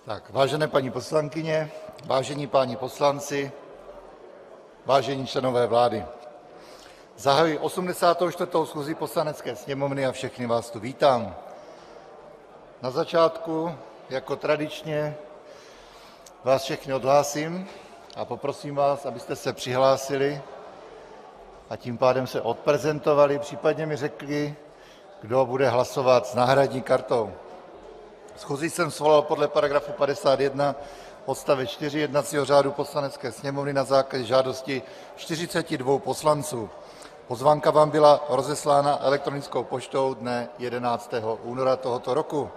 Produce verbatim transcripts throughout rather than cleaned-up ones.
Tak, vážené paní poslankyně, vážení páni poslanci, vážení členové vlády, zahajuji osmdesátou čtvrtou schůzi Poslanecké sněmovny a všechny vás tu vítám. Na začátku, jako tradičně, vás všechny odhlásím a poprosím vás, abyste se přihlásili a tím pádem se odprezentovali, případně mi řekli, kdo bude hlasovat s náhradní kartou. Schůzi jsem svolal podle paragrafu padesát jedna odstavec čtyři jednacího řádu Poslanecké sněmovny na základě žádosti čtyřiceti dvou poslanců. Pozvánka vám byla rozeslána elektronickou poštou dne jedenáctého února tohoto roku.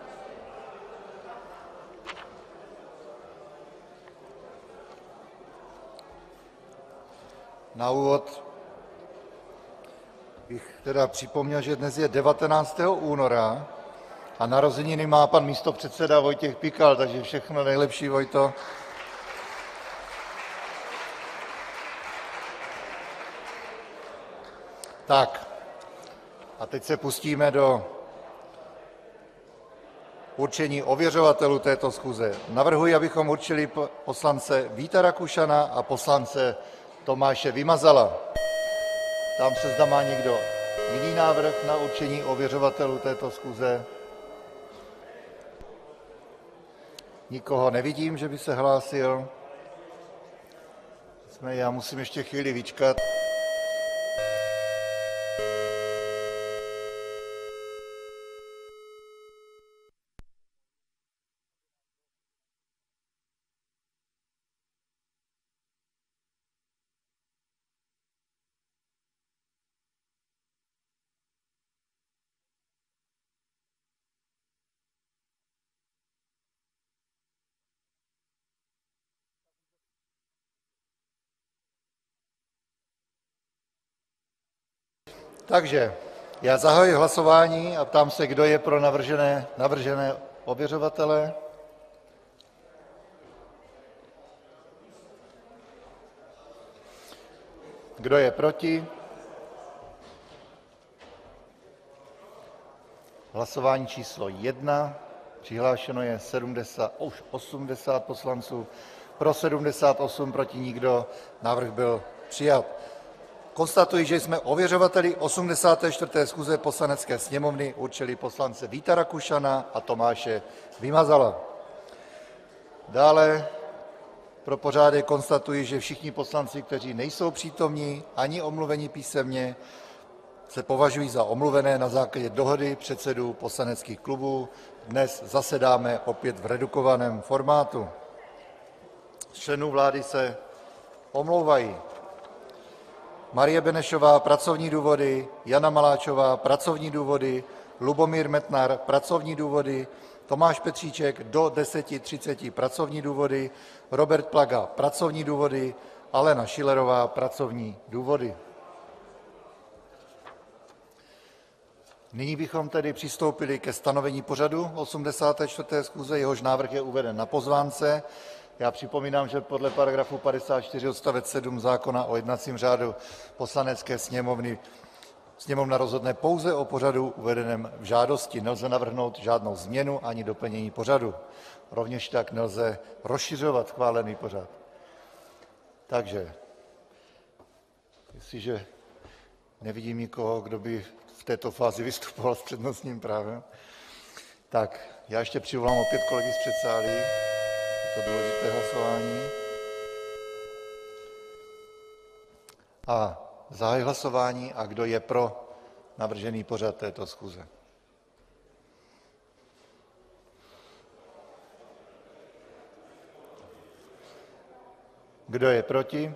Na úvod bych teda připomněl, že dnes je devatenáctého února a narozeniny má pan místopředseda Vojtěch Pikal, takže všechno nejlepší, Vojto. Tak a teď se pustíme do určení ověřovatelů této schůze. Navrhuji, abychom určili poslance Víta Rakušana a poslance Tomáše Vymazala. Ptám se, zda má někdo jiný návrh na určení ověřovatelů této schůze. Nikoho nevidím, že by se hlásil. Já musím ještě chvíli vyčkat. Takže já zahajuji hlasování a ptám se, kdo je pro navržené, navržené ověřovatele. Kdo je proti? Hlasování číslo jedna. Přihlášeno je sedmdesát, už osmdesát poslanců, pro sedmdesát osm, proti nikdo. Návrh byl přijat. Konstatuji, že jsme ověřovateli osmdesáté čtvrté schůze Poslanecké sněmovny určili poslance Víta Rakušana a Tomáše Vymazala. Dále pro pořádek konstatuji, že všichni poslanci, kteří nejsou přítomní ani omluveni písemně, se považují za omluvené na základě dohody předsedů poslaneckých klubů. Dnes zasedáme opět v redukovaném formátu. Z členů vlády se omlouvají: Marie Benešová pracovní důvody, Jana Maláčová pracovní důvody, Lubomír Metnar pracovní důvody, Tomáš Petříček do deseti třiceti pracovní důvody, Robert Plaga pracovní důvody, Alena Schillerová pracovní důvody. Nyní bychom tedy přistoupili ke stanovení pořadu osmdesáté čtvrté schůze, jehož návrh je uveden na pozvánce. Já připomínám, že podle paragrafu padesát čtyři odstavec sedm zákona o jednacím řádu Poslanecké sněmovny Sněmovna rozhodne pouze o pořadu uvedeném v žádosti. Nelze navrhnout žádnou změnu ani doplnění pořadu. Rovněž tak nelze rozšiřovat schválený pořad. Takže, jestliže nevidím nikoho, kdo by v této fázi vystupoval s přednostním právem, tak já ještě přivolám opět kolegy z předsálí. To důležité hlasování. A zahajuji hlasování. A kdo je pro navržený pořad této schůze? Kdo je proti?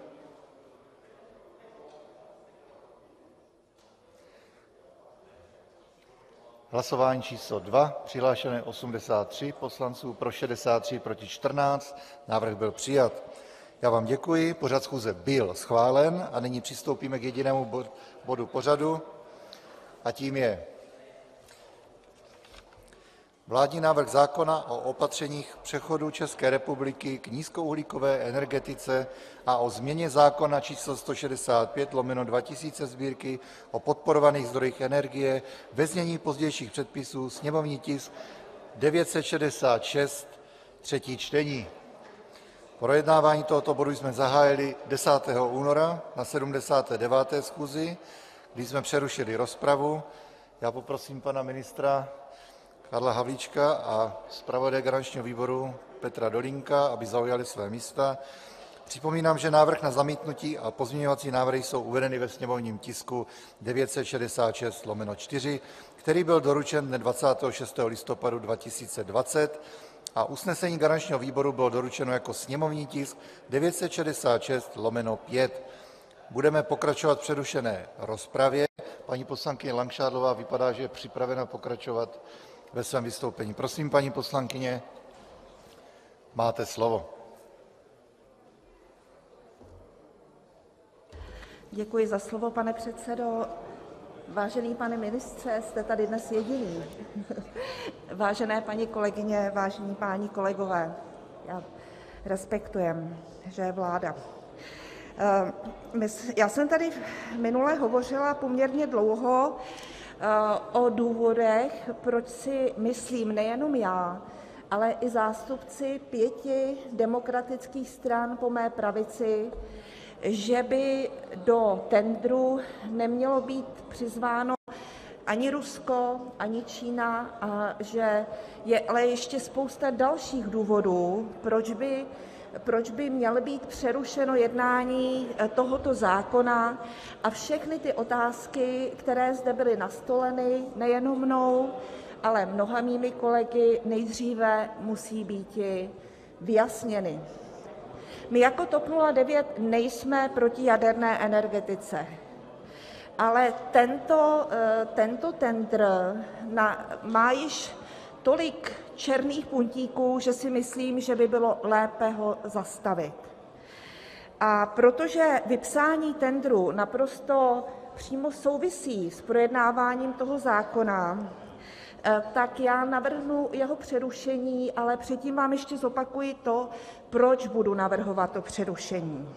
Hlasování číslo dva. Přihlášeno je osmdesát tři poslanců, pro šedesát tři, proti čtrnáct. Návrh byl přijat. Já vám děkuji, pořad schůze byl schválen a nyní přistoupíme k jedinému bodu pořadu a tím je vládní návrh zákona o opatřeních přechodu České republiky k nízkouhlíkové energetice a o změně zákona číslo sto šedesát pět lomeno dva tisíce Sb. O podporovaných zdrojích energie, ve znění pozdějších předpisů, sněmovní tisk devět set šedesát šest, třetí čtení. Projednávání tohoto bodu jsme zahájili desátého února na sedmdesáté deváté schůzi, kdy jsme přerušili rozpravu. Já poprosím pana ministra Karla Havlíčka a zpravodaje garančního výboru Petra Dolínka, aby zaujali své místa. Připomínám, že návrh na zamítnutí a pozměňovací návrhy jsou uvedeny ve sněmovním tisku devět set šedesát šest lomeno čtyři, který byl doručen dne dvacátého šestého listopadu dva tisíce dvacet, a usnesení garančního výboru bylo doručeno jako sněmovní tisk devět set šedesát šest lomeno pět. Budeme pokračovat v přerušené rozpravě. Paní poslankyně Langšádlová vypadá, že je připravena pokračovat ve svém vystoupení. Prosím, paní poslankyně, máte slovo. Děkuji za slovo, pane předsedo. Vážený pane ministře, jste tady dnes jediný. Vážené paní kolegyně, vážení páni kolegové, já respektujem, že je vláda. Já jsem tady minule hovořila poměrně dlouho o důvodech, proč si myslím nejenom já, ale i zástupci pěti demokratických stran po mé pravici, že by do tendru nemělo být přizváno ani Rusko, ani Čína, a že je ale ještě spousta dalších důvodů, proč by, proč by mělo být přerušeno jednání tohoto zákona, a všechny ty otázky, které zde byly nastoleny nejenom mnou, ale mnoha mými kolegy, nejdříve musí být vyjasněny. My jako TOP nula devět nejsme proti jaderné energetice, ale tento, tento tendr na, má již tolik černých puntíků, že si myslím, že by bylo lépe ho zastavit. A protože vypsání tendru naprosto přímo souvisí s projednáváním toho zákona, tak já navrhnu jeho přerušení, ale předtím vám ještě zopakuji to, proč budu navrhovat to přerušení.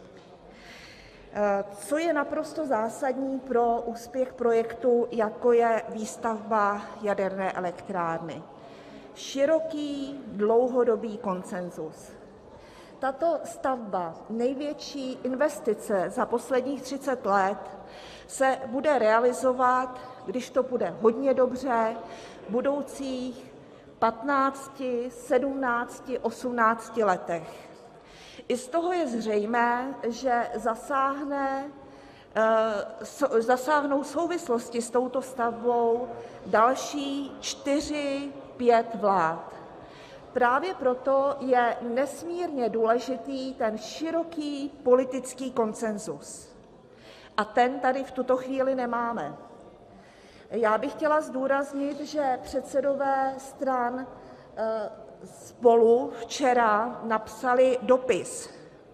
Co je naprosto zásadní pro úspěch projektu, jako je výstavba jaderné elektrárny? Široký dlouhodobý konsenzus. Tato stavba, největší investice za posledních třicet let, se bude realizovat, když to bude hodně dobře, v budoucích patnácti, sedmnácti, osmnácti letech. I z toho je zřejmé, že zasáhne, zasáhnou souvislosti s touto stavbou další čtyři, pět vlád. Právě proto je nesmírně důležitý ten široký politický konsenzus. A ten tady v tuto chvíli nemáme. Já bych chtěla zdůraznit, že předsedové stran SPOLU včera napsali dopis,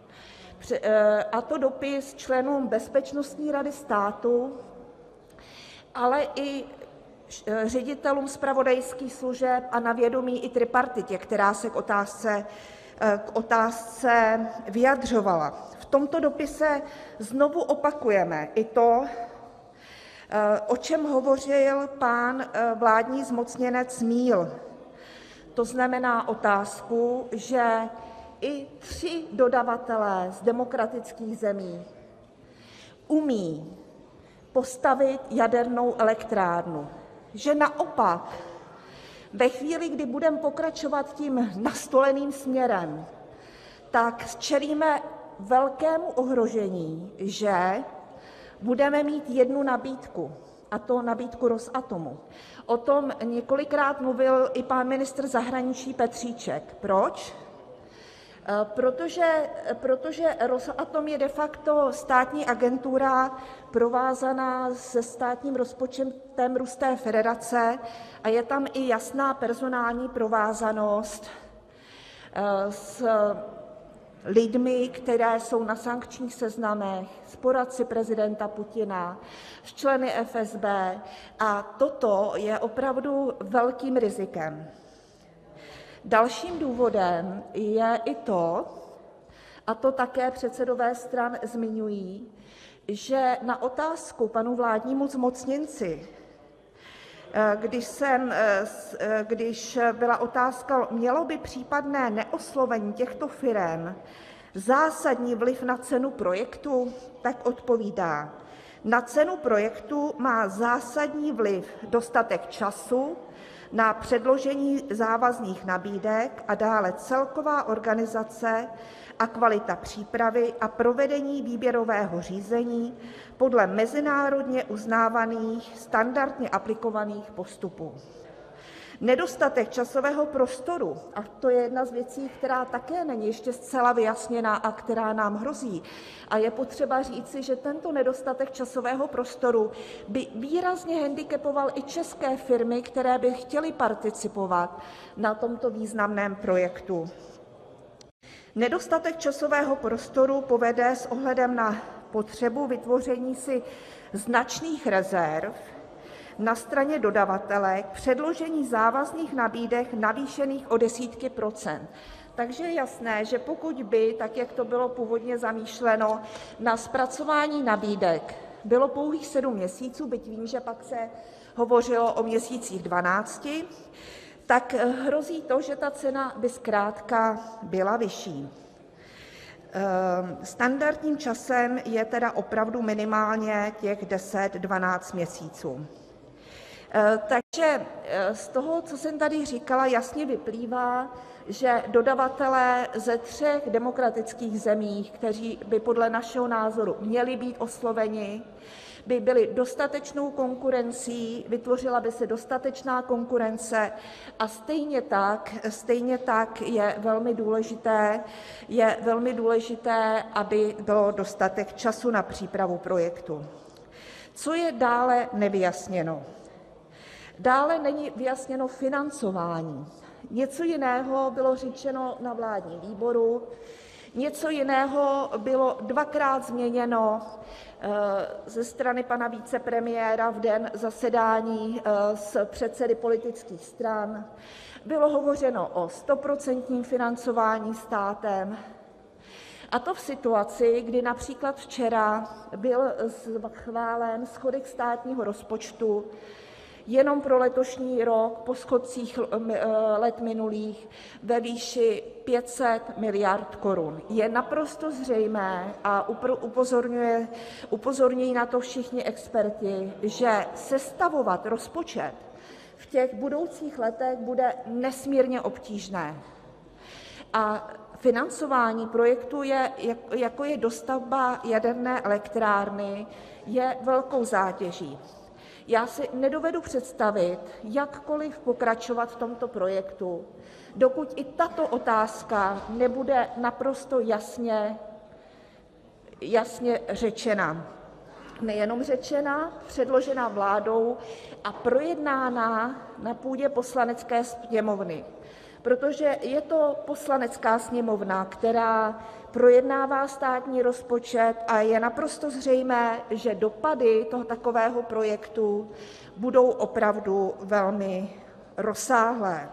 a to dopis členům Bezpečnostní rady státu, ale i ředitelům zpravodajských služeb, a na vědomí i tripartitě, která se k otázce, k otázce vyjadřovala. V tomto dopise znovu opakujeme i to, o čem hovořil pan vládní zmocněnec Míl. To znamená otázku, že i tři dodavatelé z demokratických zemí umí postavit jadernou elektrárnu. Že naopak ve chvíli, kdy budeme pokračovat tím nastoleným směrem, tak čelíme velkému ohrožení, že budeme mít jednu nabídku, a to nabídku Rosatomu. O tom několikrát mluvil i pan ministr zahraničí Petříček. Proč? Protože, protože Rosatom je de facto státní agentura provázaná se státním rozpočtem Ruské federace a je tam i jasná personální provázanost s lidmi, které jsou na sankčních seznamech, s poradci prezidenta Putina, s členy F S B, a toto je opravdu velkým rizikem. Dalším důvodem je i to, a to také předsedové stran zmiňují, že na otázku panu vládnímu zmocněnci, Když, jsem, když byla otázka, mělo by případné neoslovení těchto firem zásadní vliv na cenu projektu, tak odpovídá: na cenu projektu má zásadní vliv dostatek času na předložení závazných nabídek a dále celková organizace a kvalita přípravy a provedení výběrového řízení podle mezinárodně uznávaných, standardně aplikovaných postupů. Nedostatek časového prostoru, a to je jedna z věcí, která také není ještě zcela vyjasněná a která nám hrozí. A je potřeba říci, že tento nedostatek časového prostoru by výrazně handicapoval i české firmy, které by chtěly participovat na tomto významném projektu. Nedostatek časového prostoru povede s ohledem na potřebu vytvoření si značných rezerv na straně dodavatele k předložení závazných nabídek navýšených o desítky procent. Takže je jasné, že pokud by, tak jak to bylo původně zamýšleno, na zpracování nabídek bylo pouhých sedm měsíců, byť vím, že pak se hovořilo o měsících dvanácti, tak hrozí to, že ta cena by zkrátka byla vyšší. Standardním časem je teda opravdu minimálně těch deset dvanáct měsíců. Takže z toho, co jsem tady říkala, jasně vyplývá, že dodavatelé ze třech demokratických zemí, kteří by podle našeho názoru měli být osloveni, by byli dostatečnou konkurencí, vytvořila by se dostatečná konkurence a stejně tak, stejně tak je velmi důležité, je velmi důležité, aby bylo dostatek času na přípravu projektu. Co je dále nevyjasněno? Dále není vyjasněno financování. Něco jiného bylo řečeno na vládním výboru, něco jiného bylo dvakrát změněno ze strany pana vicepremiéra v den zasedání s předsedy politických stran. Bylo hovořeno o stoprocentním financování státem, a to v situaci, kdy například včera byl schválen schodek státního rozpočtu jenom pro letošní rok po schodcích let minulých ve výši pět set miliard korun. Je naprosto zřejmé, a upozorňuje, upozorňují na to všichni experti, že sestavovat rozpočet v těch budoucích letech bude nesmírně obtížné. A financování projektu, je, jako je dostavba jaderné elektrárny, je velkou zátěží. Já si nedovedu představit, jakkoliv pokračovat v tomto projektu, dokud i tato otázka nebude naprosto jasně, jasně řečena. Nejenom řečena, předložena vládou a projednána na půdě Poslanecké sněmovny. Protože je to Poslanecká sněmovna, která projednává státní rozpočet, a je naprosto zřejmé, že dopady toho takového projektu budou opravdu velmi rozsáhlé.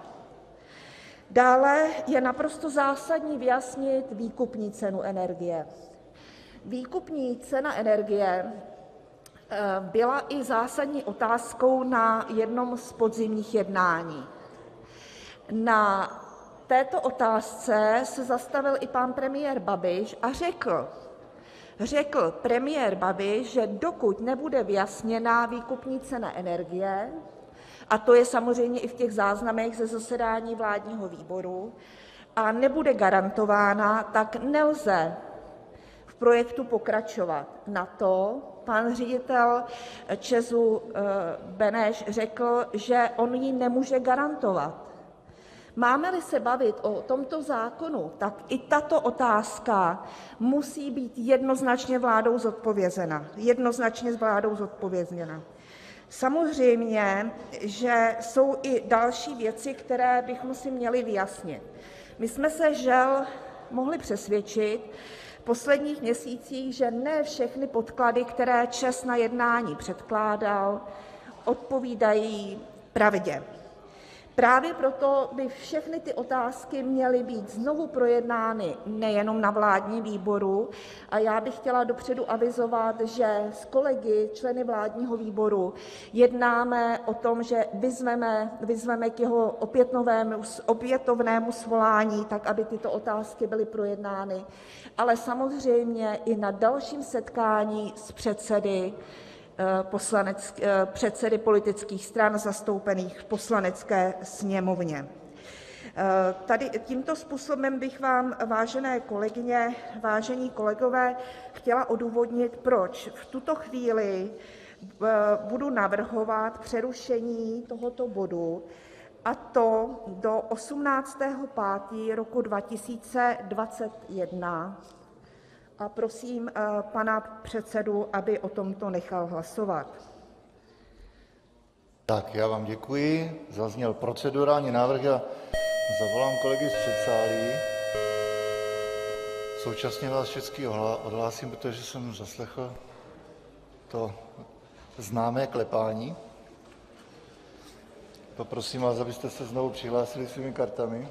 Dále je naprosto zásadní vyjasnit výkupní cenu energie. Výkupní cena energie byla i zásadní otázkou na jednom z podzimních jednání. Na této otázce se zastavil i pan premiér Babiš a řekl, řekl premiér Babiš, že dokud nebude vyjasněná výkupní cena energie, a to je samozřejmě i v těch záznamech ze zasedání vládního výboru, a nebude garantována, tak nelze v projektu pokračovat. Na to pan ředitel ČEZu Beneš řekl, že on ji nemůže garantovat. Máme-li se bavit o tomto zákonu, tak i tato otázka musí být jednoznačně vládou zodpovězena. Jednoznačně s vládou zodpovězena. Samozřejmě, že jsou i další věci, které bychom si měli vyjasnit. My jsme se žel mohli přesvědčit v posledních měsících, že ne všechny podklady, které ČEZ na jednání předkládal, odpovídají pravdě. Právě proto by všechny ty otázky měly být znovu projednány nejenom na vládním výboru, a já bych chtěla dopředu avizovat, že s kolegy, členy vládního výboru, jednáme o tom, že vyzveme, vyzveme k jeho opětovnému, opětovnému svolání, tak aby tyto otázky byly projednány, ale samozřejmě i na dalším setkání s předsedy Poslanec, předsedy politických stran zastoupených v Poslanecké sněmovně. Tady tímto způsobem bych vám, vážené kolegyně, vážení kolegové, chtěla odůvodnit, proč v tuto chvíli budu navrhovat přerušení tohoto bodu, a to do osmnáctého pátého roku dva tisíce dvacet jedna. A prosím pana předsedu, aby o tomto nechal hlasovat. Tak, já vám děkuji. Zazněl procedurální návrh, já zavolám kolegy z předsálí. Současně vás všechny odhlásím, protože jsem zaslechl to známé klepání. Poprosím vás, abyste se znovu přihlásili svými kartami.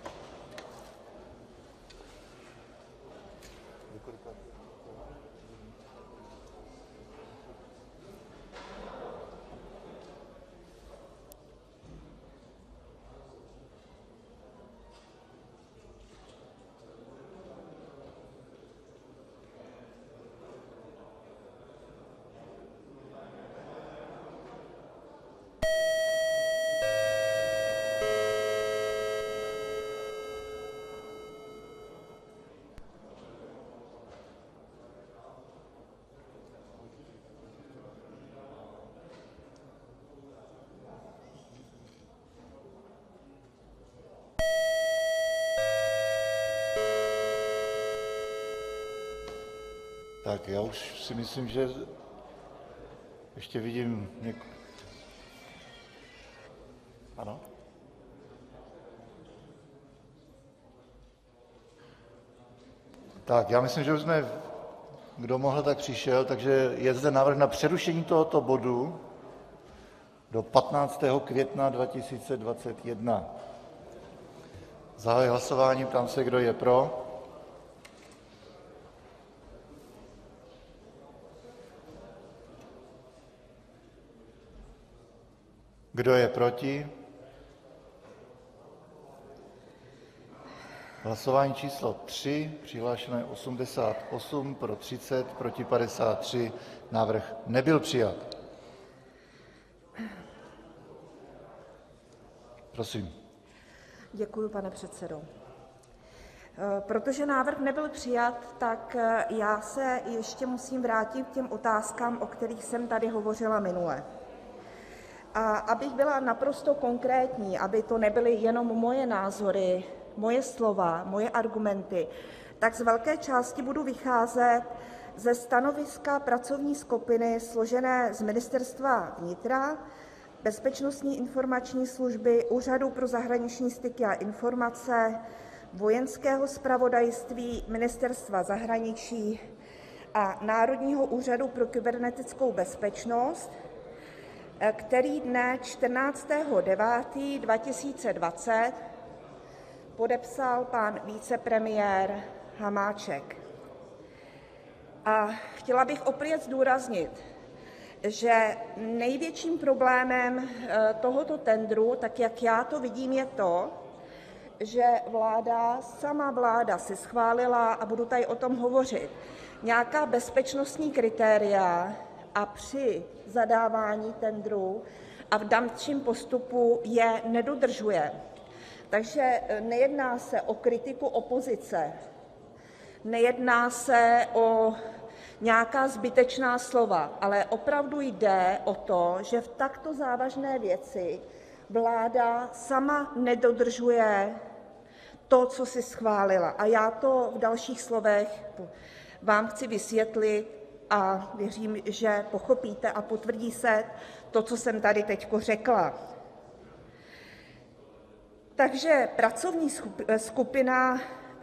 Tak já už si myslím, že ještě vidím něk... Ano? Tak já myslím, že už jsme, kdo mohl, tak přišel, takže je zde návrh na přerušení tohoto bodu do patnáctého května dva tisíce dvacet jedna. Zahajuji hlasování, ptám se, kdo je pro. Kdo je proti? Hlasování číslo tři, přihlášeno je osmdesát osm, pro třicet, proti padesát tři, návrh nebyl přijat. Prosím. Děkuji, pane předsedo. Protože návrh nebyl přijat, tak já se ještě musím vrátit k těm otázkám, o kterých jsem tady hovořila minule. A abych byla naprosto konkrétní, aby to nebyly jenom moje názory, moje slova, moje argumenty, tak z velké části budu vycházet ze stanoviska pracovní skupiny složené z Ministerstva vnitra, Bezpečnostní informační služby, Úřadu pro zahraniční styky a informace, Vojenského zpravodajství, Ministerstva zahraničí a Národního úřadu pro kybernetickou bezpečnost, který dne čtrnáctého devátého dva tisíce dvacet podepsal pan vicepremiér Hamáček. A chtěla bych opět zdůraznit, že největším problémem tohoto tendru, tak jak já to vidím, je to, že vláda, sama vláda si schválila, a budu tady o tom hovořit, nějaká bezpečnostní kritéria a při zadávání tendru a v dalším postupu je nedodržuje. Takže nejedná se o kritiku opozice, nejedná se o nějaká zbytečná slova, ale opravdu jde o to, že v takto závažné věci vláda sama nedodržuje to, co si schválila. A já to v dalších slovech vám chci vysvětlit a věřím, že pochopíte a potvrdí se to, co jsem tady teď řekla. Takže pracovní skupina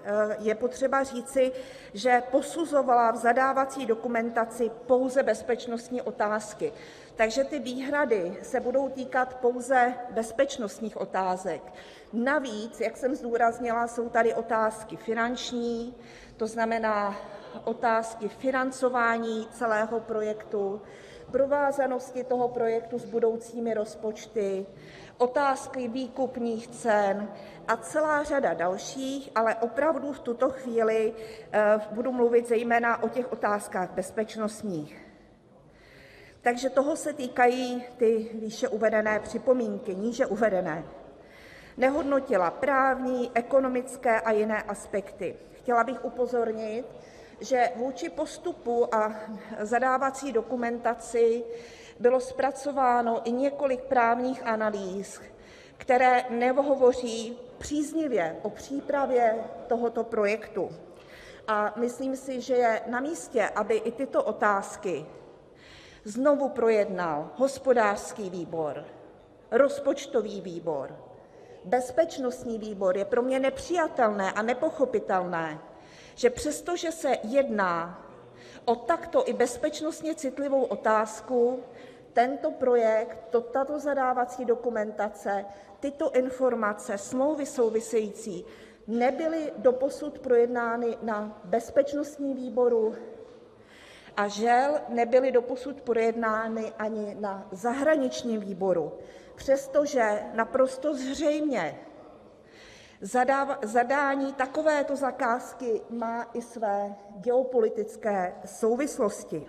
je potřeba říci, že posuzovala v zadávací dokumentaci pouze bezpečnostní otázky, takže ty výhrady se budou týkat pouze bezpečnostních otázek. Navíc, jak jsem zdůraznila, jsou tady otázky finanční, to znamená otázky financování celého projektu, provázanosti toho projektu s budoucími rozpočty, otázky výkupních cen a celá řada dalších, ale opravdu v tuto chvíli budu mluvit zejména o těch otázkách bezpečnostních. Takže toho se týkají ty výše uvedené připomínky, níže uvedené. Nehodnotila právní, ekonomické a jiné aspekty. Chtěla bych upozornit, že vůči postupu a zadávací dokumentaci bylo zpracováno i několik právních analýz, které nehovoří příznivě o přípravě tohoto projektu. A myslím si, že je na místě, aby i tyto otázky znovu projednal hospodářský výbor, rozpočtový výbor, bezpečnostní výbor. Je pro mě nepřijatelné a nepochopitelné, že přestože se jedná o takto i bezpečnostně citlivou otázku, tento projekt, tato zadávací dokumentace, tyto informace, smlouvy související nebyly doposud projednány na bezpečnostním výboru a žel nebyly doposud projednány ani na zahraničním výboru, přestože naprosto zřejmě zadání takovéto zakázky má i své geopolitické souvislosti.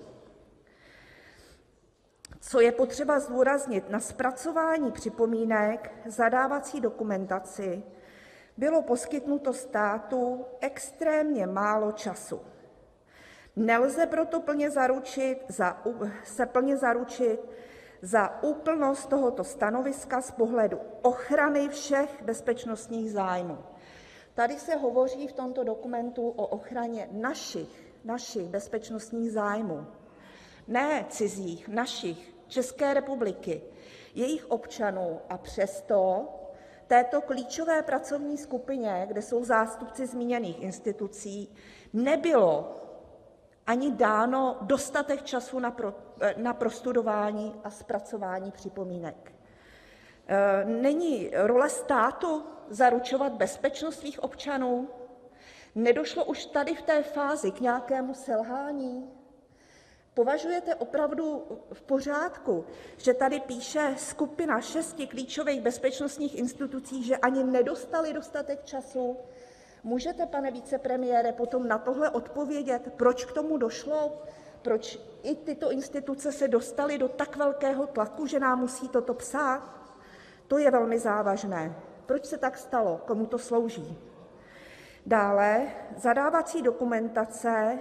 Co je potřeba zdůraznit, na zpracování připomínek zadávací dokumentaci bylo poskytnuto státu extrémně málo času. Nelze proto plně zaručit za, se plně zaručit za úplnost tohoto stanoviska z pohledu ochrany všech bezpečnostních zájmů. Tady se hovoří v tomto dokumentu o ochraně našich, našich bezpečnostních zájmů. Ne cizích, našich, České republiky, jejich občanů, a přesto této klíčové pracovní skupině, kde jsou zástupci zmíněných institucí, nebylo ani dáno dostatek času na, pro, na prostudování a zpracování připomínek. Není role státu zaručovat bezpečnost svých občanů? Nedošlo už tady v té fázi k nějakému selhání? Považujete opravdu v pořádku, že tady píše skupina šesti klíčových bezpečnostních institucí, že ani nedostali dostatek času? Můžete, pane vicepremiére, potom na tohle odpovědět, proč k tomu došlo? Proč i tyto instituce se dostaly do tak velkého tlaku, že nám musí toto psát? To je velmi závažné. Proč se tak stalo? Komu to slouží? Dále, zadávací dokumentace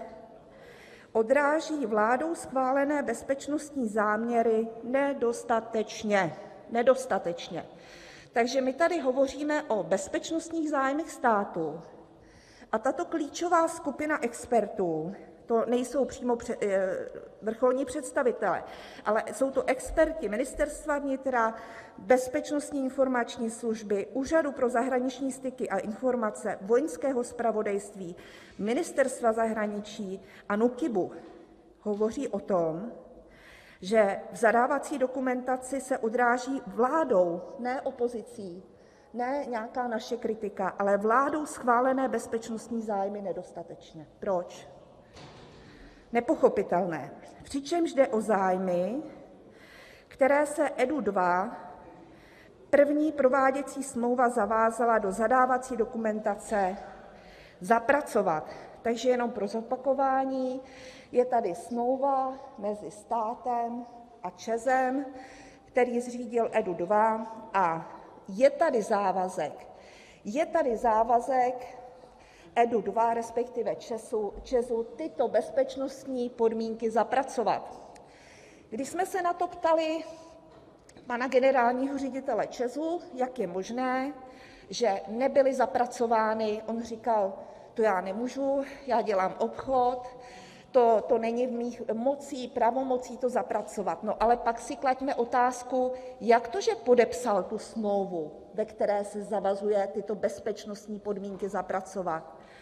odráží vládou schválené bezpečnostní záměry nedostatečně. Nedostatečně. Takže my tady hovoříme o bezpečnostních zájmech státu a tato klíčová skupina expertů, to nejsou přímo vrcholní představitelé, ale jsou to experti Ministerstva vnitra, Bezpečnostní informační služby, Úřadu pro zahraniční styky a informace, Vojenského zpravodajství, Ministerstva zahraničí a NÚKIBu, hovoří o tom, že v zadávací dokumentaci se odráží vládou, ne opozicí, ne nějaká naše kritika, ale vládou schválené bezpečnostní zájmy nedostatečně. Proč? Nepochopitelné. Přičemž jde o zájmy, které se E D U dva, první prováděcí smlouva, zavázala do zadávací dokumentace zapracovat. Takže jenom pro zopakování, je tady smlouva mezi státem a ČEZem, který zřídil E D U dva, a je tady závazek, je tady závazek E D U dva, respektive ČEZu, ČEZu tyto bezpečnostní podmínky zapracovat. Když jsme se na to ptali pana generálního ředitele ČEZu, jak je možné, že nebyly zapracovány, on říkal, to já nemůžu, já dělám obchod, to, to není v mých mocí, pravomocí to zapracovat. No ale pak si klaďme otázku, jak to, že podepsal tu smlouvu, ve které se zavazuje tyto bezpečnostní podmínky zapracovat.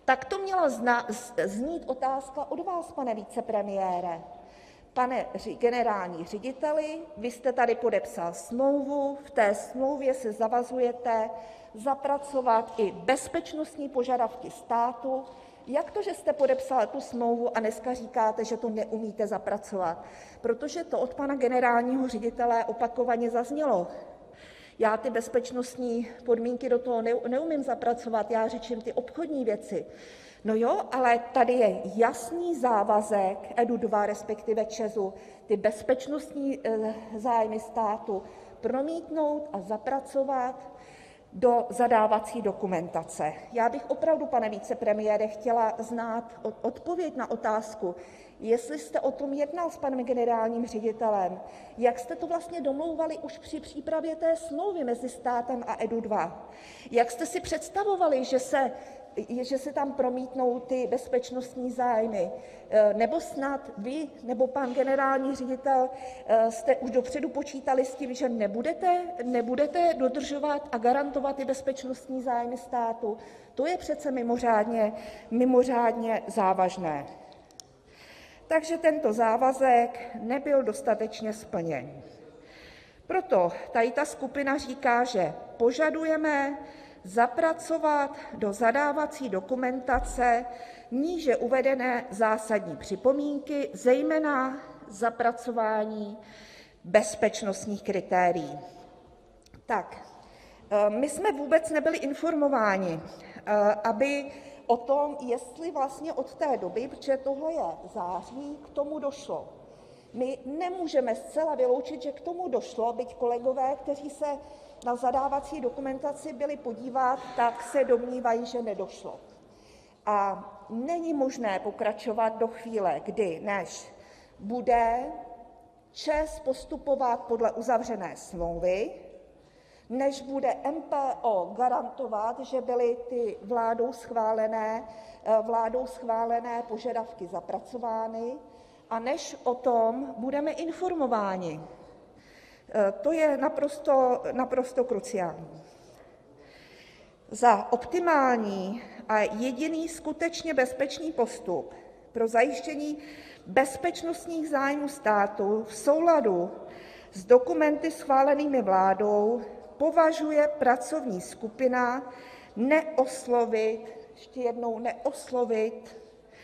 Takto měla znít otázka od vás, pane vicepremiére. Pane generální řediteli, vy jste tady podepsal smlouvu, v té smlouvě se zavazujete zapracovat i bezpečnostní požadavky státu. Jak to, že jste podepsal tu smlouvu a dneska říkáte, že to neumíte zapracovat? Protože to od pana generálního ředitele opakovaně zaznělo. Já ty bezpečnostní podmínky do toho neumím zapracovat, já řeším ty obchodní věci. No jo, ale tady je jasný závazek E D U dva, respektive ČEZu, ty bezpečnostní zájmy státu promítnout a zapracovat do zadávací dokumentace. Já bych opravdu, pane vicepremiére, chtěla znát odpověď na otázku, jestli jste o tom jednal s panem generálním ředitelem, jak jste to vlastně domlouvali už při přípravě té smlouvy mezi státem a E D U dva, jak jste si představovali, že se že se tam promítnou ty bezpečnostní zájmy, nebo snad vy nebo pan generální ředitel jste už dopředu počítali s tím, že nebudete, nebudete dodržovat a garantovat ty bezpečnostní zájmy státu. To je přece mimořádně, mimořádně závažné. Takže tento závazek nebyl dostatečně splněn. Proto tady ta skupina říká, že požadujeme zapracovat do zadávací dokumentace níže uvedené zásadní připomínky, zejména zapracování bezpečnostních kritérií. Tak, my jsme vůbec nebyli informováni, aby o tom, jestli vlastně od té doby, protože tohle je září, k tomu došlo. My nemůžeme zcela vyloučit, že k tomu došlo, byť kolegové, kteří se na zadávací dokumentaci byli podívat, tak se domnívají, že nedošlo. A není možné pokračovat do chvíle, kdy než bude ČEZ postupovat podle uzavřené smlouvy, než bude M P O garantovat, že byly ty vládou schválené, vládou schválené požadavky zapracovány, a než o tom budeme informováni. To je naprosto, naprosto kruciální. Za optimální a jediný skutečně bezpečný postup pro zajištění bezpečnostních zájmů státu v souladu s dokumenty schválenými vládou považuje pracovní skupina neoslovit, ještě jednou neoslovit,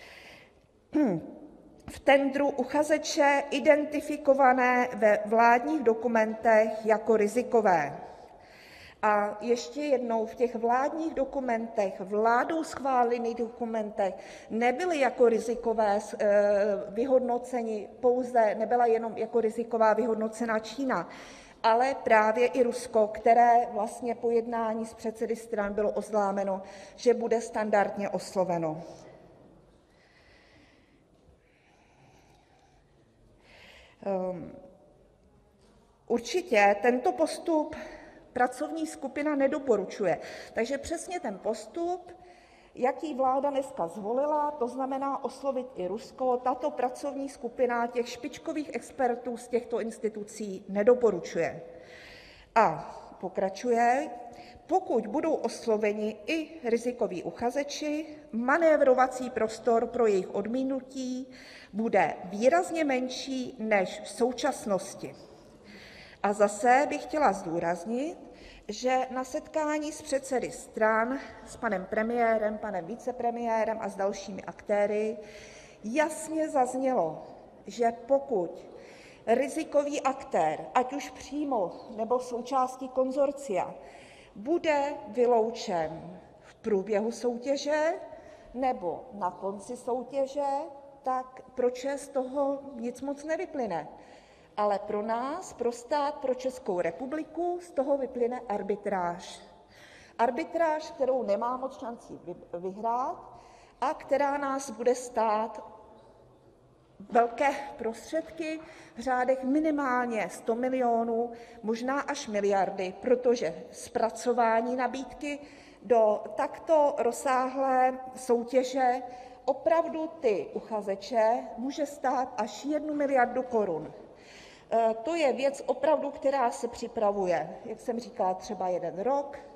v tendru uchazeče identifikované ve vládních dokumentech jako rizikové. A ještě jednou, v těch vládních dokumentech, vládou schválených dokumentech nebyly jako rizikové vyhodnoceni pouze, nebyla jenom jako riziková vyhodnocena Čína, ale právě i Rusko, které vlastně po jednání s předsedy stran bylo oznámeno, že bude standardně osloveno. Určitě tento postup pracovní skupina nedoporučuje. Takže přesně ten postup, jaký vláda dneska zvolila, to znamená oslovit i Rusko, tato pracovní skupina těch špičkových expertů z těchto institucí nedoporučuje. A pokračuje, pokud budou osloveni i rizikoví uchazeči, manévrovací prostor pro jejich odmítnutí bude výrazně menší než v současnosti. A zase bych chtěla zdůraznit, že na setkání s předsedy stran, s panem premiérem, panem vicepremiérem a s dalšími aktéry jasně zaznělo, že pokud rizikový aktér, ať už přímo nebo součástí konzorcia, bude vyloučen v průběhu soutěže nebo na konci soutěže, tak pro ČEZ z toho nic moc nevyplyne. Ale pro nás, pro stát, pro Českou republiku z toho vyplyne arbitráž. Arbitráž, kterou nemá moc šancí vyhrát a která nás bude stát velké prostředky v řádech minimálně sto milionů, možná až miliardy, protože zpracování nabídky do takto rozsáhlé soutěže opravdu ty uchazeče může stát až jednu miliardu korun. To je věc opravdu, která se připravuje, jak jsem říkala, třeba jeden rok.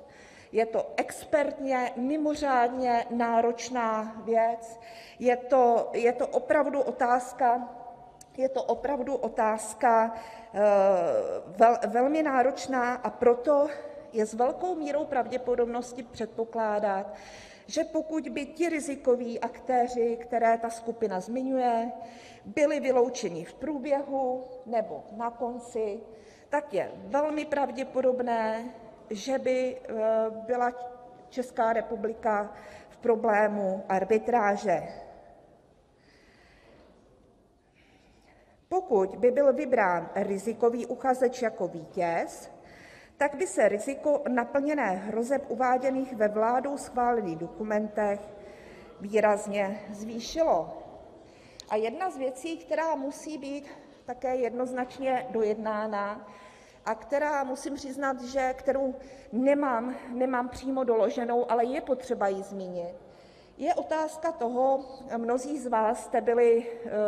Je to expertně mimořádně náročná věc, je to, je to opravdu otázka, je to opravdu otázka vel, velmi náročná, a proto je s velkou mírou pravděpodobnosti předpokládat, že pokud by ti rizikoví aktéři, které ta skupina zmiňuje, byli vyloučeni v průběhu nebo na konci, tak je velmi pravděpodobné, že by byla Česká republika v problému arbitráže. Pokud by byl vybrán rizikový uchazeč jako vítěz, tak by se riziko naplněné hrozeb uváděných ve vládou schválených dokumentech výrazně zvýšilo. A jedna z věcí, která musí být také jednoznačně dojednána a která, musím přiznat, že kterou nemám, nemám přímo doloženou, ale je potřeba ji zmínit, je otázka toho, mnozí z vás jste byli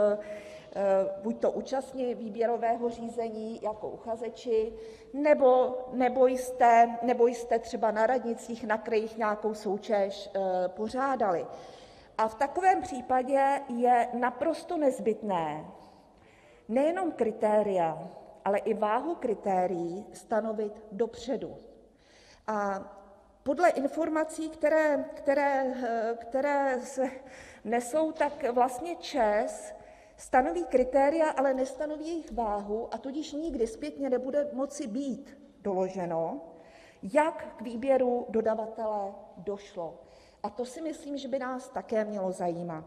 buď to účastní výběrového řízení jako uchazeči, nebo, nebo, jste, nebo jste třeba na radnicích, na krajích nějakou soutěž pořádali. A v takovém případě je naprosto nezbytné nejenom kritéria, ale i váhu kritérií stanovit dopředu. A podle informací, které, které, které se nesou, tak vlastně ČEZ stanoví kritéria, ale nestanoví jejich váhu, a tudíž nikdy zpětně nebude moci být doloženo, jak k výběru dodavatele došlo. A to si myslím, že by nás také mělo zajímat.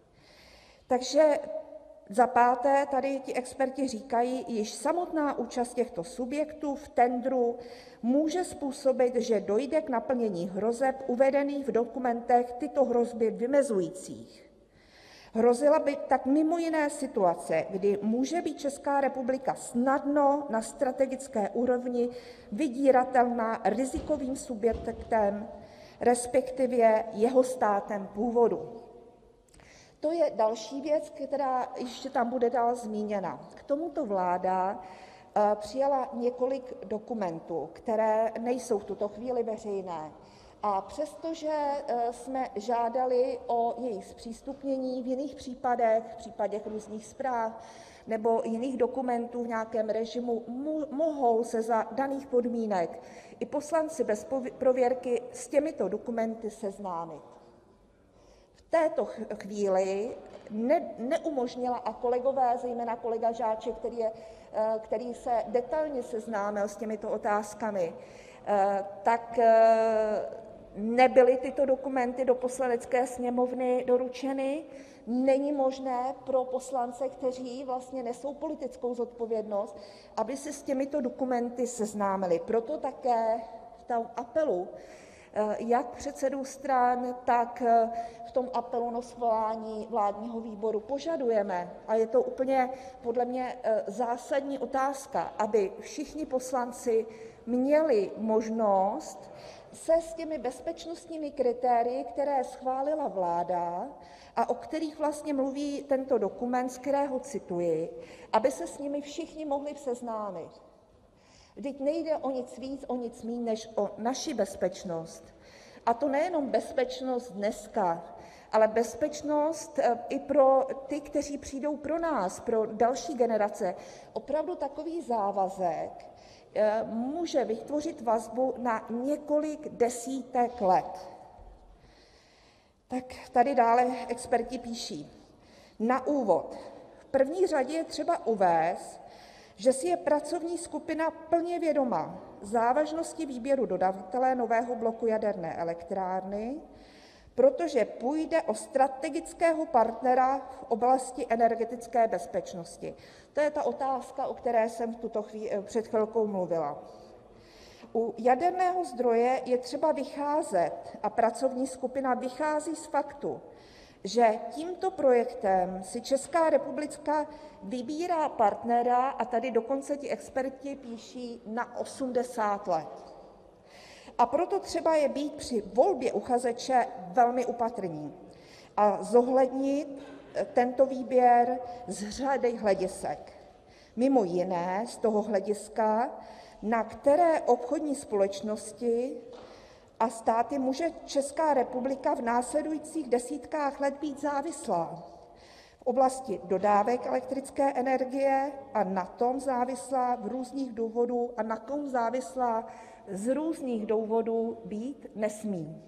Takže za páté, tady ti experti říkají, již samotná účast těchto subjektů v tendru může způsobit, že dojde k naplnění hrozeb uvedených v dokumentech tyto hrozby vymezujících. Hrozila by tak mimo jiné situace, kdy může být Česká republika snadno na strategické úrovni vydíratelná rizikovým subjektem, respektive jeho státem původu. To je další věc, která ještě tam bude dál zmíněna. K tomuto vláda přijala několik dokumentů, které nejsou v tuto chvíli veřejné. A přestože jsme žádali o jejich zpřístupnění v jiných případech, v případech různých zpráv nebo jiných dokumentů v nějakém režimu, mohou se za daných podmínek i poslanci bez prověrky s těmito dokumenty seznámit. V této chvíli ne, neumožnila, a kolegové, zejména kolega Žáček, který, je, který se detailně seznámil s těmito otázkami, tak nebyly tyto dokumenty do Poslanecké sněmovny doručeny. Není možné pro poslance, kteří vlastně nesou politickou zodpovědnost, aby se s těmito dokumenty seznámili. Proto také v tom apelu jak předsedů stran, tak v tom apelu na svolání vládního výboru požadujeme, a je to úplně podle mě zásadní otázka, aby všichni poslanci měli možnost se s těmi bezpečnostními kritérii, které schválila vláda a o kterých vlastně mluví tento dokument, z kterého cituji, aby se s nimi všichni mohli seznámit. Vždyť nejde o nic víc, o nic míň, než o naši bezpečnost. A to nejenom bezpečnost dneska, ale bezpečnost i pro ty, kteří přijdou pro nás, pro další generace. Opravdu takový závazek může vytvořit vazbu na několik desítek let. Tak tady dále experti píší. Na úvod. V první řadě je třeba uvést, že si je pracovní skupina plně vědoma závažnosti výběru dodavatele nového bloku jaderné elektrárny, protože půjde o strategického partnera v oblasti energetické bezpečnosti. To je ta otázka, o které jsem v tuto chvíli, před chvilkou mluvila. U jaderného zdroje je třeba vycházet, a pracovní skupina vychází z faktu, že tímto projektem si Česká republika vybírá partnera, a tady dokonce ti experti píší, na osmdesát let. A proto třeba je být při volbě uchazeče velmi opatrní a zohlednit tento výběr z řady hledisek. Mimo jiné z toho hlediska, na které obchodní společnosti a státy může Česká republika v následujících desítkách let být závislá v oblasti dodávek elektrické energie a na tom závislá v různých důvodů a na tom závislá z různých důvodů být nesmí.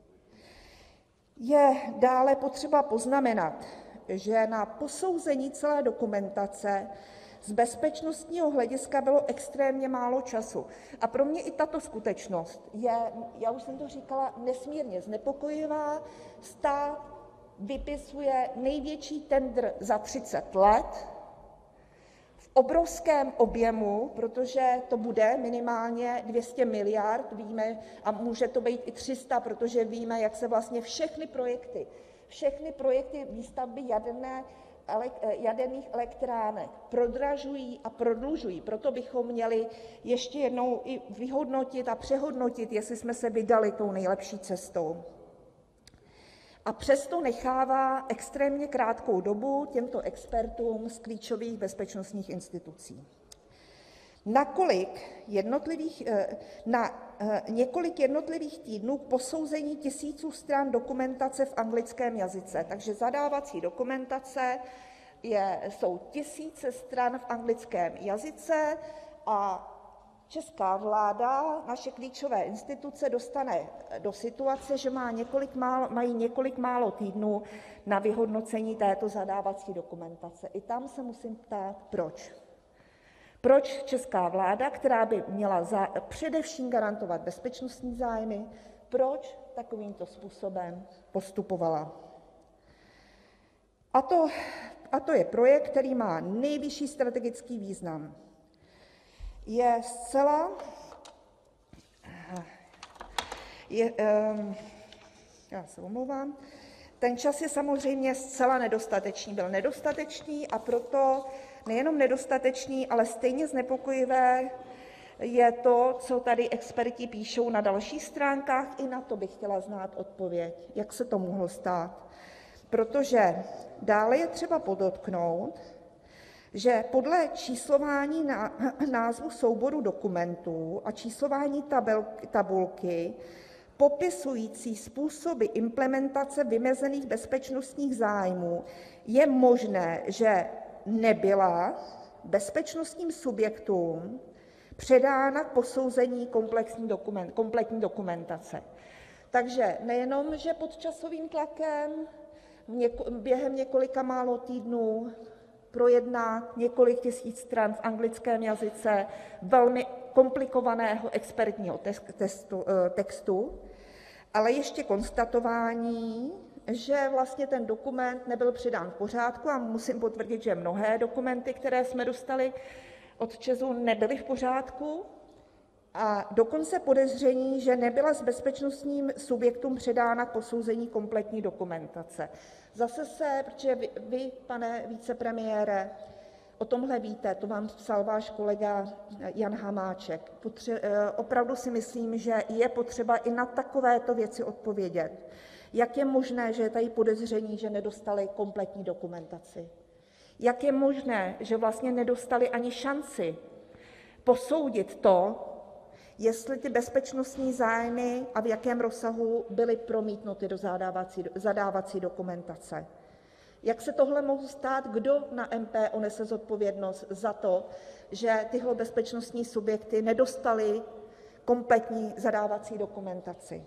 Je dále potřeba poznamenat, že na posouzení celé dokumentace z bezpečnostního hlediska bylo extrémně málo času. A pro mě i tato skutečnost je, já už jsem to říkala, nesmírně znepokojivá. Stát vypisuje největší tendr za třicet let v obrovském objemu, protože to bude minimálně dvě stě miliard, víme, a může to být i tři sta, protože víme, jak se vlastně všechny projekty, všechny projekty výstavby jaderné jaderných elektránek prodražují a prodlužují. Proto bychom měli ještě jednou i vyhodnotit a přehodnotit, jestli jsme se vydali tou nejlepší cestou. A přesto nechává extrémně krátkou dobu těmto expertům z klíčových bezpečnostních institucí. Nakolik jednotlivých, na několik jednotlivých týdnů k posouzení tisíců stran dokumentace v anglickém jazyce. Takže zadávací dokumentace je, jsou tisíce stran v anglickém jazyce a česká vláda, naše klíčové instituce, dostane do situace, že má několik málo, mají několik málo týdnů na vyhodnocení této zadávací dokumentace. I tam se musím ptát, proč. Proč česká vláda, která by měla za, především garantovat bezpečnostní zájmy, proč takovýmto způsobem postupovala? A to, a to je projekt, který má nejvyšší strategický význam. Je zcela, je, um, já se omlouvám, ten čas je samozřejmě zcela nedostatečný, byl nedostatečný a proto nejenom nedostatečný, ale stejně znepokojivé je to, co tady experti píšou na dalších stránkách, i na to bych chtěla znát odpověď, jak se to mohlo stát. Protože dále je třeba podotknout, že podle číslování názvu souboru dokumentů a číslování tabulky popisující způsoby implementace vymezených bezpečnostních zájmů je možné, že nebyla bezpečnostním subjektům předána k posouzení komplexní dokument, kompletní dokumentace. Takže nejenom, že pod časovým tlakem něko, během několika málo týdnů projedná několik tisíc stran v anglickém jazyce velmi komplikovaného expertního textu, textu, ale ještě konstatování, že vlastně ten dokument nebyl předán v pořádku a musím potvrdit, že mnohé dokumenty, které jsme dostali od ČEZu, nebyly v pořádku a dokonce podezření, že nebyla s bezpečnostním subjektům předána k posouzení kompletní dokumentace. Zase se, protože vy, vy pane vicepremiére, o tomhle víte, to vám psal váš kolega Jan Hamáček. Potře- opravdu si myslím, že je potřeba i na takovéto věci odpovědět. Jak je možné, že je tady podezření, že nedostali kompletní dokumentaci? Jak je možné, že vlastně nedostali ani šanci posoudit to, jestli ty bezpečnostní zájmy a v jakém rozsahu byly promítnuty do zadávací, zadávací dokumentace? Jak se tohle mohlo stát? Kdo na M P O nese zodpovědnost za to, že tyhle bezpečnostní subjekty nedostaly kompletní zadávací dokumentaci?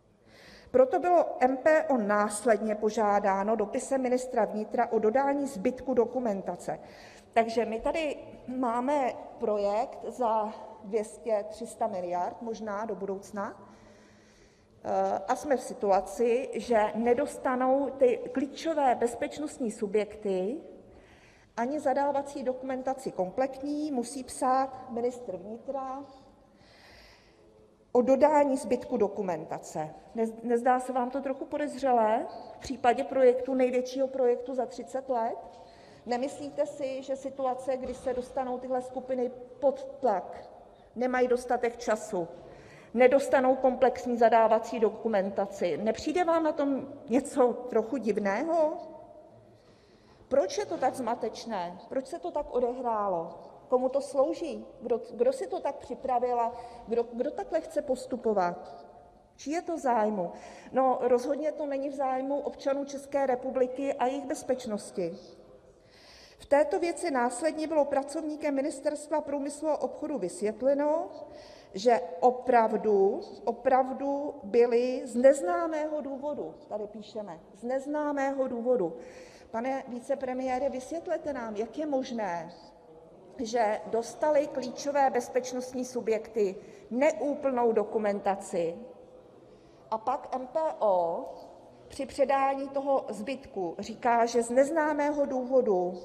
Proto bylo M P O následně požádáno dopisem ministra vnitra o dodání zbytku dokumentace. Takže my tady máme projekt za dvě stě, tři sta miliard možná do budoucna a jsme v situaci, že nedostanou ty klíčové bezpečnostní subjekty ani zadávací dokumentaci kompletní, musí psát ministr vnitra o dodání zbytku dokumentace. Nezdá se vám to trochu podezřelé v případě projektu, největšího projektu za třicet let? Nemyslíte si, že situace, kdy se dostanou tyhle skupiny pod tlak, nemají dostatek času, nedostanou komplexní zadávací dokumentaci, nepřijde vám na tom něco trochu divného? Proč je to tak zmatečné? Proč se to tak odehrálo? Komu to slouží? Kdo, kdo si to tak připravil a kdo, kdo takhle chce postupovat? Čí je to v zájmu? No rozhodně to není v zájmu občanů České republiky a jejich bezpečnosti. V této věci následně bylo pracovníkem Ministerstva průmyslu a obchodu vysvětleno, že opravdu, opravdu byly z neznámého důvodu, tady píšeme, z neznámého důvodu. Pane vicepremiére, vysvětlete nám, jak je možné, že dostaly klíčové bezpečnostní subjekty neúplnou dokumentaci a pak M P O při předání toho zbytku říká, že z neznámého důvodu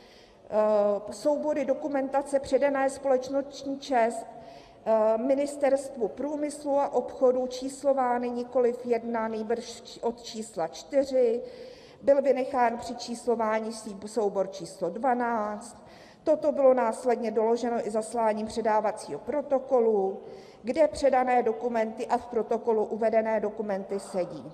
soubory dokumentace předané společnosti ČEZ Ministerstvu průmyslu a obchodu číslovány nikoliv jedna, nýbrž od čísla čtyři, byl vynechán při číslování soubor číslo dvanáct. Toto bylo následně doloženo i zasláním předávacího protokolu, kde předané dokumenty a v protokolu uvedené dokumenty sedí.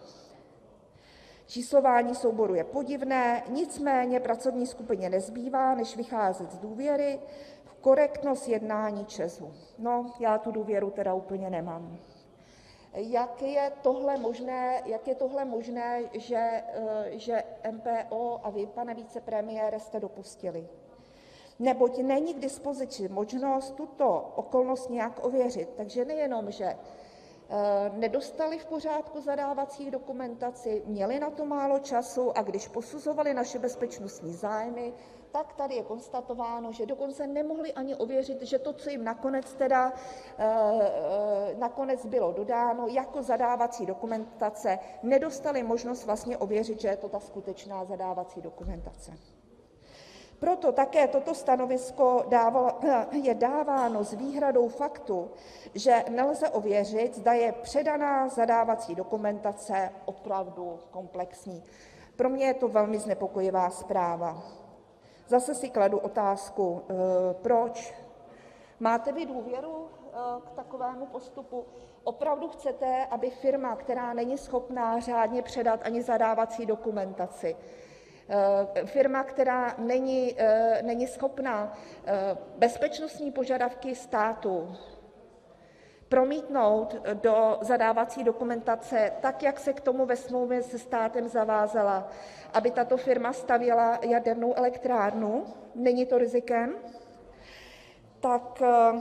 Číslování souboru je podivné, nicméně pracovní skupině nezbývá, než vycházet z důvěry v korektnost jednání ČEZu. No, já tu důvěru teda úplně nemám. Jak je tohle možné, jak je tohle možné, že, že M P O a vy, pane vicepremiére, jste dopustili? Neboť není k dispozici možnost tuto okolnost nějak ověřit. Takže nejenom, že nedostali v pořádku zadávací dokumentaci, měli na to málo času, a když posuzovali naše bezpečnostní zájmy, tak tady je konstatováno, že dokonce nemohli ani ověřit, že to, co jim nakonec teda nakonec bylo dodáno jako zadávací dokumentace, nedostali možnost vlastně ověřit, že je to ta skutečná zadávací dokumentace. Proto také toto stanovisko je dáváno s výhradou faktu, že nelze ověřit, zda je předaná zadávací dokumentace opravdu komplexní. Pro mě je to velmi znepokojivá zpráva. Zase si kladu otázku, proč? Máte vy důvěru k takovému postupu? Opravdu chcete, aby firma, která není schopná řádně předat ani zadávací dokumentaci, firma, která není, není schopná bezpečnostní požadavky státu promítnout do zadávací dokumentace tak, jak se k tomu ve smlouvě se státem zavázala, aby tato firma stavěla jadernou elektrárnu, není to rizikem, tak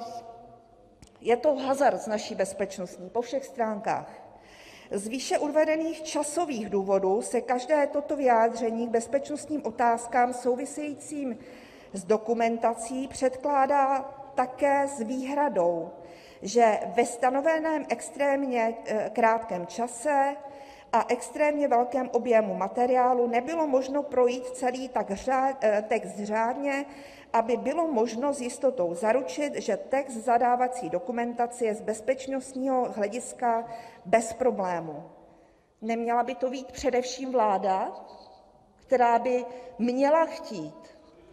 je to hazard s naší bezpečností po všech stránkách. Z výše uvedených časových důvodů se každé toto vyjádření k bezpečnostním otázkám souvisejícím s dokumentací předkládá také s výhradou, že ve stanoveném extrémně krátkém čase a extrémně velkém objemu materiálu nebylo možno projít celý text řádně, aby bylo možno s jistotou zaručit, že text zadávací dokumentace je z bezpečnostního hlediska bez problému. Neměla by to být především vláda, která by měla chtít,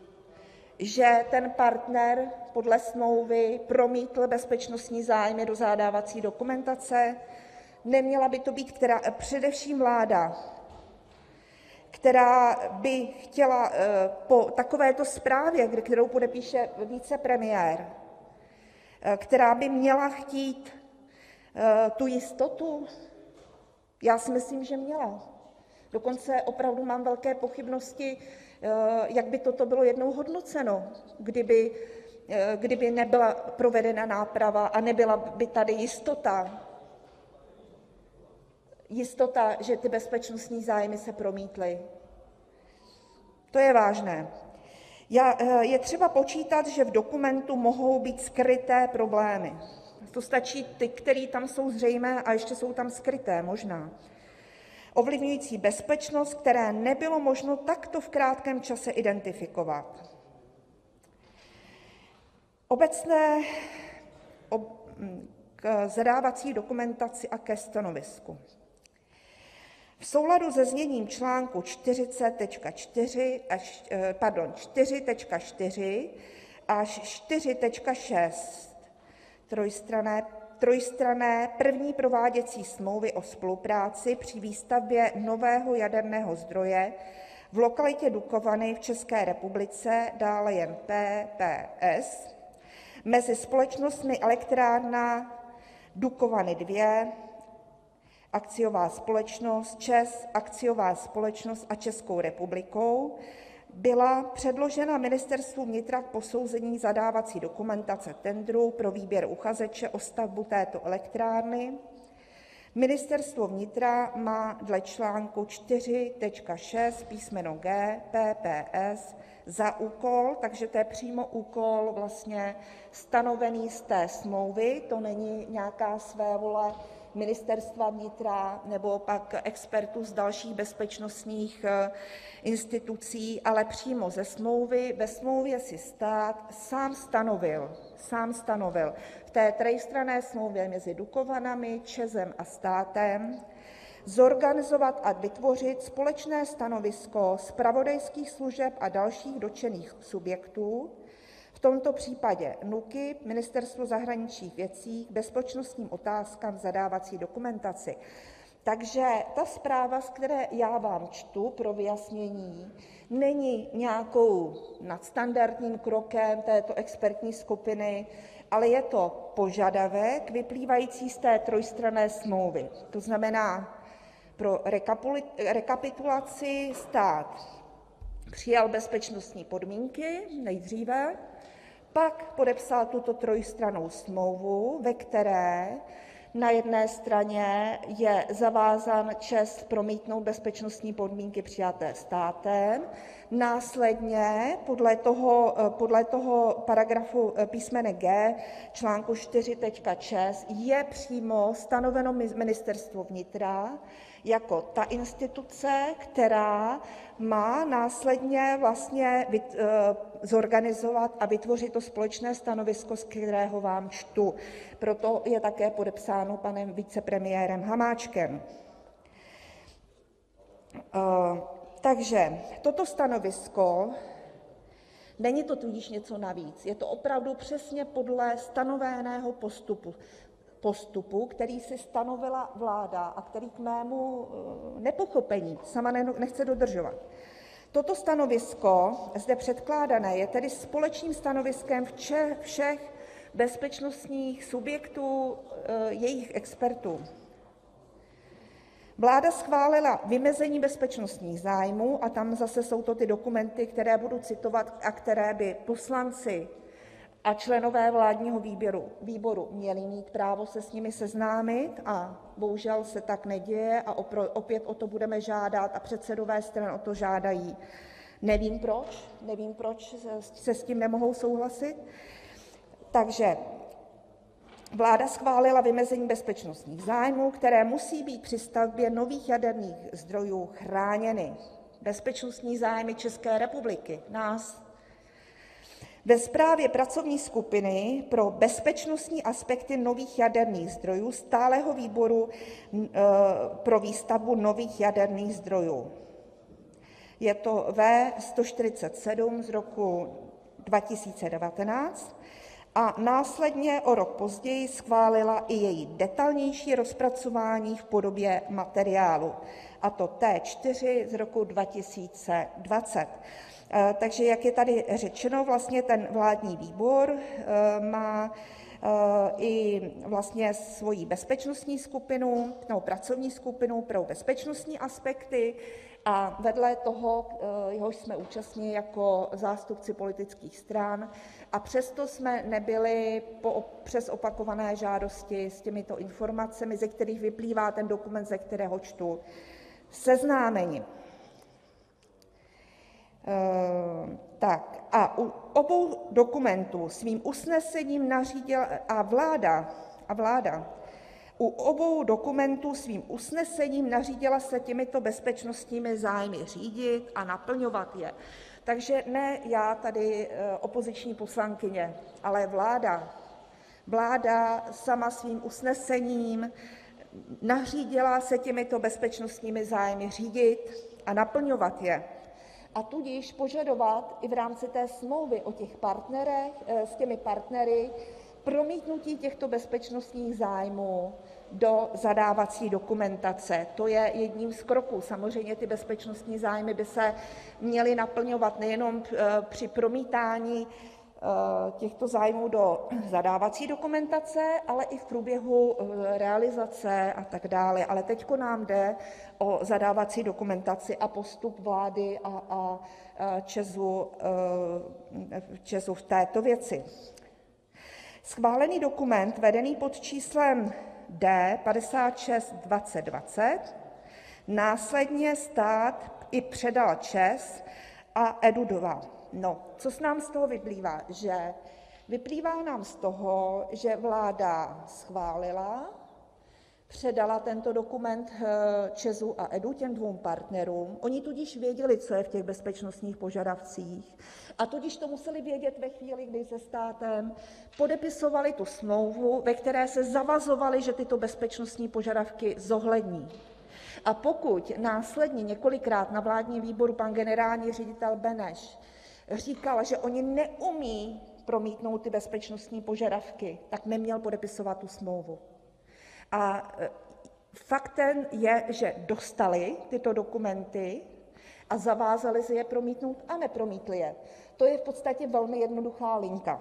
že ten partner podle smlouvy promítl bezpečnostní zájmy do zadávací dokumentace? Neměla by to být která, především vláda, která by chtěla po takovéto zprávě, kterou podepíše vicepremiér, která by měla chtít tu jistotu? Já si myslím, že měla. Dokonce opravdu mám velké pochybnosti, jak by toto bylo jednou hodnoceno, kdyby, kdyby nebyla provedena náprava a nebyla by tady jistota, jistota, že ty bezpečnostní zájmy se promítly. To je vážné. Je třeba počítat, že v dokumentu mohou být skryté problémy. To stačí ty, které tam jsou zřejmé a ještě jsou tam skryté možná. Ovlivňující bezpečnost, které nebylo možno takto v krátkém čase identifikovat. Obecné k zadávací dokumentaci a ke stanovisku. V souladu se zněním článku čtyřicet tečka čtyři až, pardon, čtyři tečka čtyři až čtyři tečka šest trojstranné, trojstranné první prováděcí smlouvy o spolupráci při výstavbě nového jaderného zdroje v lokalitě Dukovany v České republice, dále jen P P S, mezi společnostmi Elektrárna Dukovany dva akciová společnost, ČEZ, akciová společnost a Českou republikou, byla předložena Ministerstvu vnitra k posouzení zadávací dokumentace tendru pro výběr uchazeče o stavbu této elektrárny. Ministerstvo vnitra má dle článku čtyři tečka šest písmeno G P P S za úkol, takže to je přímo úkol vlastně stanovený z té smlouvy, to není nějaká svévole Ministerstva vnitra nebo pak expertů z dalších bezpečnostních institucí, ale přímo ze smlouvy. Ve smlouvě si stát sám stanovil, sám stanovil v té trojstranné smlouvě mezi Dukovanami, ČEZem a státem zorganizovat a vytvořit společné stanovisko zpravodajských služeb a dalších dotčených subjektů, v tomto případě NÚKIB, Ministerstvo zahraničních věcí, k bezpečnostním otázkám v zadávací dokumentaci. Takže ta zpráva, z které já vám čtu pro vyjasnění, není nějakou nadstandardním krokem této expertní skupiny, ale je to požadavek vyplývající z té trojstranné smlouvy. To znamená, pro rekapitulaci stát přijal bezpečnostní podmínky nejdříve, pak podepsal tuto trojstrannou smlouvu, ve které na jedné straně je zavázán ČEZ promítnout bezpečnostní podmínky přijaté státem, následně podle toho, podle toho paragrafu písmene G článku čtyři tečka šest je přímo stanoveno Ministerstvo vnitra jako ta instituce, která má následně vlastně zorganizovat a vytvořit to společné stanovisko, z kterého vám čtu. Proto je také podepsáno panem vicepremiérem Hamáčkem. Takže toto stanovisko, není to tudíž něco navíc, je to opravdu přesně podle stanoveného postupu, postupu, který si stanovila vláda a který k mému nepochopení sama nechce dodržovat. Toto stanovisko zde předkládané je tedy společným stanoviskem všech bezpečnostních subjektů, jejich expertů. Vláda schválila vymezení bezpečnostních zájmů, a tam zase jsou to ty dokumenty, které budu citovat a které by poslanci a členové vládního výběru, výboru měli mít právo se s nimi seznámit, a bohužel se tak neděje a opět o to budeme žádat a předsedové stran o to žádají. Nevím proč, nevím, proč se s tím nemohou souhlasit. Takže vláda schválila vymezení bezpečnostních zájmů, které musí být při stavbě nových jaderných zdrojů chráněny. Bezpečnostní zájmy České republiky, nás. Ve zprávě pracovní skupiny pro bezpečnostní aspekty nových jaderných zdrojů stálého výboru pro výstavbu nových jaderných zdrojů. Je to V sto čtyřicet sedm z roku dva tisíce devatenáct a následně o rok později schválila i její detailnější rozpracování v podobě materiálu, a to T čtyři z roku dva tisíce dvacet. Takže jak je tady řečeno, vlastně ten vládní výbor má i vlastně svoji bezpečnostní skupinu, no, pracovní skupinu pro bezpečnostní aspekty, a vedle toho, jehož jsme účastní jako zástupci politických stran, a přesto jsme nebyli po, přes opakované žádosti s těmito informacemi, ze kterých vyplývá ten dokument, ze kterého čtu, seznámeni. Uh, tak a u obou dokumentů svým usnesením nařídila a vláda, a vláda u obou dokumentů svým usnesením nařídila se těmito bezpečnostními zájmy řídit a naplňovat je. Takže ne já tady opoziční poslankyně, ale vláda. Vláda sama svým usnesením nařídila se těmito bezpečnostními zájmy řídit a naplňovat je. A tudíž požadovat i v rámci té smlouvy o těch partnerech, s těmi partnery promítnutí těchto bezpečnostních zájmů do zadávací dokumentace. To je jedním z kroků. Samozřejmě ty bezpečnostní zájmy by se měly naplňovat nejenom při promítání těchto zájmů do zadávací dokumentace, ale i v průběhu realizace a tak dále. Ale teď nám jde o zadávací dokumentaci a postup vlády a, a ČEZu, ČEZu v této věci. Schválený dokument vedený pod číslem D padesát šest dvacet dvacet následně stát i předal ČEZ a EDU dva. No, co s nám z toho vyplývá? Že vyplývá nám z toho, že vláda schválila, předala tento dokument ČEZu a EDU, těm dvou partnerům. Oni tudíž věděli, co je v těch bezpečnostních požadavcích, a tudíž to museli vědět ve chvíli, kdy se státem podepisovali tu smlouvu, ve které se zavazovali, že tyto bezpečnostní požadavky zohlední. A pokud následně několikrát na vládním výboru pan generální ředitel Beneš říkal, že oni neumí promítnout ty bezpečnostní požadavky, tak neměl podepisovat tu smlouvu. A faktem je, že dostali tyto dokumenty a zavázali se je promítnout a nepromítli je. To je v podstatě velmi jednoduchá linka.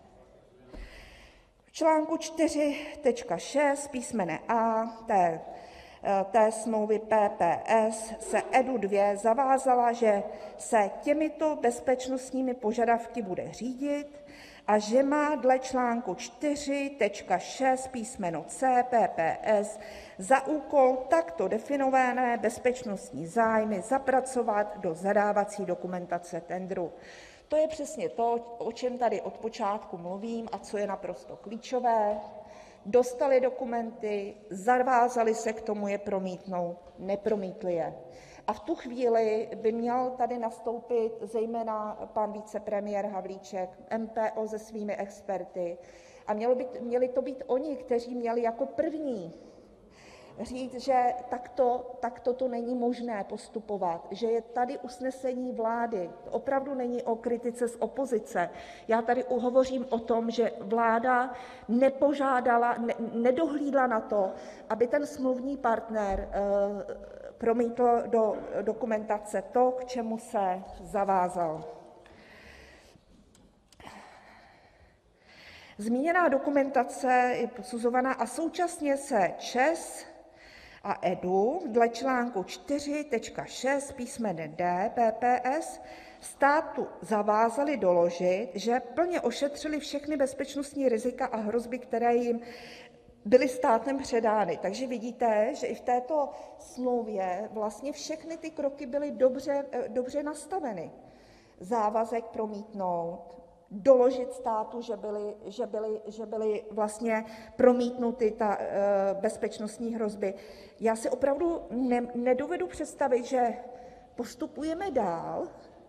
V článku čtyři tečka šest písmene A té, té smlouvy P P S se EDU dva zavázala, že se těmito bezpečnostními požadavky bude řídit a že má dle článku čtyři tečka šest písmeno C P P S za úkol takto definované bezpečnostní zájmy zapracovat do zadávací dokumentace tendru. To je přesně to, o čem tady od počátku mluvím a co je naprosto klíčové. Dostali dokumenty, zavázali se k tomu je promítnout, nepromítli je. A v tu chvíli by měl tady nastoupit zejména pan vicepremiér Havlíček, M P O se svými experty, a mělo by, měli to být oni, kteří měli jako první říct, že takto, takto to není možné postupovat, že je tady usnesení vlády. To opravdu není o kritice z opozice. Já tady hovořím o tom, že vláda nepožádala, ne, nedohlídla na to, aby ten smluvní partner eh, promítl do dokumentace to, k čemu se zavázal. Zmíněná dokumentace je posuzovaná a současně se ČEZ a EDU dle článku čtyři tečka šest písmene D P P S státu zavázali doložit, že plně ošetřili všechny bezpečnostní rizika a hrozby, které jim byly státem předány. Takže vidíte, že i v této smlouvě vlastně všechny ty kroky byly dobře, dobře nastaveny. Závazek promítnout, doložit státu, že byly, že byly, že byly vlastně promítnuty ta uh, bezpečnostní hrozby. Já si opravdu ne, nedovedu představit, že postupujeme dál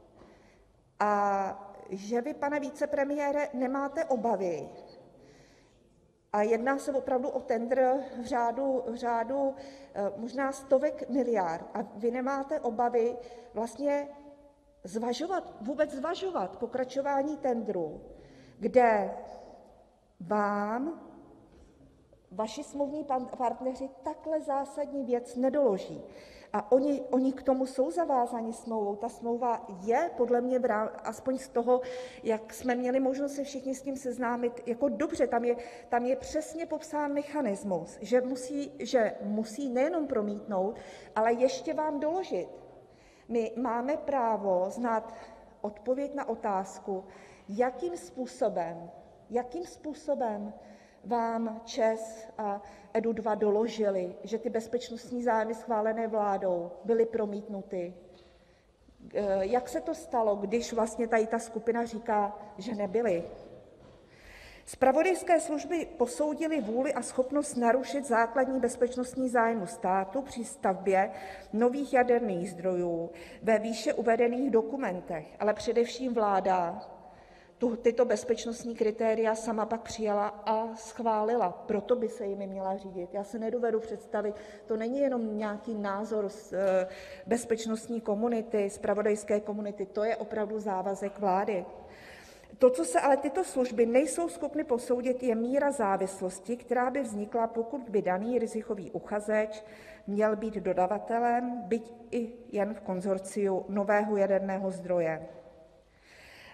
a že vy, pane vicepremiére, nemáte obavy. A jedná se opravdu o tendr v řádu, v řádu uh, možná stovek miliard. A vy nemáte obavy vlastně zvažovat, vůbec zvažovat pokračování tendru, kde vám vaši smluvní partneři takhle zásadní věc nedoloží. A oni, oni k tomu jsou zavázáni smlouvou. Ta smlouva je podle mě, aspoň z toho, jak jsme měli možnost se všichni s tím seznámit, jako dobře, tam je, tam je přesně popsán mechanismus, že musí, že musí nejenom promítnout, ale ještě vám doložit. My máme právo znát odpověď na otázku, jakým způsobem, jakým způsobem vám ČEZ a EDU dva doložili, že ty bezpečnostní zájmy schválené vládou byly promítnuty. Jak se to stalo, když vlastně tady ta skupina říká, že nebyly? Zpravodajské služby posoudily vůli a schopnost narušit základní bezpečnostní zájmu státu při stavbě nových jaderných zdrojů ve výše uvedených dokumentech, ale především vláda tu, tyto bezpečnostní kritéria sama pak přijala a schválila. Proto by se jimi měla řídit. Já se nedovedu představit, to není jenom nějaký názor z e, bezpečnostní komunity, zpravodajské komunity, to je opravdu závazek vlády. To, co se ale tyto služby nejsou schopny posoudit, je míra závislosti, která by vznikla, pokud by daný rizikový uchazeč měl být dodavatelem, byť i jen v konzorciu nového jaderného zdroje.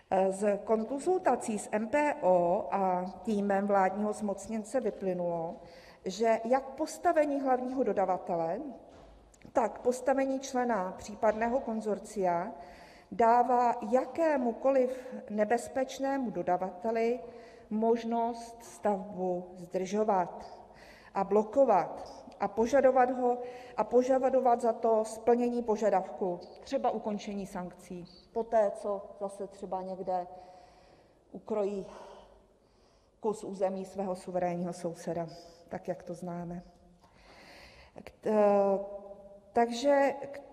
Z konzultací s M P O a týmem vládního zmocněnce vyplynulo, že jak postavení hlavního dodavatele, tak postavení člena případného konsorcia dává jakémukoliv nebezpečnému dodavateli možnost stavbu zdržovat a blokovat a požadovat ho a požadovat za to splnění požadavku, třeba ukončení sankcí, poté co zase třeba někde ukrojí kus území svého suverénního souseda, tak jak to známe. Takže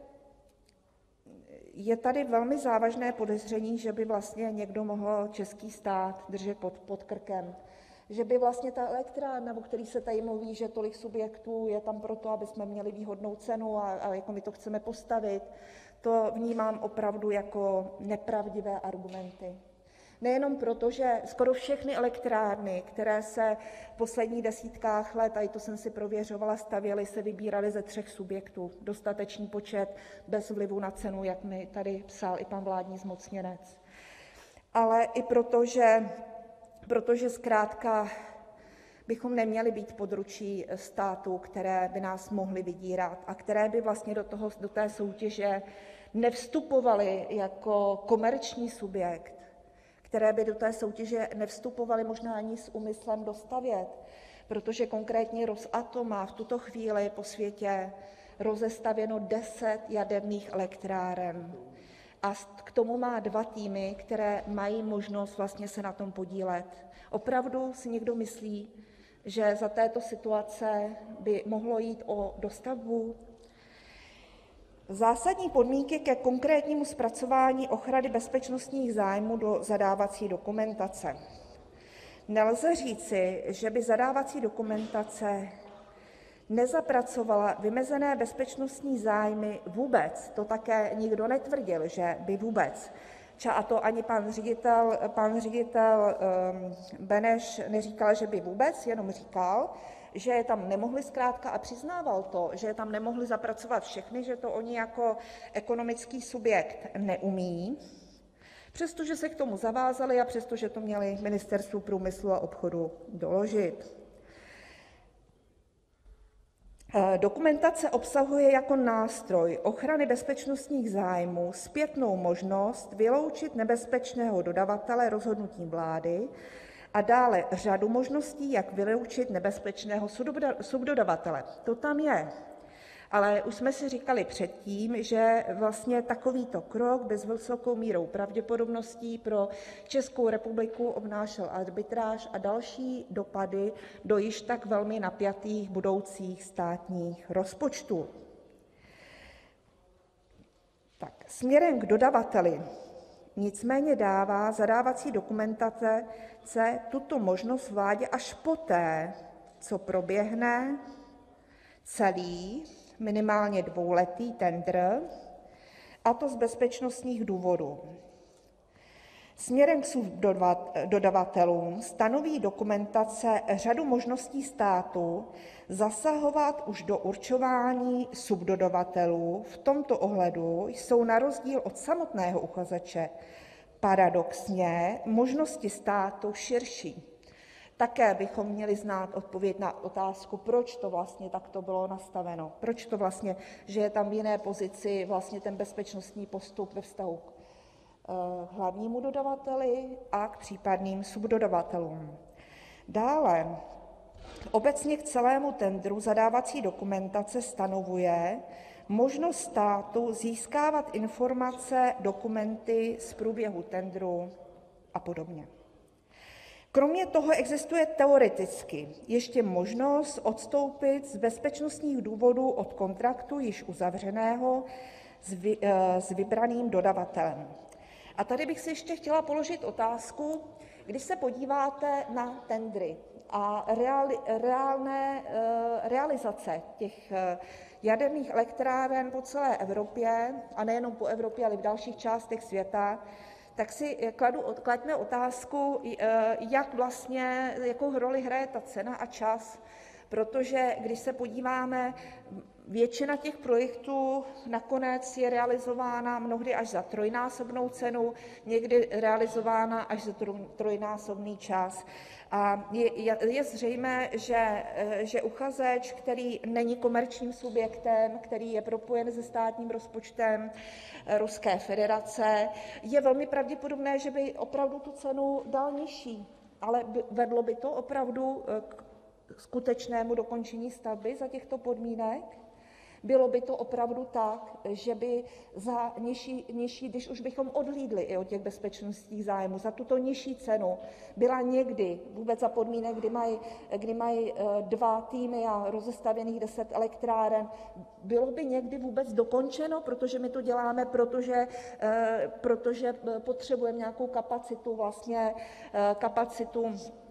je tady velmi závažné podezření, že by vlastně někdo mohl český stát držet pod, pod krkem, že by vlastně ta elektrárna, o který se tady mluví, že tolik subjektů je tam proto, aby jsme měli výhodnou cenu a, a jako my to chceme postavit, to vnímám opravdu jako nepravdivé argumenty. Nejenom proto, že skoro všechny elektrárny, které se v posledních desítkách let, a i to jsem si prověřovala, stavěly, se vybíraly ze třech subjektů. Dostatečný počet bez vlivu na cenu, jak mi tady psal i pan vládní zmocněnec. Ale i proto, že, protože zkrátka bychom neměli být područí států, které by nás mohly vydírat a které by vlastně do, toho, do té soutěže nevstupovaly jako komerční subjekt, které by do té soutěže nevstupovaly možná ani s úmyslem dostavět, protože konkrétně Rosatom má v tuto chvíli po světě rozestavěno deset jaderných elektráren a k tomu má dva týmy, které mají možnost vlastně se na tom podílet. Opravdu si někdo myslí, že za této situace by mohlo jít o dostavbu? Zásadní podmínky ke konkrétnímu zpracování ochrany bezpečnostních zájmů do zadávací dokumentace. Nelze říci, že by zadávací dokumentace nezapracovala vymezené bezpečnostní zájmy vůbec. To také nikdo netvrdil, že by vůbec. A to ani pan ředitel, pan ředitel Beneš neříkal, že by vůbec, jenom říkal, že je tam nemohli zkrátka, a přiznával to, že je tam nemohli zapracovat všechny, že to oni jako ekonomický subjekt neumí, přestože se k tomu zavázali a přestože to měli Ministerstvu průmyslu a obchodu doložit. Dokumentace obsahuje jako nástroj ochrany bezpečnostních zájmů zpětnou možnost vyloučit nebezpečného dodavatele rozhodnutím vlády a dále řadu možností, jak vyloučit nebezpečného subdodavatele. To tam je. Ale už jsme si říkali předtím, že vlastně takovýto krok bez vysokou mírou pravděpodobností pro Českou republiku obnášel arbitráž a další dopady do již tak velmi napjatých budoucích státních rozpočtů. Tak, směrem k dodavateli nicméně dává zadávací dokumentace tuto možnost vládě až poté, co proběhne celý minimálně dvouletý tendr, a to z bezpečnostních důvodů. Směrem k dodavatelům stanoví dokumentace řadu možností státu zasahovat už do určování subdodavatelů. V tomto ohledu jsou na rozdíl od samotného uchazeče paradoxně možnosti státu širší. Také bychom měli znát odpověď na otázku, proč to vlastně takto bylo nastaveno, proč to vlastně, že je tam v jiné pozici vlastně ten bezpečnostní postup ve vztahu k hlavnímu dodavateli a k případným subdodavatelům. Dále obecně k celému tendru zadávací dokumentace stanovuje možnost státu získávat informace, dokumenty z průběhu tendru a podobně. Kromě toho existuje teoreticky ještě možnost odstoupit z bezpečnostních důvodů od kontraktu již uzavřeného s, vy, s vybraným dodavatelem. A tady bych si ještě chtěla položit otázku, když se podíváte na tendry a reali, reálné realizace těch jaderných elektráren po celé Evropě, a nejenom po Evropě, ale i v dalších částech světa, tak si kladu, klaďme otázku, jak vlastně, jakou roli hraje ta cena a čas protože když se podíváme, většina těch projektů nakonec je realizována mnohdy až za trojnásobnou cenu, někdy realizována až za trojnásobný čas. A je, je, je zřejmé, že, že uchazeč, který není komerčním subjektem, který je propojen se státním rozpočtem Ruské federace, je velmi pravděpodobné, že by opravdu tu cenu dal nižší, ale vedlo by to opravdu k skutečnému dokončení stavby za těchto podmínek? Bylo by to opravdu tak, že by za nižší, nižší, když už bychom odhlídli i od těch bezpečnostních zájmů, za tuto nižší cenu byla někdy, vůbec za podmínek, kdy mají, kdy mají dva týmy a rozestavěných deset elektráren, bylo by někdy vůbec dokončeno, protože my to děláme, protože, protože potřebujeme nějakou kapacitu, vlastně kapacitu,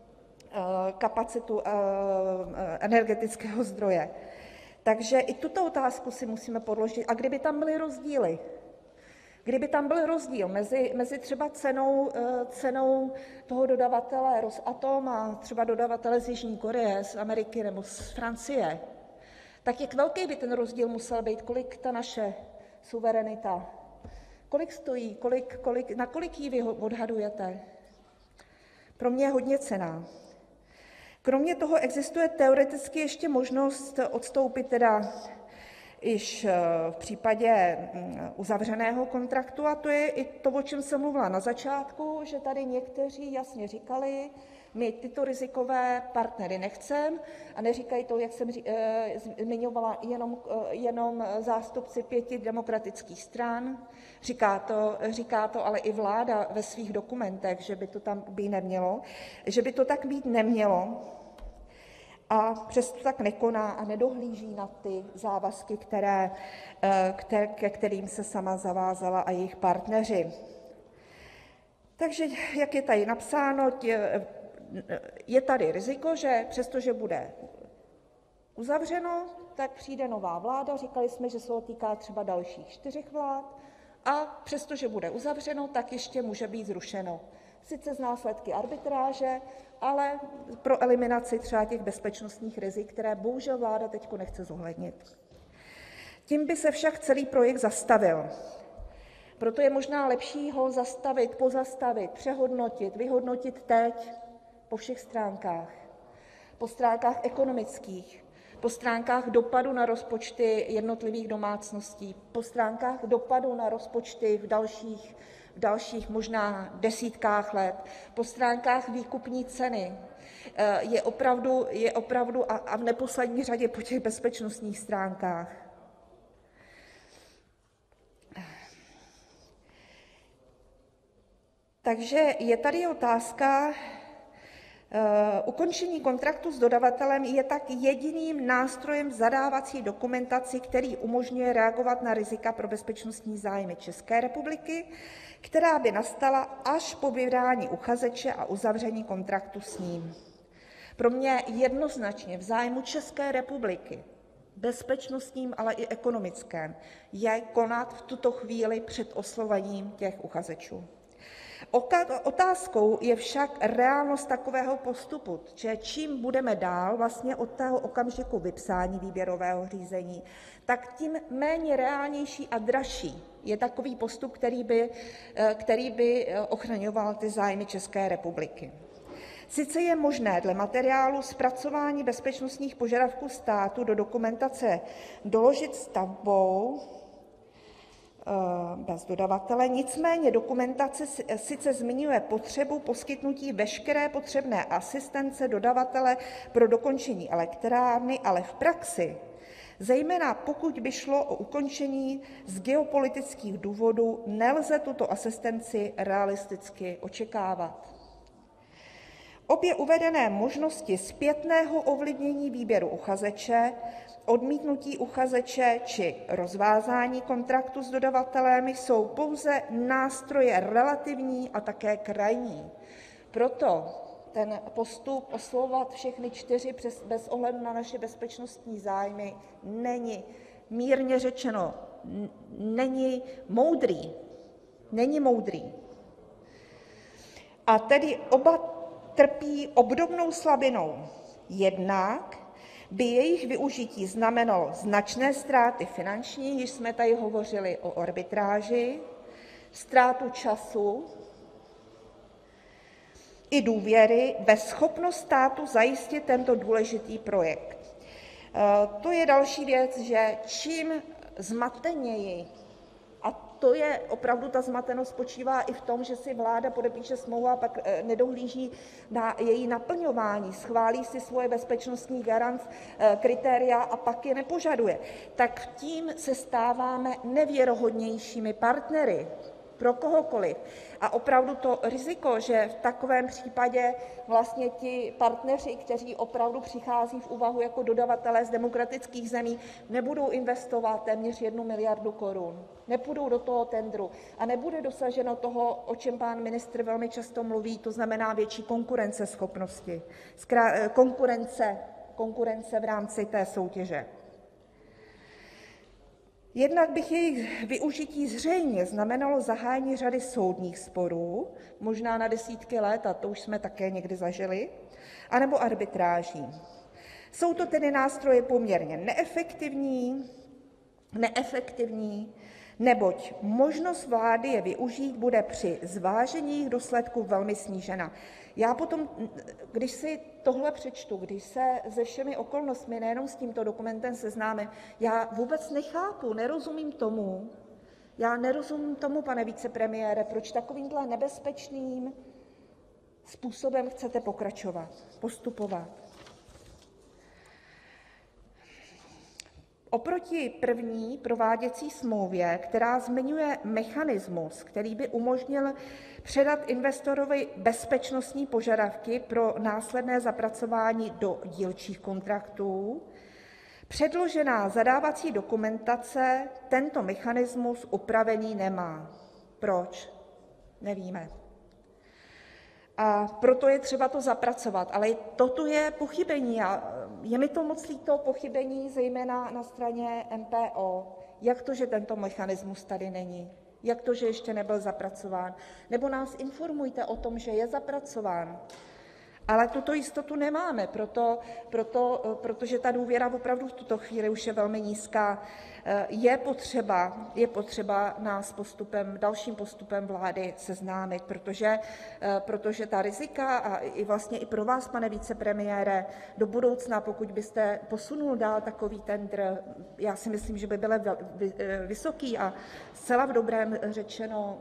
kapacitu energetického zdroje. Takže i tuto otázku si musíme položit. A kdyby tam byly rozdíly, kdyby tam byl rozdíl mezi, mezi třeba cenou, cenou toho dodavatele Rosatom a třeba dodavatele z Jižní Koreje, z Ameriky nebo z Francie, tak jak velký by ten rozdíl musel být, kolik ta naše suverenita, kolik stojí, kolik, kolik, na kolik ji vy odhadujete? Pro mě je hodně cenná. Kromě toho existuje teoreticky ještě možnost odstoupit teda již v případě uzavřeného kontraktu, a to je i to, o čem jsem mluvila na začátku, že tady někteří jasně říkali, my tyto rizikové partnery nechceme, a neříkají to, jak jsem zmiňovala, jenom, jenom zástupci pěti demokratických stran, říká to, říká to ale i vláda ve svých dokumentech, že by to tam být nemělo, že by to tak být nemělo, a přesto tak nekoná a nedohlíží na ty závazky, které, které, ke kterým se sama zavázala a jejich partneři. Takže, jak je tady napsáno, je tady riziko, že přestože bude uzavřeno, tak přijde nová vláda, říkali jsme, že se to týká třeba dalších čtyřech vlád, a přestože bude uzavřeno, tak ještě může být zrušeno. Sice z následky arbitráže, ale pro eliminaci třeba těch bezpečnostních rizik, které bohužel vláda teď nechce zohlednit. Tím by se však celý projekt zastavil. Proto je možná lepší ho zastavit, pozastavit, přehodnotit, vyhodnotit teď po všech stránkách. Po stránkách ekonomických, po stránkách dopadu na rozpočty jednotlivých domácností, po stránkách dopadu na rozpočty v dalších v dalších možná desítkách let, po stránkách výkupní ceny, je opravdu, je opravdu a, a v neposlední řadě po těch bezpečnostních stránkách. Takže je tady otázka, Uh, ukončení kontraktu s dodavatelem je tak jediným nástrojem zadávací dokumentaci, který umožňuje reagovat na rizika pro bezpečnostní zájmy České republiky, která by nastala až po vydání uchazeče a uzavření kontraktu s ním. Pro mě jednoznačně v zájmu České republiky, bezpečnostním, ale i ekonomickém, je konat v tuto chvíli před oslovením těch uchazečů. Otázkou je však reálnost takového postupu, že čím budeme dál vlastně od toho okamžiku vypsání výběrového řízení, tak tím méně reálnější a dražší je takový postup, který by, který by ochraňoval ty zájmy České republiky. Sice je možné dle materiálu zpracování bezpečnostních požadavků státu do dokumentace doložit stavbou bez dodavatele, nicméně dokumentace sice zmiňuje potřebu poskytnutí veškeré potřebné asistence dodavatele pro dokončení elektrárny, ale v praxi, zejména pokud by šlo o ukončení z geopolitických důvodů, nelze tuto asistenci realisticky očekávat. Obě uvedené možnosti zpětného ovlivnění výběru uchazeče, odmítnutí uchazeče či rozvázání kontraktu s dodavatelem jsou pouze nástroje relativní a také krajní. Proto ten postup oslovovat všechny čtyři přes, bez ohledu na naše bezpečnostní zájmy není, mírně řečeno, není moudrý. Není moudrý. A tedy oba trpí obdobnou slabinou. Jednak by jejich využití znamenalo značné ztráty finanční, již jsme tady hovořili o arbitráži, ztrátu času i důvěry ve schopnost státu zajistit tento důležitý projekt. To je další věc, že čím zmateněji, a to je opravdu, ta zmatenost spočívá i v tom, že si vláda podepíše smlouvu a pak nedohlíží na její naplňování, schválí si svoje bezpečnostní garant kritéria a pak je nepožaduje, tak tím se stáváme nevěrohodnějšími partnery pro kohokoliv. A opravdu to riziko, že v takovém případě vlastně ti partneři, kteří opravdu přichází v úvahu jako dodavatelé z demokratických zemí, nebudou investovat téměř jednu miliardu korun, nepůjdou do toho tendru a nebude dosaženo toho, o čem pan ministr velmi často mluví, to znamená větší konkurenceschopnosti, konkurence, konkurence v rámci té soutěže. Jednak by jejich využití zřejmě znamenalo zahájení řady soudních sporů, možná na desítky let, a to už jsme také někdy zažili, anebo arbitráží. Jsou to tedy nástroje poměrně neefektivní, neefektivní, neboť možnost vlády je využít bude při zvážení jejich důsledků velmi snížena. Já potom, když si tohle přečtu, když se se všemi okolnostmi, nejenom s tímto dokumentem seznámím, já vůbec nechápu, nerozumím tomu, já nerozumím tomu, pane vicepremiére, proč takovýmhle nebezpečným způsobem chcete pokračovat, postupovat. Oproti první prováděcí smlouvě, která zmiňuje mechanismus, který by umožnil předat investorovi bezpečnostní požadavky pro následné zapracování do dílčích kontraktů, předložená zadávací dokumentace tento mechanismus upravený nemá. Proč? Nevíme. A proto je třeba to zapracovat. Ale toto je pochybení a je mi to moc líto, pochybení zejména na straně M P O. Jak to, že tento mechanismus tady není? Jak to, že ještě nebyl zapracován? Nebo nás informujte o tom, že je zapracován. Ale tuto jistotu nemáme, proto, proto, protože ta důvěra opravdu v tuto chvíli už je velmi nízká. Je potřeba, je potřeba nás postupem, dalším postupem vlády seznámit, protože, protože ta rizika a i vlastně i pro vás, pane vicepremiére, do budoucna, pokud byste posunul dál takový tendr, já si myslím, že by byl vysoký a zcela v dobrém řečeno.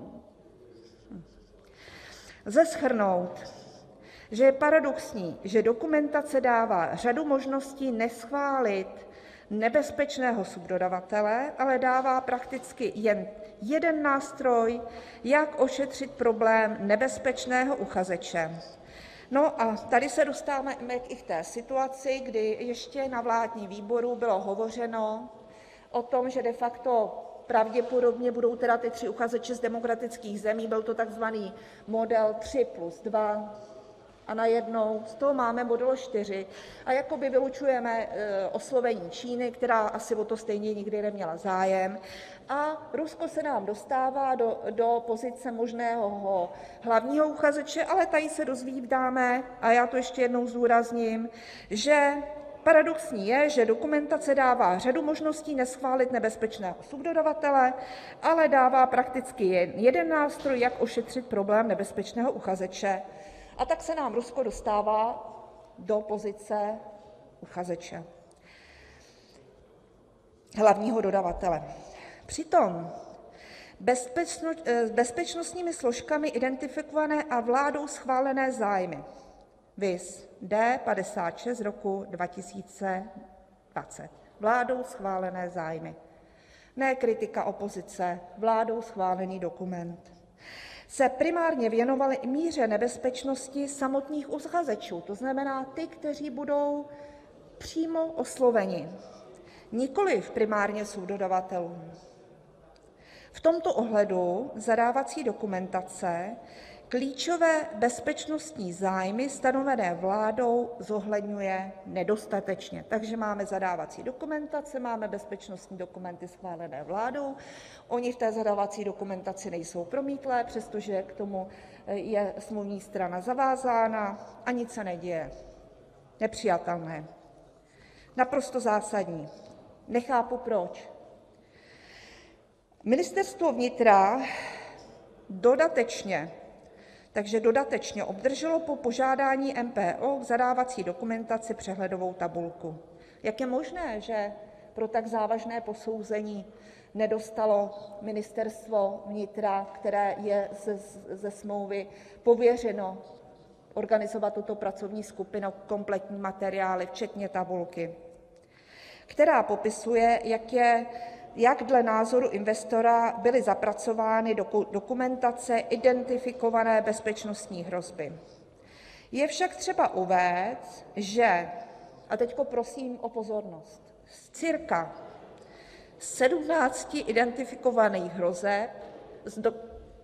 Lze shrnout, že je paradoxní, že dokumentace dává řadu možností neschválit nebezpečného subdodavatele, ale dává prakticky jen jeden nástroj, jak ošetřit problém nebezpečného uchazeče. No a tady se dostáváme i k té situaci, kdy ještě na vládním výboru bylo hovořeno o tom, že de facto pravděpodobně budou teda ty tři uchazeči z demokratických zemí, byl to takzvaný model tři plus dva, a najednou z toho máme model čtyři a jakoby vylučujeme oslovení Číny, která asi o to stejně nikdy neměla zájem, a Rusko se nám dostává do, do pozice možného hlavního uchazeče, ale tady se dozvídáme, a já to ještě jednou zdůrazním, že paradoxní je, že dokumentace dává řadu možností neschválit nebezpečného subdodavatele, ale dává prakticky jen jeden nástroj, jak ošetřit problém nebezpečného uchazeče. A tak se nám Rusko dostává do pozice uchazeče, hlavního dodavatele. Přitom bezpečno, bezpečnostními složkami identifikované a vládou schválené zájmy, viz D padesát šest z roku dva tisíce dvacet, vládou schválené zájmy, ne kritika opozice, vládou schválený dokument, se primárně věnovali i míře nebezpečnosti samotných uchazečů, to znamená ty, kteří budou přímo osloveni, nikoliv primárně subdodavatelům. V tomto ohledu zadávací dokumentace klíčové bezpečnostní zájmy stanovené vládou zohledňuje nedostatečně. Takže máme zadávací dokumentace, máme bezpečnostní dokumenty schválené vládou, oni v té zadávací dokumentaci nejsou promítlé, přestože k tomu je smluvní strana zavázána a nic se neděje. Nepřijatelné. Naprosto zásadní. Nechápu proč. Ministerstvo vnitra dodatečně, takže dodatečně obdrželo po požádání M P O k zadávací dokumentaci přehledovou tabulku. Jak je možné, že pro tak závažné posouzení nedostalo Ministerstvo vnitra, které je ze, ze smlouvy pověřeno organizovat tuto pracovní skupinu, kompletní materiály, včetně tabulky, která popisuje, jak, je, jak dle názoru investora byly zapracovány do dokumentace identifikované bezpečnostní hrozby. Je však třeba uvést, že, a teď prosím o pozornost, z cirka sedmnácti identifikovaných hrozeb z, do,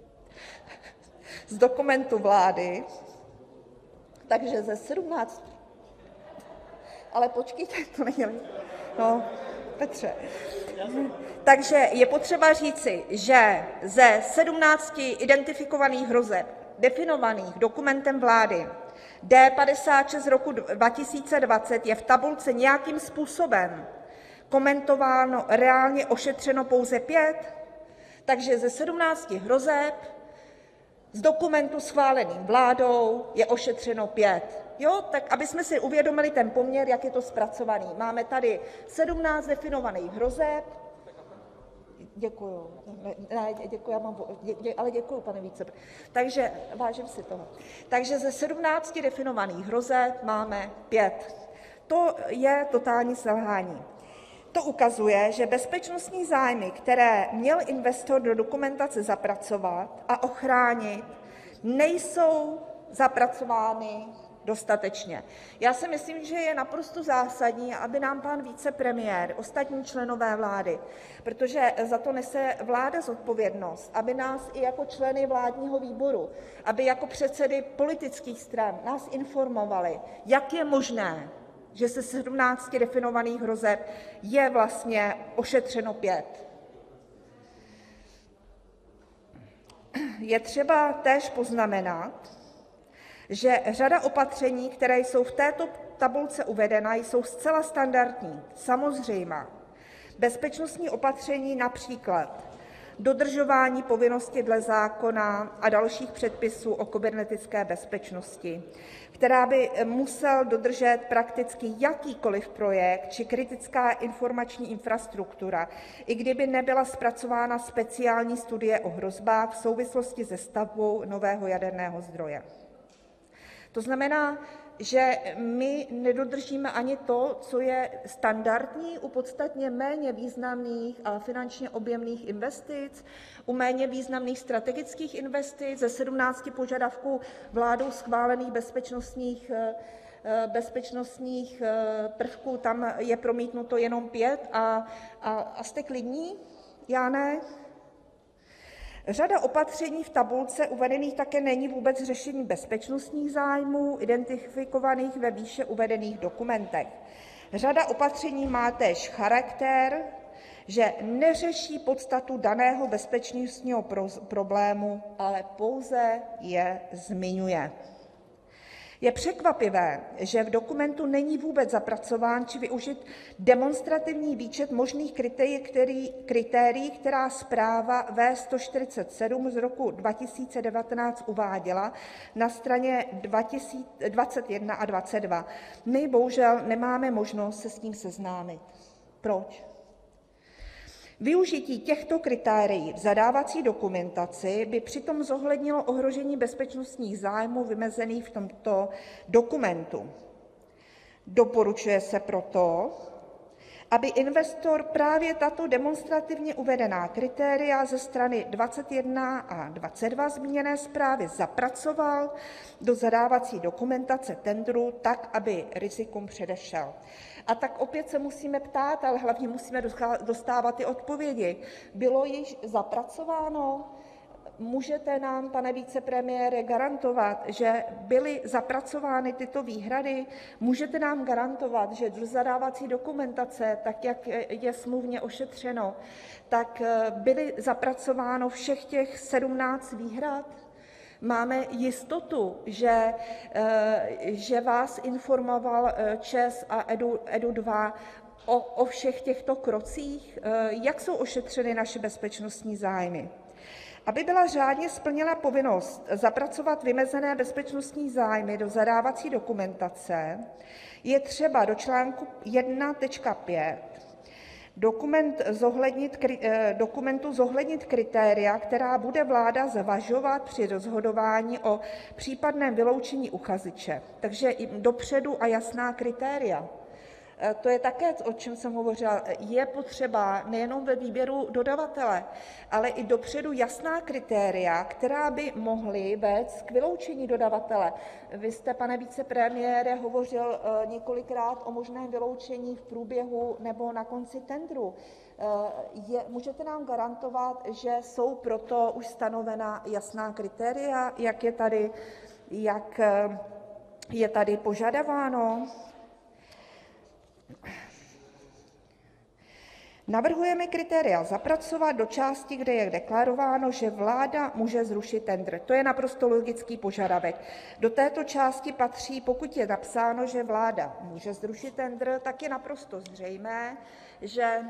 z dokumentu vlády, takže ze sedmnácti, ale počkejte, to není, no, Petře. Takže je potřeba říci, že ze sedmnácti identifikovaných hrozeb definovaných dokumentem vlády D padesát šest z roku dva tisíce dvacet je v tabulce nějakým způsobem komentováno, reálně ošetřeno pouze pět, takže ze sedmnácti hrozeb z dokumentu schváleným vládou je ošetřeno pět. Jo, tak aby jsme si uvědomili ten poměr, jak je to zpracovaný. Máme tady sedmnáct definovaných hrozeb. Děkuju. Ne, děkuju, já mám, dě, dě, ale děkuju, pane více. Takže vážím si toho. Takže ze sedmnácti definovaných hrozeb máme pět. To je totální selhání. To ukazuje, že bezpečnostní zájmy, které měl investor do dokumentace zapracovat a ochránit, nejsou zapracovány dostatečně. Já si myslím, že je naprosto zásadní, aby nám pan vicepremiér, ostatní členové vlády, protože za to nese vláda zodpovědnost, aby nás i jako členy vládního výboru, aby jako předsedy politických stran nás informovali, jak je možné, že se sedmnácti definovaných hrozeb je vlastně ošetřeno pět. Je třeba též poznamenat, že řada opatření, které jsou v této tabulce uvedena, jsou zcela standardní, samozřejmá. Bezpečnostní opatření, například dodržování povinnosti dle zákona a dalších předpisů o kybernetické bezpečnosti, která by musel dodržet prakticky jakýkoliv projekt či kritická informační infrastruktura, i kdyby nebyla zpracována speciální studie o hrozbách v souvislosti se stavbou nového jaderného zdroje. To znamená, že my nedodržíme ani to, co je standardní u podstatně méně významných a finančně objemných investic, u méně významných strategických investic. Ze sedmnácti požadavků vládou schválených bezpečnostních, bezpečnostních prvků tam je promítnuto jenom pět a, a, a jste klidní? Já ne. Řada opatření v tabulce uvedených také není vůbec řešení bezpečnostních zájmů identifikovaných ve výše uvedených dokumentech. Řada opatření má též charakter, že neřeší podstatu daného bezpečnostního problému, ale pouze je zmiňuje. Je překvapivé, že v dokumentu není vůbec zapracován či využit demonstrativní výčet možných kritérií, kritérií, která zpráva V sto čtyřicet sedm z roku dva tisíce devatenáct uváděla na straně dvacet jedna a dvacet dva. My bohužel nemáme možnost se s tím seznámit. Proč? Využití těchto kritérií v zadávací dokumentaci by přitom zohlednilo ohrožení bezpečnostních zájmů vymezených v tomto dokumentu. Doporučuje se proto, aby investor právě tato demonstrativně uvedená kritéria ze strany dvacet jedna a dvacet dva zmíněné zprávy zapracoval do zadávací dokumentace tendru tak, aby rizikům předešel. A tak opět se musíme ptát, ale hlavně musíme dostávat ty odpovědi. Bylo již zapracováno? Můžete nám, pane vicepremiére, garantovat, že byly zapracovány tyto výhrady? Můžete nám garantovat, že do zadávací dokumentace, tak jak je smluvně ošetřeno, tak byly zapracováno všech těch sedmnáct výhrad? máme jistotu, že, že vás informoval ČEZ a EDU, EDU dva o, o všech těchto krocích? Jak jsou ošetřeny naše bezpečnostní zájmy? Aby byla řádně splněna povinnost zapracovat vymezené bezpečnostní zájmy do zadávací dokumentace, je třeba do článku jedna tečka pět dokument zohlednit, dokumentu zohlednit kritéria, která bude vláda zvažovat při rozhodování o případném vyloučení uchazeče. Takže i dopředu a jasná kritéria. To je také, o čem jsem hovořila. Je potřeba nejenom ve výběru dodavatele, ale i dopředu jasná kritéria, která by mohly vést k vyloučení dodavatele. Vy jste, pane vicepremiére, hovořil několikrát o možném vyloučení v průběhu nebo na konci tendru. Je, můžete nám garantovat, že jsou proto už stanovena jasná kritéria, jak je tady, jak je tady požadováno? Navrhujeme kritéria zapracovat do části, kde je deklarováno, že vláda může zrušit tendr. To je naprosto logický požadavek. Do této části patří, pokud je napsáno, že vláda může zrušit tendr, tak je naprosto zřejmé, že,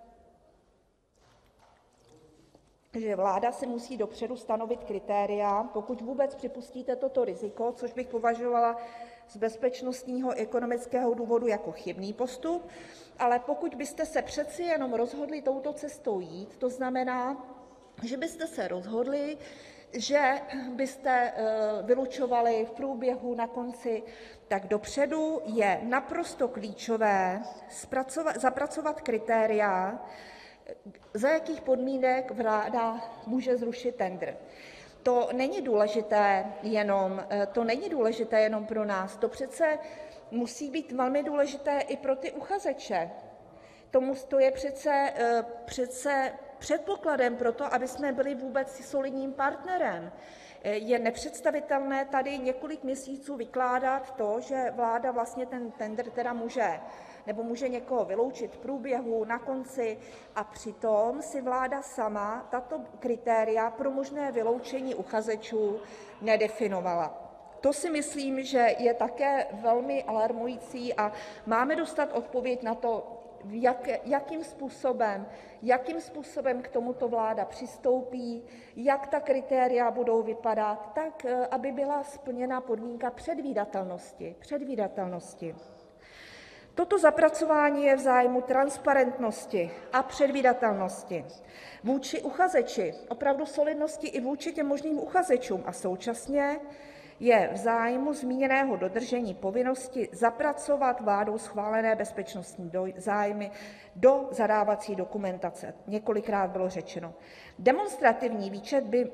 že vláda si musí dopředu stanovit kritéria, pokud vůbec připustíte toto riziko, což bych považovala z bezpečnostního ekonomického důvodu jako chybný postup, ale pokud byste se přeci jenom rozhodli touto cestou jít, to znamená, že byste se rozhodli, že byste vylučovali v průběhu, na konci, tak dopředu je naprosto klíčové zapracovat kritéria, za jakých podmínek vláda může zrušit tendr. To není důležité jenom, to není důležité jenom pro nás, to přece musí být velmi důležité i pro ty uchazeče. Tomu to je přece, přece předpokladem pro to, aby jsme byli vůbec solidním partnerem. Je nepředstavitelné tady několik měsíců vykládat to, že vláda vlastně ten tendr teda může nebo může někoho vyloučit v průběhu, na konci, a přitom si vláda sama tato kritéria pro možné vyloučení uchazečů nedefinovala. To si myslím, že je také velmi alarmující a máme dostat odpověď na to, jak, jakým způsobem, jakým způsobem k tomuto vláda přistoupí, jak ta kritéria budou vypadat, tak aby byla splněna podmínka předvídatelnosti. předvídatelnosti. Toto zapracování je v zájmu transparentnosti a předvídatelnosti vůči uchazeči, opravdu solidnosti i vůči těm možným uchazečům, a současně je v zájmu zmíněného dodržení povinnosti zapracovat vládou schválené bezpečnostní zájmy do zadávací dokumentace. Několikrát bylo řečeno. Demonstrativní výčet by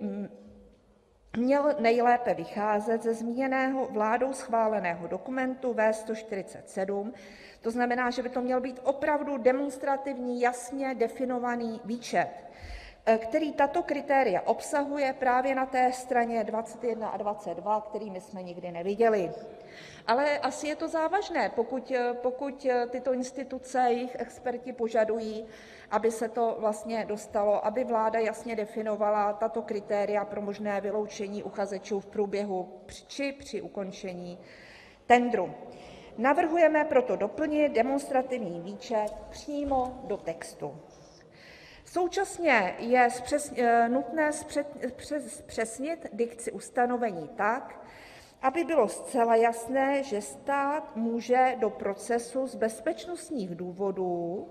měl nejlépe vycházet ze zmíněného vládou schváleného dokumentu V sto čtyřicet sedm, to znamená, že by to měl být opravdu demonstrativní, jasně definovaný výčet, který tato kritéria obsahuje právě na té straně dvacet jedna a dvacet dva, který my jsme nikdy neviděli. Ale asi je to závažné, pokud, pokud tyto instituce, jejich experti požadují, aby se to vlastně dostalo, aby vláda jasně definovala tato kritéria pro možné vyloučení uchazečů v průběhu či při ukončení tendru. Navrhujeme proto doplnit demonstrativní výčet přímo do textu. Současně je zpřes, nutné zpřesnit dikci ustanovení tak, aby bylo zcela jasné, že stát může do procesu z bezpečnostních důvodů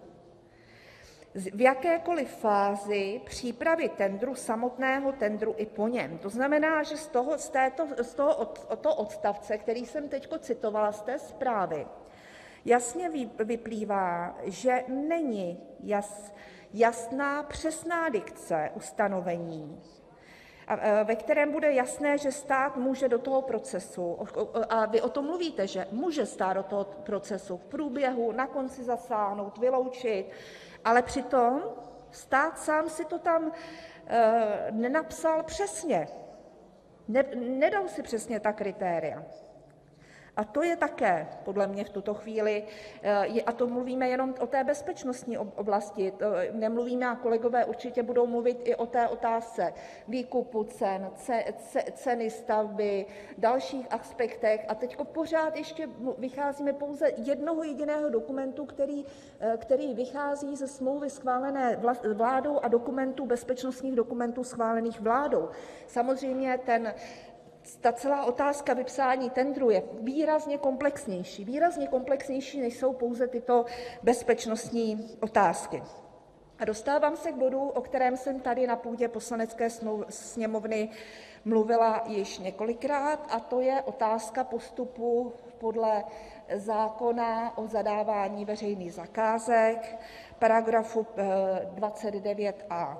v jakékoliv fázi přípravy tendru, samotného tendru i po něm. To znamená, že z toho, z této, z toho od, toho odstavce, který jsem teď citovala z té zprávy, jasně vyplývá, že není jas, jasná, přesná dikce ustanovení, ve kterém bude jasné, že stát může do toho procesu, a vy o tom mluvíte, že může stát do toho procesu v průběhu, na konci zasáhnout, vyloučit, ale přitom stát sám si to tam e, nenapsal přesně, ne, nedal si přesně ta kritéria. A to je také podle mě v tuto chvíli, a to mluvíme jenom o té bezpečnostní oblasti, nemluvíme, a kolegové určitě budou mluvit i o té otázce výkupu cen, ceny stavby, dalších aspektech. A teď pořád ještě vycházíme pouze jednoho jediného dokumentu, který, který vychází ze smlouvy schválené vládou a dokumentů, bezpečnostních dokumentů schválených vládou. Samozřejmě ten Ta celá otázka vypsání tendru je výrazně komplexnější, výrazně komplexnější, než jsou pouze tyto bezpečnostní otázky. A dostávám se k bodu, o kterém jsem tady na půdě Poslanecké sněmovny mluvila již několikrát, a to je otázka postupu podle zákona o zadávání veřejných zakázek, paragrafu dvacet devět a.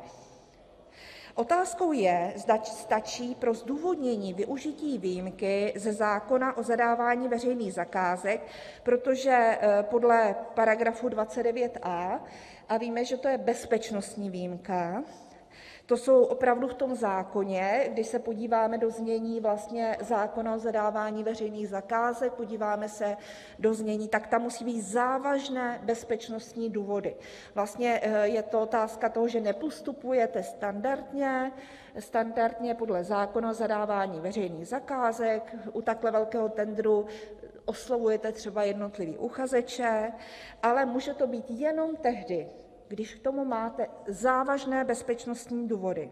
Otázkou je, zda stačí pro zdůvodnění využití výjimky ze zákona o zadávání veřejných zakázek, protože podle paragrafu dvacet devět a, a víme, že to je bezpečnostní výjimka, to jsou opravdu v tom zákoně, když se podíváme do znění vlastně zákona o zadávání veřejných zakázek, podíváme se do znění, tak tam musí být závažné bezpečnostní důvody. Vlastně je to otázka toho, že nepostupujete standardně, standardně podle zákona o zadávání veřejných zakázek, u takhle velkého tendru oslovujete třeba jednotlivý uchazeče, ale může to být jenom tehdy, když k tomu máte závažné bezpečnostní důvody.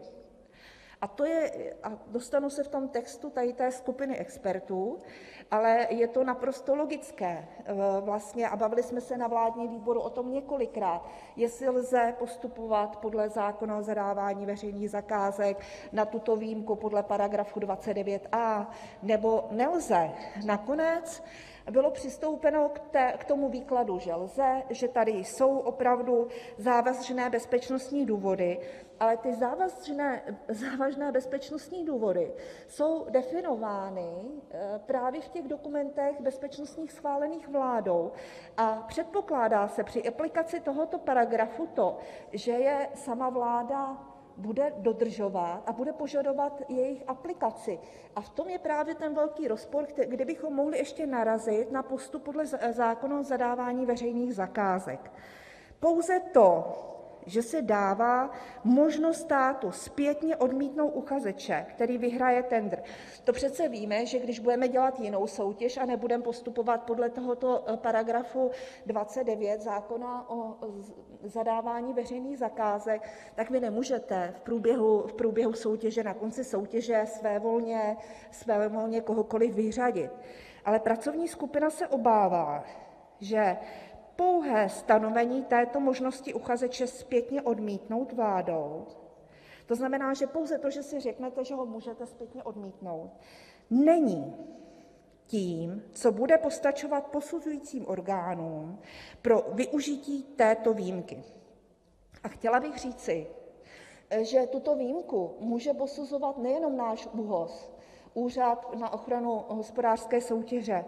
A to je, a dostanu se v tom textu tady té skupiny expertů, ale je to naprosto logické vlastně, a bavili jsme se na vládním výboru o tom několikrát, jestli lze postupovat podle zákona o zadávání veřejných zakázek na tuto výjimku podle paragrafu dvacet devět a, nebo nelze. Nakonec bylo přistoupeno k, té, k tomu výkladu, že lze, že tady jsou opravdu závažné bezpečnostní důvody, ale ty závažné, závažné bezpečnostní důvody jsou definovány právě v těch dokumentech bezpečnostních schválených vládou a předpokládá se při aplikaci tohoto paragrafu to, že je sama vláda bude dodržovat a bude požadovat jejich aplikaci. A v tom je právě ten velký rozpor, kde bychom mohli ještě narazit na postup podle zákona o zadávání veřejných zakázek. Pouze to, že se dává možnost státu zpětně odmítnout uchazeče, který vyhraje tendr. To přece víme, že když budeme dělat jinou soutěž a nebudeme postupovat podle tohoto paragrafu dvacet devět zákona o zadávání veřejných zakázek, tak vy nemůžete v průběhu, v průběhu soutěže, na konci soutěže svévolně, svévolně kohokoliv vyřadit. Ale pracovní skupina se obává, že pouhé stanovení této možnosti uchazeče zpětně odmítnout vládou, to znamená, že pouze to, že si řeknete, že ho můžete zpětně odmítnout, není tím, co bude postačovat posuzujícím orgánům pro využití této výjimky. A chtěla bych říci, že tuto výjimku může posuzovat nejenom náš ÚOHS, Úřad na ochranu hospodářské soutěže,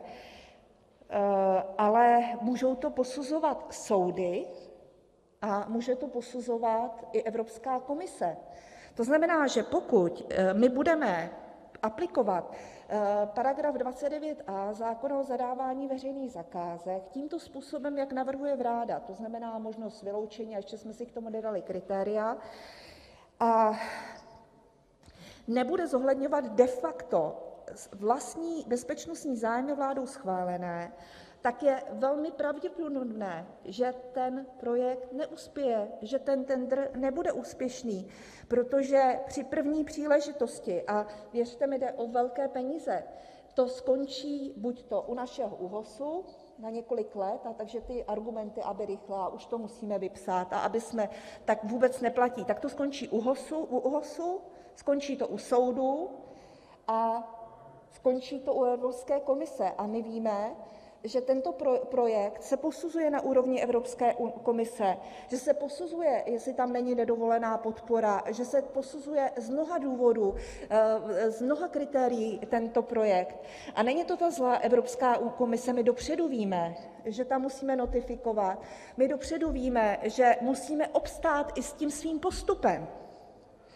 ale můžou to posuzovat soudy a může to posuzovat i Evropská komise. To znamená, že pokud my budeme aplikovat paragraf dvacet devět a zákona o zadávání veřejných zakázek tímto způsobem, jak navrhuje vláda, to znamená možnost vyloučení, a ještě jsme si k tomu dodali kritéria, a nebude zohledňovat de facto vlastní bezpečnostní zájmy vládou schválené, tak je velmi pravděpodobné, že ten projekt neuspěje, že ten tendr nebude úspěšný, protože při první příležitosti, a věřte mi, jde o velké peníze, to skončí buď to u našeho ÚOHSu na několik let, a takže ty argumenty, aby rychle, a už to musíme vypsat, a aby jsme, tak vůbec neplatí. Tak to skončí u ÚOHSu, u ÚOHSu, skončí to u soudu a skončí to u Evropské komise. A my víme, že tento projekt se posuzuje na úrovni Evropské komise, že se posuzuje, jestli tam není nedovolená podpora, že se posuzuje z mnoha důvodů, z mnoha kritérií tento projekt. A není to ta zlá Evropská komise, my dopředu víme, že tam musíme notifikovat, my dopředu víme, že musíme obstát i s tím svým postupem.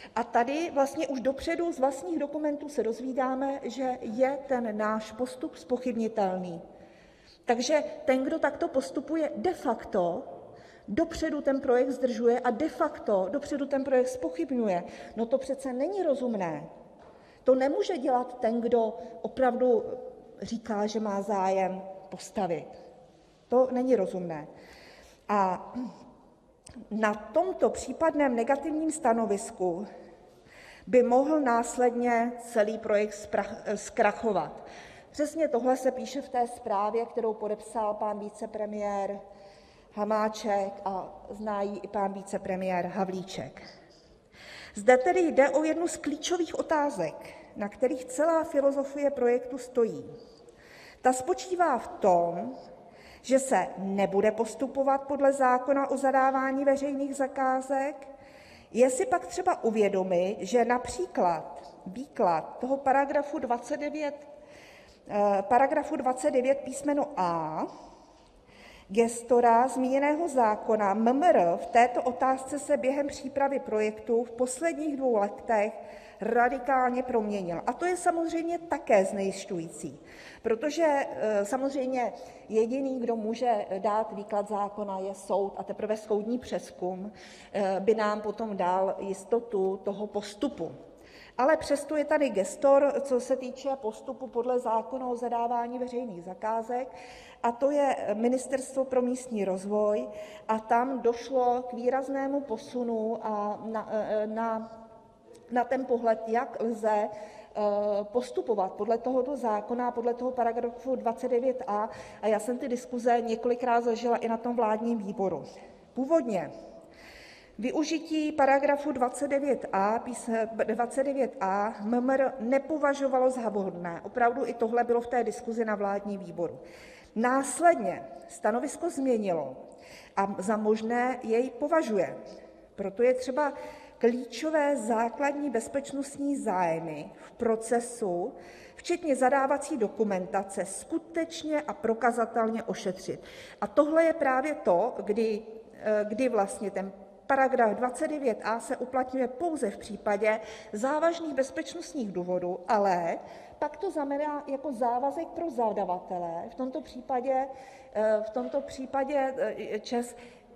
A tady vlastně už dopředu z vlastních dokumentů se dozvídáme, že je ten náš postup zpochybnitelný. Takže ten, kdo takto postupuje, de facto dopředu ten projekt zdržuje a de facto dopředu ten projekt zpochybňuje. No to přece není rozumné. To nemůže dělat ten, kdo opravdu říká, že má zájem postavit. To není rozumné. A na tomto případném negativním stanovisku by mohl následně celý projekt zkrachovat. Přesně tohle se píše v té zprávě, kterou podepsal pan vicepremiér Hamáček a zná ji i pan vicepremiér Havlíček. Zde tedy jde o jednu z klíčových otázek, na kterých celá filozofie projektu stojí. Ta spočívá v tom, že se nebude postupovat podle zákona o zadávání veřejných zakázek, je si pak třeba uvědomit, že například výklad toho paragrafu dvacet devět, paragrafu dvacet devět písmeno A gestora zmíněného zákona M M R v této otázce se během přípravy projektu v posledních dvou letech radikálně proměnil. A to je samozřejmě také znejišťující, protože samozřejmě jediný, kdo může dát výklad zákona, je soud a teprve soudní přezkum by nám potom dal jistotu toho postupu. Ale přesto je tady gestor, co se týče postupu podle zákona o zadávání veřejných zakázek, a to je Ministerstvo pro místní rozvoj, a tam došlo k výraznému posunu a na, na, na ten pohled, jak lze postupovat podle tohoto zákona, podle toho paragrafu dvacet devět A, a já jsem ty diskuze několikrát zažila i na tom vládním výboru. Původně využití paragrafu dvacet devět A, dvacet devět A M M R nepovažovalo za vhodné. Opravdu i tohle bylo v té diskuzi na vládním výboru. Následně stanovisko změnilo a za možné jej považuje. Proto je třeba klíčové základní bezpečnostní zájmy v procesu, včetně zadávací dokumentace, skutečně a prokazatelně ošetřit. A tohle je právě to, kdy, kdy vlastně ten paragraf dvacet devět A se uplatňuje pouze v případě závažných bezpečnostních důvodů, ale pak to znamená jako závazek pro zadavatele, v tomto případě, v tomto případě ČEZ,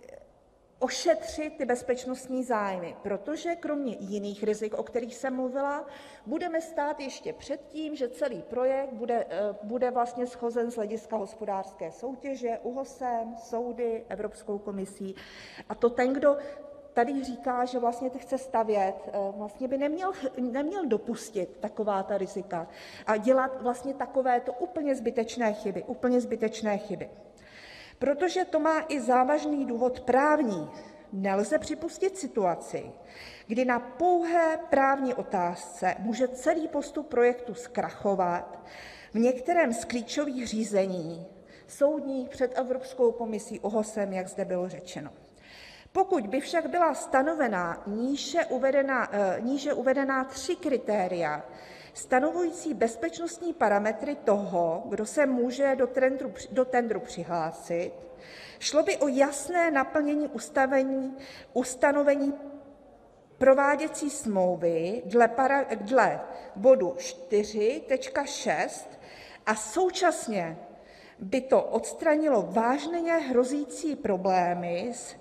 ošetřit ty bezpečnostní zájmy, protože kromě jiných rizik, o kterých jsem mluvila, budeme stát ještě před tím, že celý projekt bude, bude vlastně shozen z hlediska hospodářské soutěže ÚOHSem, soudy, Evropskou komisí. A to ten, kdo tady říká, že vlastně to chce stavět, vlastně by neměl, neměl dopustit taková ta rizika a dělat vlastně takovéto úplně zbytečné chyby, úplně zbytečné chyby. Protože to má i závažný důvod právní. Nelze připustit situaci, kdy na pouhé právní otázce může celý postup projektu zkrachovat v některém z klíčových řízení soudních před Evropskou komisí ÚOHSem, jak zde bylo řečeno. Pokud by však byla stanovena níže uvedená, níže uvedená tři kritéria, stanovující bezpečnostní parametry toho, kdo se může do tendru, do tendru přihlásit, šlo by o jasné naplnění ustavení, ustanovení prováděcí smlouvy dle, para, dle bodu čtyři tečka šest a současně by to odstranilo vážně hrozící problémy s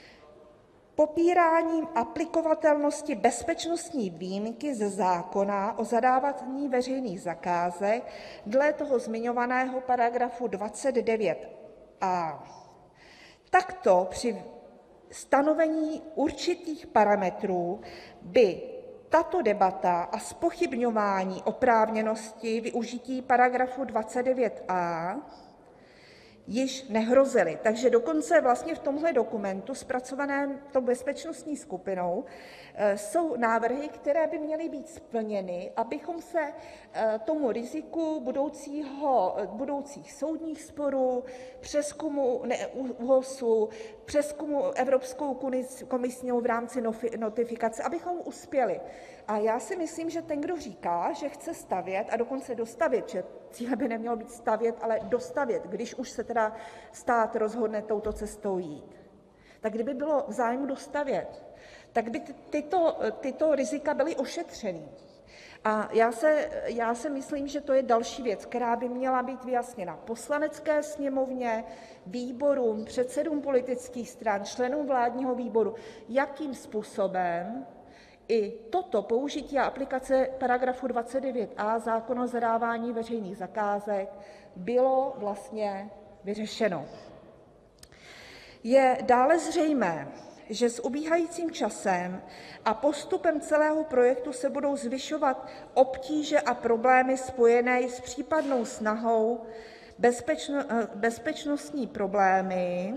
popíráním aplikovatelnosti bezpečnostní výjimky ze zákona o zadávání veřejných zakázek dle toho zmiňovaného paragrafu dvacet devět A. Takto při stanovení určitých parametrů by tato debata a zpochybňování oprávněnosti využití paragrafu dvacet devět A již nehrozily. Takže dokonce vlastně v tomhle dokumentu zpracovaném tou bezpečnostní skupinou jsou návrhy, které by měly být splněny, abychom se tomu riziku budoucího, budoucích soudních sporů, přezkumu ÚOHSu, přezkumu Evropskou komisí v rámci notifikace, abychom uspěli. A já si myslím, že ten, kdo říká, že chce stavět a dokonce dostavět, že cíle by nemělo být stavět, ale dostavět, když už se teda stát rozhodne touto cestou jít, tak kdyby bylo v zájmu dostavět, tak by tyto, tyto rizika byly ošetřeny. A já se, já si myslím, že to je další věc, která by měla být vyjasněna Poslanecké sněmovně, výborům, předsedům politických stran, členům vládního výboru, jakým způsobem i toto použití a aplikace paragrafu dvacet devět a zákona o zadávání veřejných zakázek bylo vlastně vyřešeno. Je dále zřejmé, že s ubíhajícím časem a postupem celého projektu se budou zvyšovat obtíže a problémy spojené s případnou snahou bezpečno, bezpečnostní problémy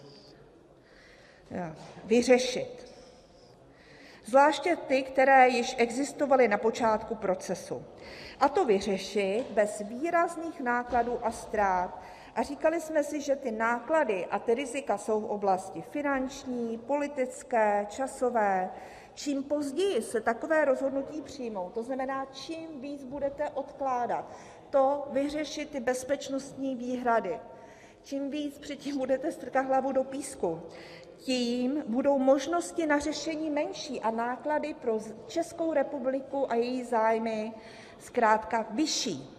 vyřešit. Zvláště ty, které již existovaly na počátku procesu. A to vyřešit bez výrazných nákladů a ztrát. A říkali jsme si, že ty náklady a ty rizika jsou v oblasti finanční, politické, časové. Čím později se takové rozhodnutí přijmou, to znamená, čím víc budete odkládat to vyřešit ty bezpečnostní výhrady, čím víc předtím budete strkat hlavu do písku, tím budou možnosti na řešení menší a náklady pro Českou republiku a její zájmy zkrátka vyšší.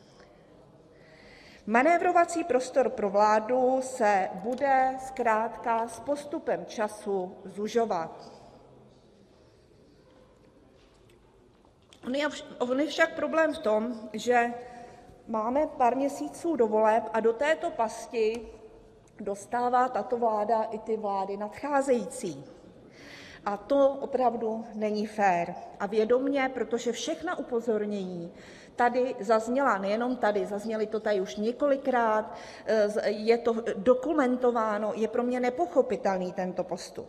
Manévrovací prostor pro vládu se bude zkrátka s postupem času zužovat. On je však problém v tom, že máme pár měsíců do voleb a do této pasti dostává tato vláda i ty vlády nadcházející. A to opravdu není fér. A vědomě, protože všechna upozornění tady zazněla, nejenom tady, zazněly to tady už několikrát, je to dokumentováno, je pro mě nepochopitelný tento postup.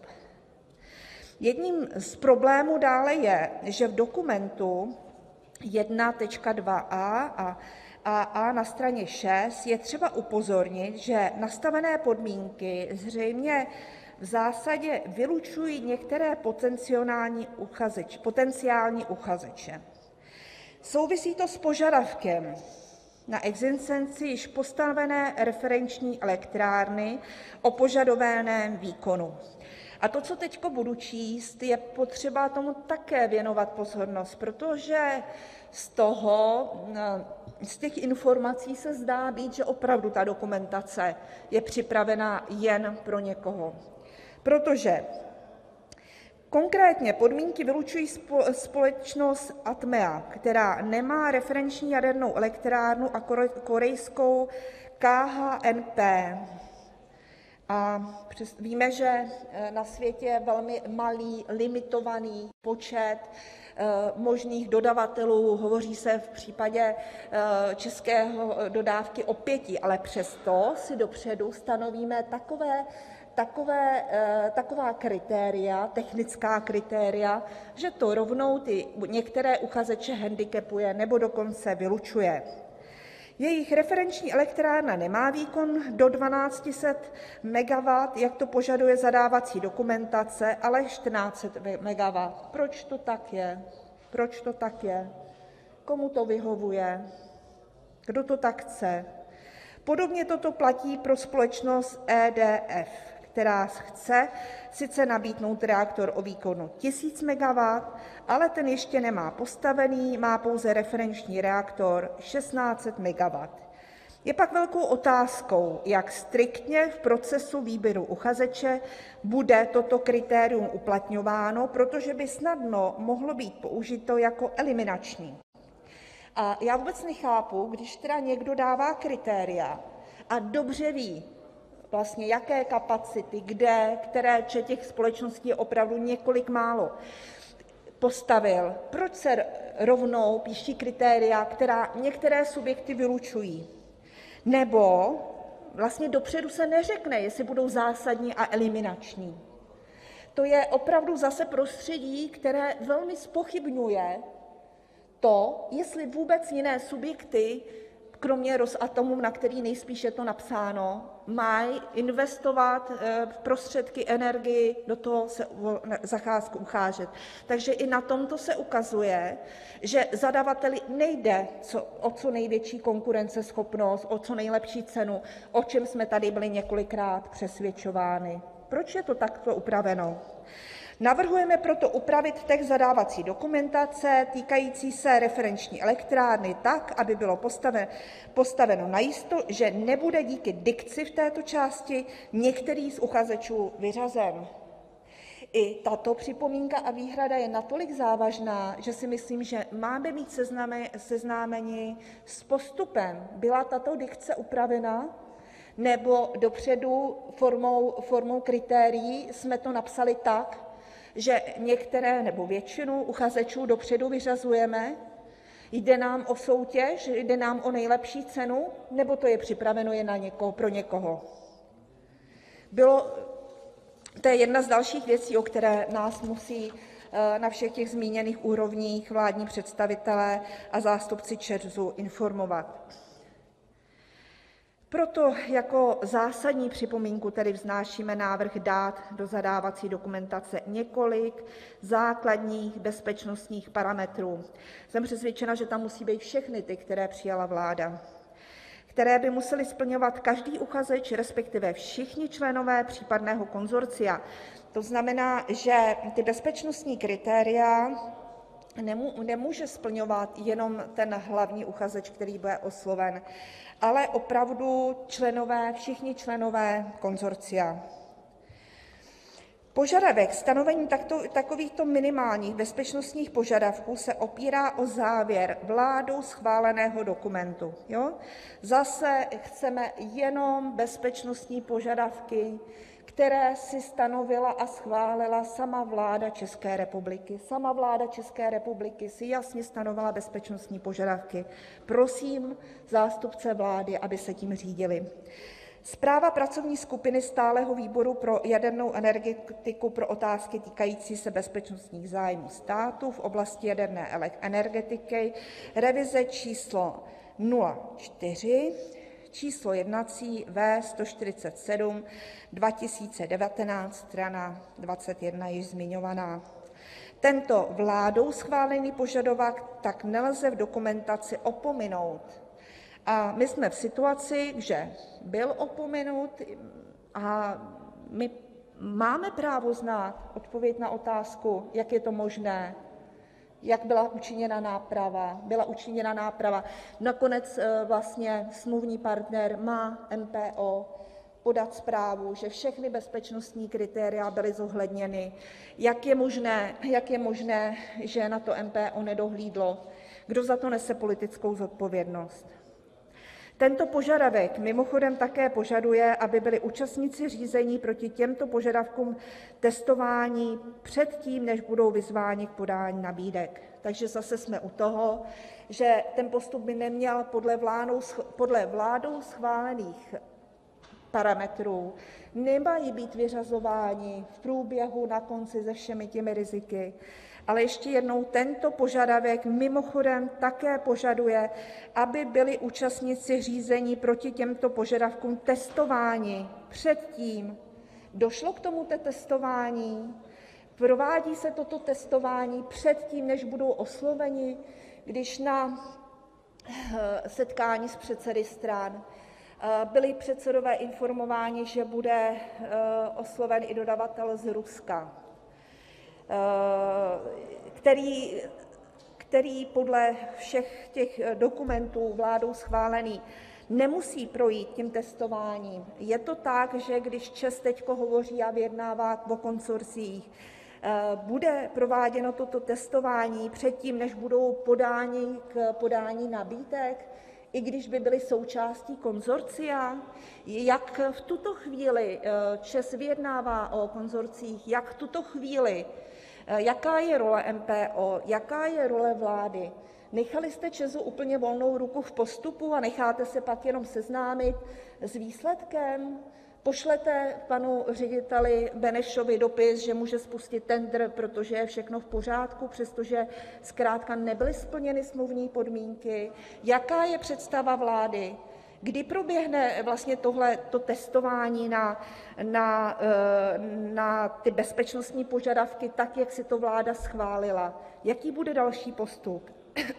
Jedním z problémů dále je, že v dokumentu jedna tečka dva a a a a na straně šest je třeba upozornit, že nastavené podmínky zřejmě v zásadě vylučují některé potenciální uchazeče, potenciální uchazeče. Souvisí to s požadavkem na existenci již postavené referenční elektrárny o požadovaném výkonu. A to, co teď budu číst, je potřeba tomu také věnovat pozornost, protože z toho, z těch informací se zdá být, že opravdu ta dokumentace je připravená jen pro někoho. Protože konkrétně podmínky vylučují společnost Atmea, která nemá referenční jadernou elektrárnu, a korejskou K H N P. A víme, že na světě je velmi malý, limitovaný počet možných dodavatelů. Hovoří se v případě českého dodávky o pěti, ale přesto si dopředu stanovíme takové, takové, taková kritéria, technická kritéria, že to rovnou ty některé uchazeče handicapuje nebo dokonce vylučuje. Jejich referenční elektrárna nemá výkon do dvanáct set megawattů, jak to požaduje zadávací dokumentace, ale čtrnáct set megawattů. Proč to tak je? Proč to tak je? Komu to vyhovuje? Kdo to tak chce? Podobně toto platí pro společnost E D F, která chce sice nabídnout reaktor o výkonu tisíc megawattů, ale ten ještě nemá postavený, má pouze referenční reaktor šestnáct set megawattů. Je pak velkou otázkou, jak striktně v procesu výběru uchazeče bude toto kritérium uplatňováno, protože by snadno mohlo být použito jako eliminační. A já vůbec nechápu, když teda někdo dává kritéria a dobře ví, vlastně jaké kapacity, kde, které těch společností je opravdu několik málo, postavil, proč se rovnou píší kritéria, která některé subjekty vylučují. Nebo vlastně dopředu se neřekne, jestli budou zásadní a eliminační. To je opravdu zase prostředí, které velmi zpochybňuje to, jestli vůbec jiné subjekty, kromě Rosatomu, na který nejspíš je to napsáno, mají investovat prostředky, energii, do toho se o zakázku ucházet. Takže i na tomto se ukazuje, že zadavateli nejde o co největší konkurenceschopnost, o co nejlepší cenu, o čem jsme tady byli několikrát přesvědčováni. Proč je to takto upraveno? Navrhujeme proto upravit text zadávací dokumentace týkající se referenční elektrárny tak, aby bylo postaveno najisto, že nebude díky dikci v této části některý z uchazečů vyřazen. I tato připomínka a výhrada je natolik závažná, že si myslím, že máme být seznámeni s postupem. Byla tato dikce upravena, nebo dopředu formou, formou kritérií jsme to napsali tak, že některé nebo většinu uchazečů dopředu vyřazujeme? Jde nám o soutěž, jde nám o nejlepší cenu, nebo to je připraveno jen na někoho, pro někoho? Bylo, to je jedna z dalších věcí, o které nás musí na všech těch zmíněných úrovních vládní představitelé a zástupci ČEZu informovat. Proto jako zásadní připomínku tedy vznášíme návrh dát do zadávací dokumentace několik základních bezpečnostních parametrů. Jsem přesvědčena, že tam musí být všechny ty, které přijala vláda, které by museli splňovat každý uchazeč, respektive všichni členové případného konzorcia. To znamená, že ty bezpečnostní kritéria nemůže splňovat jenom ten hlavní uchazeč, který bude osloven, ale opravdu členové, všichni členové konzorcia. Požadavek stanovení takto, takovýchto minimálních bezpečnostních požadavků se opírá o závěr vládou schváleného dokumentu. Jo? Zase chceme jenom bezpečnostní požadavky, které si stanovila a schválila sama vláda České republiky. Sama vláda České republiky si jasně stanovila bezpečnostní požadavky. Prosím zástupce vlády, aby se tím řídili. Zpráva pracovní skupiny stálého výboru pro jadernou energetiku pro otázky týkající se bezpečnostních zájmů státu v oblasti jaderné energetiky, revize číslo nula čtyři, číslo jednací V sto čtyřicet sedm dva tisíce devatenáct, strana dvacet jedna, již zmiňovaná. Tento vládou schválený požadavek tak nelze v dokumentaci opominout. A my jsme v situaci, že byl opomenut, a my máme právo znát odpověď na otázku, jak je to možné, jak byla učiněna náprava. Byla učiněna náprava. Nakonec vlastně smluvní partner má M P O podat zprávu, že všechny bezpečnostní kritéria byly zohledněny. Jak je možné, jak je možné, že na to M P O nedohlídlo? Kdo za to nese politickou zodpovědnost? Tento požadavek mimochodem také požaduje, aby byli účastníci řízení proti těmto požadavkům testování předtím, než budou vyzváni k podání nabídek. Takže zase jsme u toho, že ten postup by neměl podle vládou, podle vládou schválených parametrů, nemají být vyřazováni v průběhu na konci se všemi těmi riziky. Ale ještě jednou, tento požadavek mimochodem také požaduje, aby byli účastníci řízení proti těmto požadavkům testováni předtím. Došlo k tomuto testování? Provádí se toto testování předtím, než budou osloveni, když na setkání s předsedy stran byli předsedové informováni, že bude osloven i dodavatel z Ruska, který, který podle všech těch dokumentů vládou schválený nemusí projít tím testováním. Je to tak, že když ČEZ teď hovoří a vyjednává o konsorciích, bude prováděno toto testování předtím, než budou podáni k podání nabídek, i když by byly součástí konzorcia? Jak v tuto chvíli ČEZ vyjednává o konzorcích, jak v tuto chvíli, jaká je role M P O, jaká je role vlády? Nechali jste ČEZu úplně volnou ruku v postupu a necháte se pak jenom seznámit s výsledkem? Pošlete panu řediteli Benešovi dopis, že může spustit tendr, protože je všechno v pořádku, přestože zkrátka nebyly splněny smluvní podmínky? Jaká je představa vlády? Kdy proběhne vlastně tohleto testování na, na, na ty bezpečnostní požadavky, tak jak si to vláda schválila? Jaký bude další postup?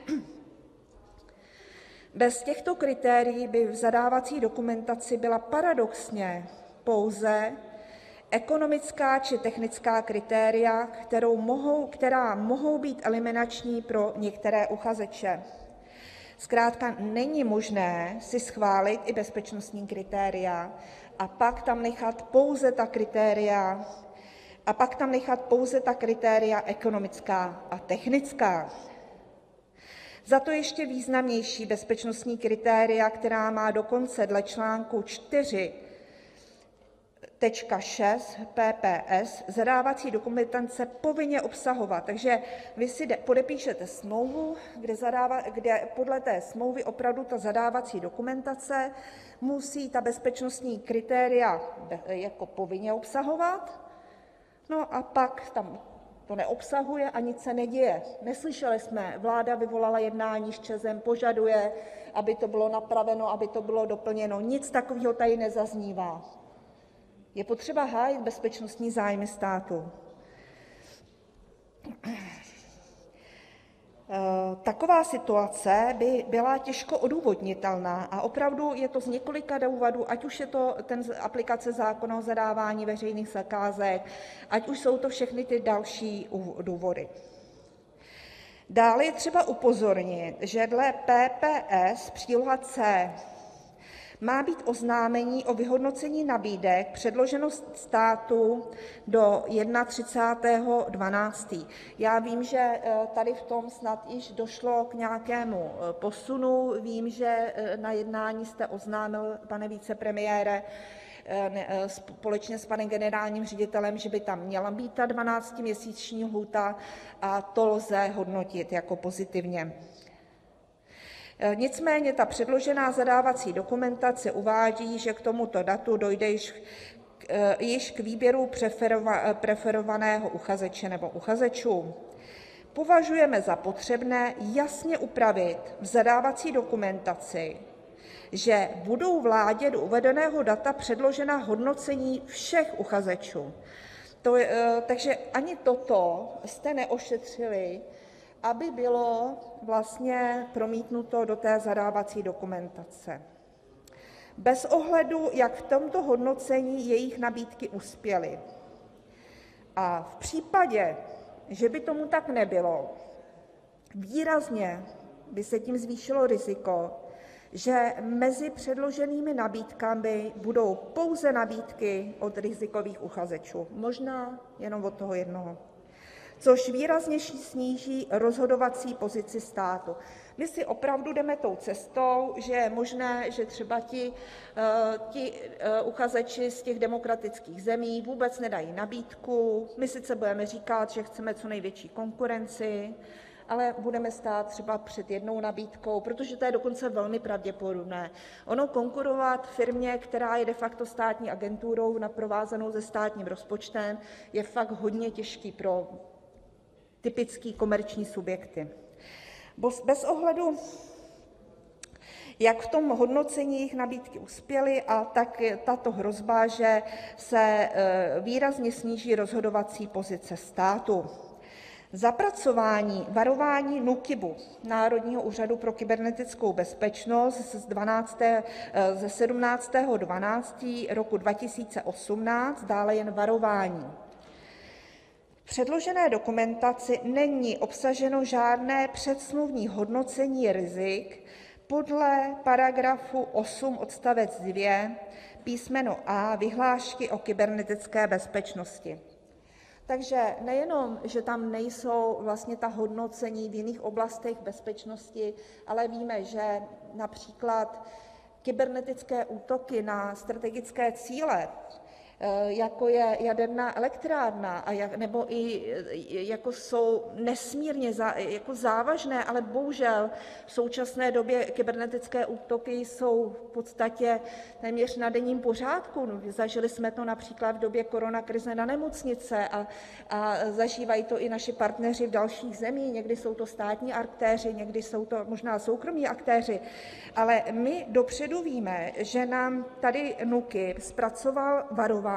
Bez těchto kritérií by v zadávací dokumentaci byla paradoxně pouze ekonomická či technická kritéria, kterou mohou, která mohou být eliminační pro některé uchazeče. Zkrátka není možné si schválit i bezpečnostní kritéria a pak tam nechat pouze ta kritéria a pak tam nechat pouze ta kritéria ekonomická a technická. Za to ještě významnější bezpečnostní kritéria, která má dokonce dle článku čtyři tečka šest P P S zadávací dokumentace povinně obsahovat. Takže vy si podepíšete smlouvu, kde, zadává, kde podle té smlouvy opravdu ta zadávací dokumentace musí ta bezpečnostní kritéria jako povinně obsahovat, no a pak tam to neobsahuje a nic se neděje. Neslyšeli jsme, vláda vyvolala jednání s ČEZem, požaduje, aby to bylo napraveno, aby to bylo doplněno. Nic takového tady nezaznívá. Je potřeba hájit bezpečnostní zájmy státu. Taková situace by byla těžko odůvodnitelná a opravdu je to z několika důvodů, ať už je to ten aplikace zákona o zadávání veřejných zakázek, ať už jsou to všechny ty další důvody. Dále je třeba upozornit, že dle P P S příloha C má být oznámení o vyhodnocení nabídek předloženo státu do třicátého prvního dvanáctého Já vím, že tady v tom snad již došlo k nějakému posunu. Vím, že na jednání jste oznámil, pane vicepremiére, společně s panem generálním ředitelem, že by tam měla být ta dvanáctiměsíční lhůta a to lze hodnotit jako pozitivně. Nicméně ta předložená zadávací dokumentace uvádí, že k tomuto datu dojde již k, již k výběru preferovaného uchazeče nebo uchazečů. Považujeme za potřebné jasně upravit v zadávací dokumentaci, že budou vládě do uvedeného data předložena hodnocení všech uchazečů. To, takže ani toto jste neošetřili, aby bylo vlastně promítnuto do té zadávací dokumentace. Bez ohledu, jak v tomto hodnocení jejich nabídky uspěly. A v případě, že by tomu tak nebylo, výrazně by se tím zvýšilo riziko, že mezi předloženými nabídkami budou pouze nabídky od rizikových uchazečů, možná jenom od toho jednoho, což výrazně sníží rozhodovací pozici státu. My si opravdu jdeme tou cestou, že je možné, že třeba ti, ti uchazeči z těch demokratických zemí vůbec nedají nabídku. My sice budeme říkat, že chceme co největší konkurenci, ale budeme stát třeba před jednou nabídkou, protože to je dokonce velmi pravděpodobné. Ono konkurovat firmě, která je de facto státní agenturou naprovázanou se státním rozpočtem, je fakt hodně těžký pro typický komerční subjekty. Bez ohledu, jak v tom hodnocení jejich nabídky uspěly, a tak tato hrozba, že se výrazně sníží rozhodovací pozice státu. Zapracování varování NÚKIBu, Národního úřadu pro kybernetickou bezpečnost, ze sedmnáctého dvanáctého roku dva tisíce osmnáct, dále jen varování. V předložené dokumentaci není obsaženo žádné předsmluvní hodnocení rizik podle paragrafu osm odstavec dva písmeno A vyhlášky o kybernetické bezpečnosti. Takže nejenom, že tam nejsou vlastně ta hodnocení v jiných oblastech bezpečnosti, ale víme, že například kybernetické útoky na strategické cíle, jako je jaderná elektrárna, a jak, nebo i jako jsou nesmírně zá, jako závažné, ale bohužel v současné době kybernetické útoky jsou v podstatě téměř na denním pořádku. No, zažili jsme to například v době koronakrize na nemocnice a, a zažívají to i naši partneři v dalších zemích. Někdy jsou to státní aktéři, někdy jsou to možná soukromí aktéři, ale my dopředu víme, že nám tady NÚKIB zpracoval varování.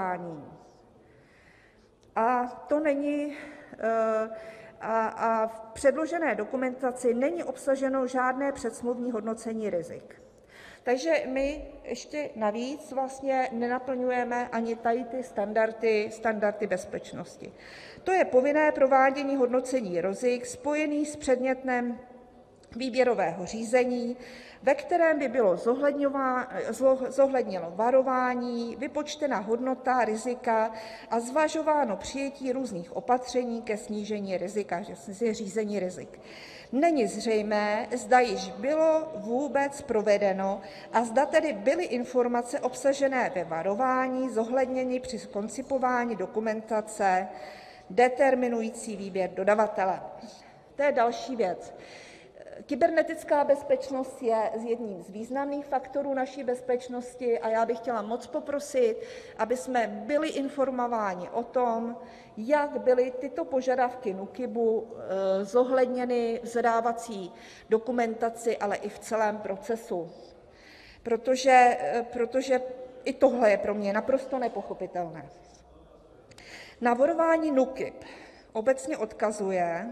A to není, a, a v předložené dokumentaci není obsaženo žádné předsmluvní hodnocení rizik. Takže my ještě navíc vlastně nenaplňujeme ani tady ty standardy, standardy bezpečnosti. To je povinné provádění hodnocení rizik spojený s předmětem výběrového řízení, ve kterém by bylo zohledněno varování, vypočtena hodnota rizika a zvažováno přijetí různých opatření ke snížení rizika, řízení rizik. Není zřejmé, zda již bylo vůbec provedeno a zda tedy byly informace obsažené ve varování zohledněny při koncipování dokumentace determinující výběr dodavatele. To je další věc. Kybernetická bezpečnost je jedním z významných faktorů naší bezpečnosti a já bych chtěla moc poprosit, aby jsme byli informováni o tom, jak byly tyto požadavky NÚKIBu zohledněny v zadávací dokumentaci, ale i v celém procesu, protože, protože i tohle je pro mě naprosto nepochopitelné. Na varování NÚKIB obecně odkazuje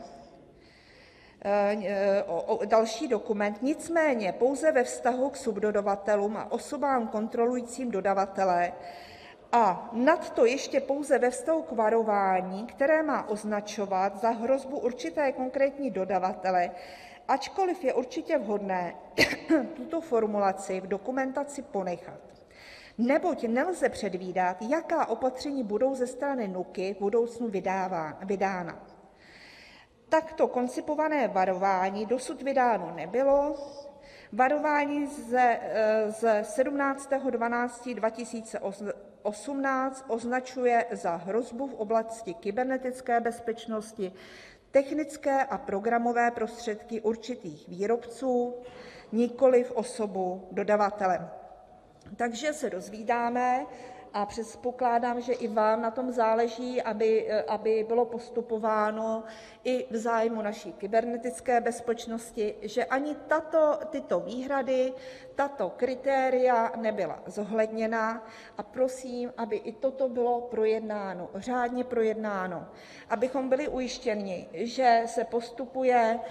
o další dokument, nicméně pouze ve vztahu k subdodavatelům a osobám kontrolujícím dodavatele a nadto ještě pouze ve vztahu k varování, které má označovat za hrozbu určité konkrétní dodavatele, ačkoliv je určitě vhodné tuto formulaci v dokumentaci ponechat. Neboť nelze předvídat, jaká opatření budou ze strany NÚKIB v budoucnu vydána. Takto koncipované varování dosud vydáno nebylo. Varování ze, ze sedmnáctého dvanáctého dva tisíce osmnáct označuje za hrozbu v oblasti kybernetické bezpečnosti technické a programové prostředky určitých výrobců, nikoliv osobu dodavatele. Takže se dozvídáme, a předpokládám, že i vám na tom záleží, aby, aby bylo postupováno i v zájmu naší kybernetické bezpečnosti, že ani tato, tyto výhrady, tato kritéria nebyla zohledněna a prosím, aby i toto bylo projednáno, řádně projednáno, abychom byli ujištěni, že se postupuje,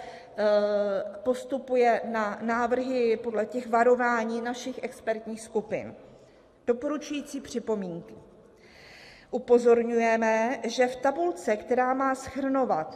postupuje na návrhy podle těch varování našich expertních skupin. Doporučující připomínky. Upozorňujeme, že v tabulce, která má shrnovat,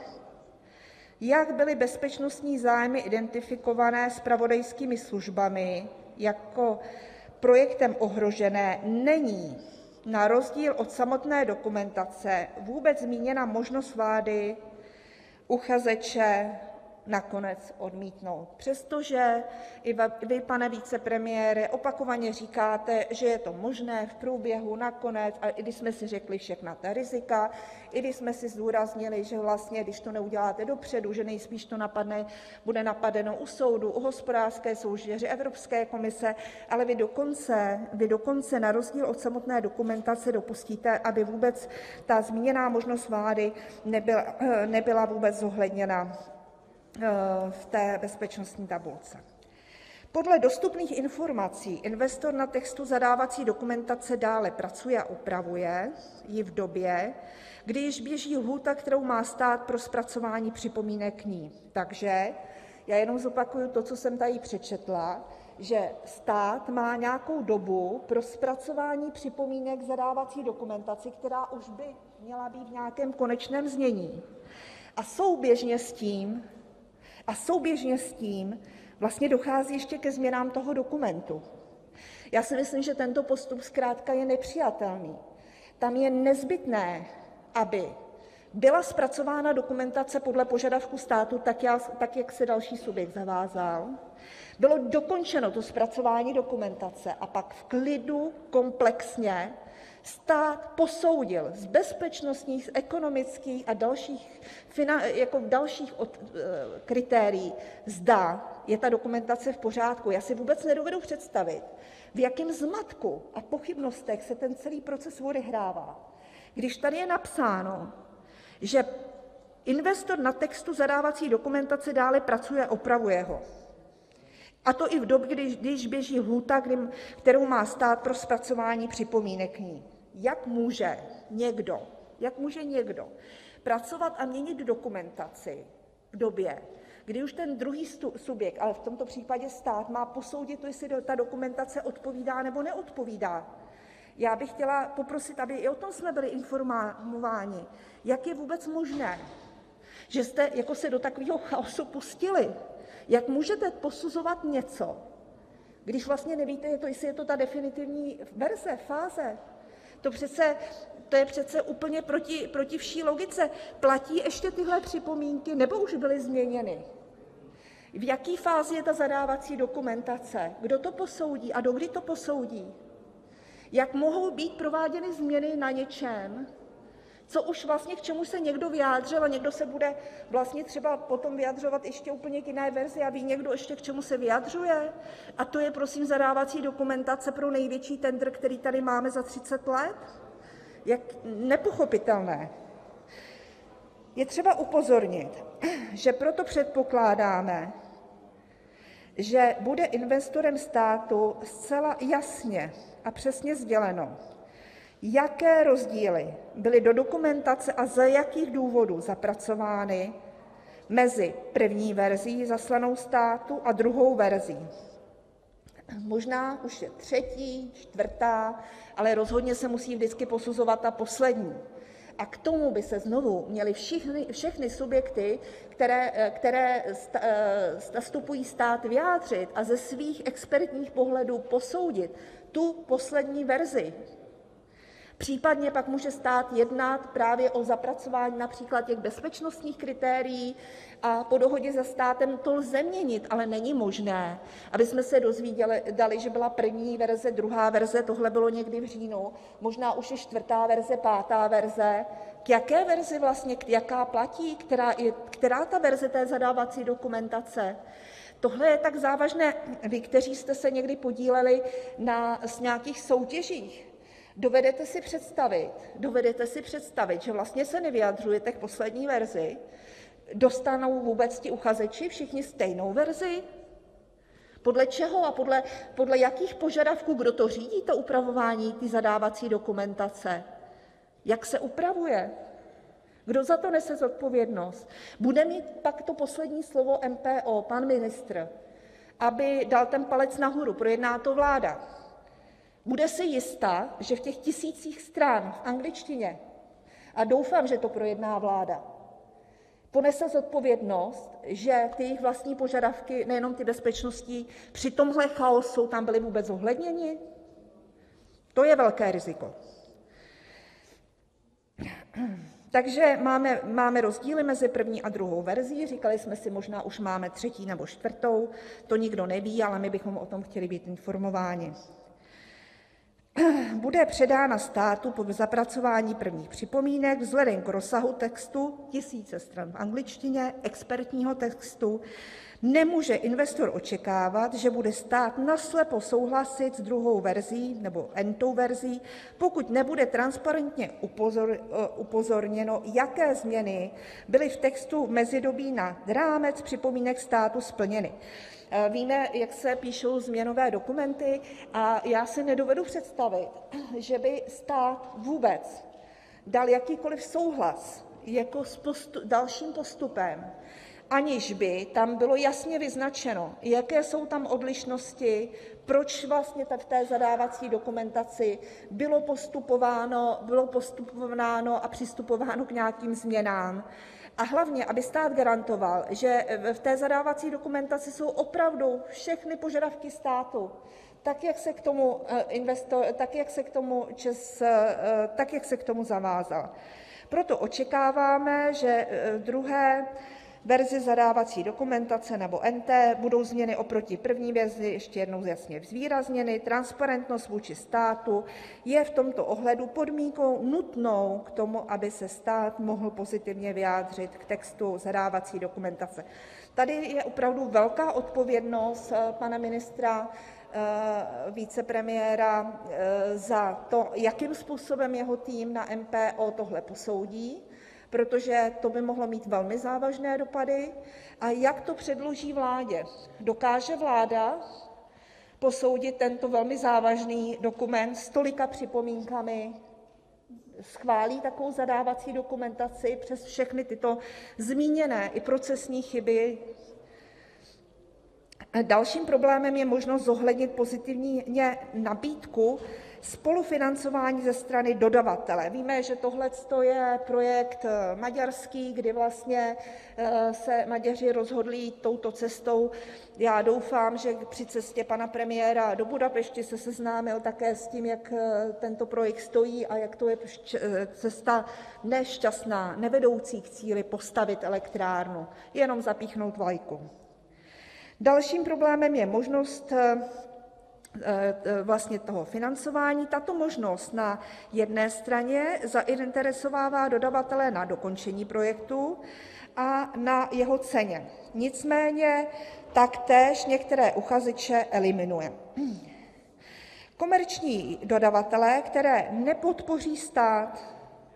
jak byly bezpečnostní zájmy identifikované zpravodajskými službami jako projektem ohrožené, není na rozdíl od samotné dokumentace vůbec zmíněna možnost vlády uchazeče nakonec odmítnout. Přestože i vy, pane vicepremiére, opakovaně říkáte, že je to možné v průběhu, nakonec, a i když jsme si řekli všechna ta rizika, i když jsme si zdůraznili, že vlastně, když to neuděláte dopředu, že nejspíš to napadne, bude napadeno u soudu, u hospodářské soutěže, Evropské komise, ale vy dokonce, vy dokonce na rozdíl od samotné dokumentace dopustíte, aby vůbec ta zmíněná možnost vlády nebyla, nebyla vůbec zohledněna v té bezpečnostní tabulce. Podle dostupných informací investor na textu zadávací dokumentace dále pracuje a upravuje ji v době, kdy již běží lhůta, kterou má stát pro zpracování připomínek k ní. Takže já jenom zopakuju to, co jsem tady přečetla, že stát má nějakou dobu pro zpracování připomínek k zadávací dokumentaci, která už by měla být v nějakém konečném znění. A souběžně s tím A souběžně s tím vlastně dochází ještě ke změnám toho dokumentu. Já si myslím, že tento postup zkrátka je nepřijatelný. Tam je nezbytné, aby byla zpracována dokumentace podle požadavku státu, tak, já, tak jak se další subjekt zavázal, bylo dokončeno to zpracování dokumentace a pak v klidu komplexně stát posoudil z bezpečnostních, z ekonomických a dalších, jako dalších od, kritérií, zda je ta dokumentace v pořádku. Já si vůbec nedovedu představit, v jakém zmatku a pochybnostech se ten celý proces odehrává. Když tady je napsáno, že investor na textu zadávací dokumentace dále pracuje a opravuje ho, a to i v době, když, když běží lhůta, kterou má stát pro zpracování připomínek k ní. Jak může někdo, jak může někdo pracovat a měnit dokumentaci v době, kdy už ten druhý subjekt, ale v tomto případě stát, má posoudit, jestli ta dokumentace odpovídá nebo neodpovídá. Já bych chtěla poprosit, aby i o tom jsme byli informováni, jak je vůbec možné, že jste jako se do takového chaosu pustili. Jak můžete posuzovat něco, když vlastně nevíte, jestli je to ta definitivní verze, fáze? To přece, to je přece úplně proti, proti vší logice. Platí ještě tyhle připomínky, nebo už byly změněny? V jaké fázi je ta zadávací dokumentace? Kdo to posoudí a dokdy to posoudí? Jak mohou být prováděny změny na něčem, co už vlastně k čemu se někdo vyjádřil a někdo se bude vlastně třeba potom vyjadřovat ještě úplně k jiné verzi a ví někdo ještě k čemu se vyjadřuje? A to je prosím zadávací dokumentace pro největší tendr, který tady máme za třicet let? Jak nepochopitelné. Je třeba upozornit, že proto předpokládáme, že bude investorem státu zcela jasně a přesně sděleno, jaké rozdíly byly do dokumentace a za jakých důvodů zapracovány mezi první verzí zaslanou státu a druhou verzí. Možná už je třetí, čtvrtá, ale rozhodně se musí vždycky posuzovat ta poslední. A k tomu by se znovu měly všichni, všechny subjekty, které, které zastupují stát, vyjádřit a ze svých expertních pohledů posoudit tu poslední verzi. Případně pak může stát jednat právě o zapracování například těch bezpečnostních kritérií a po dohodě se státem to lze měnit, ale není možné, aby jsme se dozvídali, že byla první verze, druhá verze, tohle bylo někdy v říjnu, možná už je čtvrtá verze, pátá verze. K jaké verzi vlastně, jaká platí, která, je, která ta verze té zadávací dokumentace? Tohle je tak závažné. Vy, kteří jste se někdy podíleli na s nějakých soutěžích, Dovedete si představit, dovedete si představit, že vlastně se nevyjadřujete k poslední verzi, dostanou vůbec ti uchazeči všichni stejnou verzi? Podle čeho a podle, podle jakých požadavků, kdo to řídí, to upravování té zadávací dokumentace? Jak se upravuje? Kdo za to nese zodpovědnost? Bude mít pak to poslední slovo M P O, pan ministr, aby dal ten palec nahoru, projedná to vláda. Bude si jistá, že v těch tisících stran v angličtině, a doufám, že to projedná vláda, ponese zodpovědnost, že ty jejich vlastní požadavky, nejenom ty bezpečnostní, při tomhle chaosu tam byly vůbec zohledněny? To je velké riziko. Takže máme, máme rozdíly mezi první a druhou verzí. Říkali jsme si, možná už máme třetí nebo čtvrtou, to nikdo neví, ale my bychom o tom chtěli být informováni. Bude předána státu po zapracování prvních připomínek vzhledem k rozsahu textu, tisíce stran v angličtině, expertního textu. Nemůže investor očekávat, že bude stát naslepo souhlasit s druhou verzí nebo entou verzí, pokud nebude transparentně upozor, upozorněno, jaké změny byly v textu v mezidobí nad rámec připomínek státu splněny. Víme, jak se píšou změnové dokumenty, a já si nedovedu představit, že by stát vůbec dal jakýkoliv souhlas jako s postu, dalším postupem, aniž by tam bylo jasně vyznačeno, jaké jsou tam odlišnosti, proč vlastně v té zadávací dokumentaci bylo postupováno, bylo postupováno a přistupováno k nějakým změnám. A hlavně, aby stát garantoval, že v té zadávací dokumentaci jsou opravdu všechny požadavky státu, tak jak se k tomu investor, tak jak se k tomu čes, tak jak se k tomu zavázal. Proto očekáváme, že v druhé verzi zadávací dokumentace nebo N T budou změny oproti první verzi ještě jednou jasně zvýrazněny. Transparentnost vůči státu je v tomto ohledu podmínkou nutnou k tomu, aby se stát mohl pozitivně vyjádřit k textu zadávací dokumentace. Tady je opravdu velká odpovědnost pana ministra, vicepremiéra za to, jakým způsobem jeho tým na M P O tohle posoudí, protože to by mohlo mít velmi závažné dopady. A jak to předloží vládě? Dokáže vláda posoudit tento velmi závažný dokument s tolika připomínkami schválí takovou zadávací dokumentaci přes všechny tyto zmíněné i procesní chyby. Dalším problémem je možnost zohlednit pozitivně nabídku spolufinancování ze strany dodavatele. Víme, že tohle je projekt maďarský, kdy vlastně se Maďaři rozhodli jít touto cestou. Já doufám, že při cestě pana premiéra do Budapešti se seznámil také s tím, jak tento projekt stojí a jak to je cesta nešťastná, nevedoucí k cíli postavit elektrárnu, jenom zapíchnout vlajku. Dalším problémem je možnost vlastně toho financování. Tato možnost na jedné straně zainteresovává dodavatele na dokončení projektu a na jeho ceně. Nicméně taktéž některé uchazeče eliminuje. Komerční dodavatelé, které nepodpoří stát,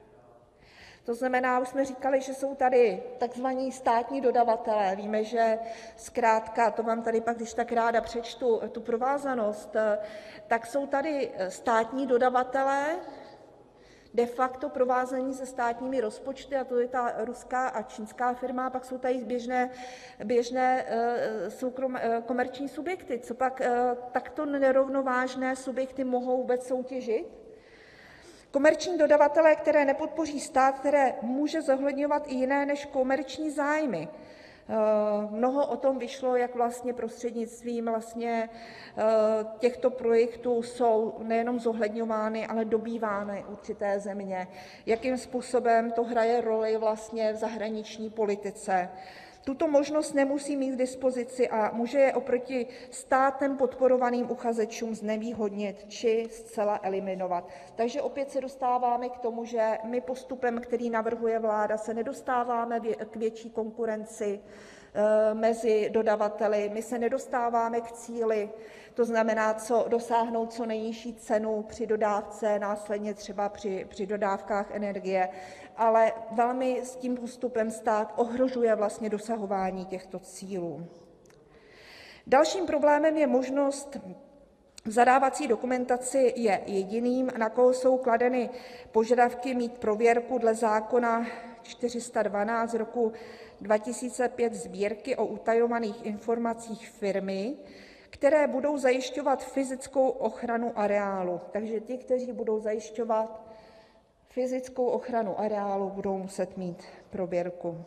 to znamená, už jsme říkali, že jsou tady takzvaní státní dodavatelé. Víme, že zkrátka, to vám tady pak když tak ráda přečtu, tu provázanost, tak jsou tady státní dodavatelé, de facto provázaní se státními rozpočty, a to je ta ruská a čínská firma, a pak jsou tady běžné, běžné soukrom, komerční subjekty. Co pak takto nerovnovážné subjekty mohou vůbec soutěžit? Komerční dodavatelé, které nepodpoří stát, které může zohledňovat i jiné než komerční zájmy. Mnoho o tom vyšlo, jak vlastně prostřednictvím vlastně těchto projektů jsou nejenom zohledňovány, ale dobývány určité země. Jakým způsobem to hraje roli vlastně v zahraniční politice. Tuto možnost nemusí mít k dispozici a může je oproti státem podporovaným uchazečům znevýhodnit či zcela eliminovat. Takže opět se dostáváme k tomu, že my postupem, který navrhuje vláda, se nedostáváme k větší konkurenci mezi dodavateli, my se nedostáváme k cíli, to znamená, co dosáhnout co nejnižší cenu při dodávce, následně třeba při, při dodávkách energie, ale velmi s tím postupem stát ohrožuje vlastně dosahování těchto cílů. Dalším problémem je možnost v zadávací dokumentaci je jediným, na koho jsou kladeny požadavky mít prověrku dle zákona čtyři sta dvanáct roku dva tisíce pět Sbírky o utajovaných informacích firmy, které budou zajišťovat fyzickou ochranu areálu. Takže ti, kteří budou zajišťovat fyzickou ochranu areálu, budou muset mít prověrku.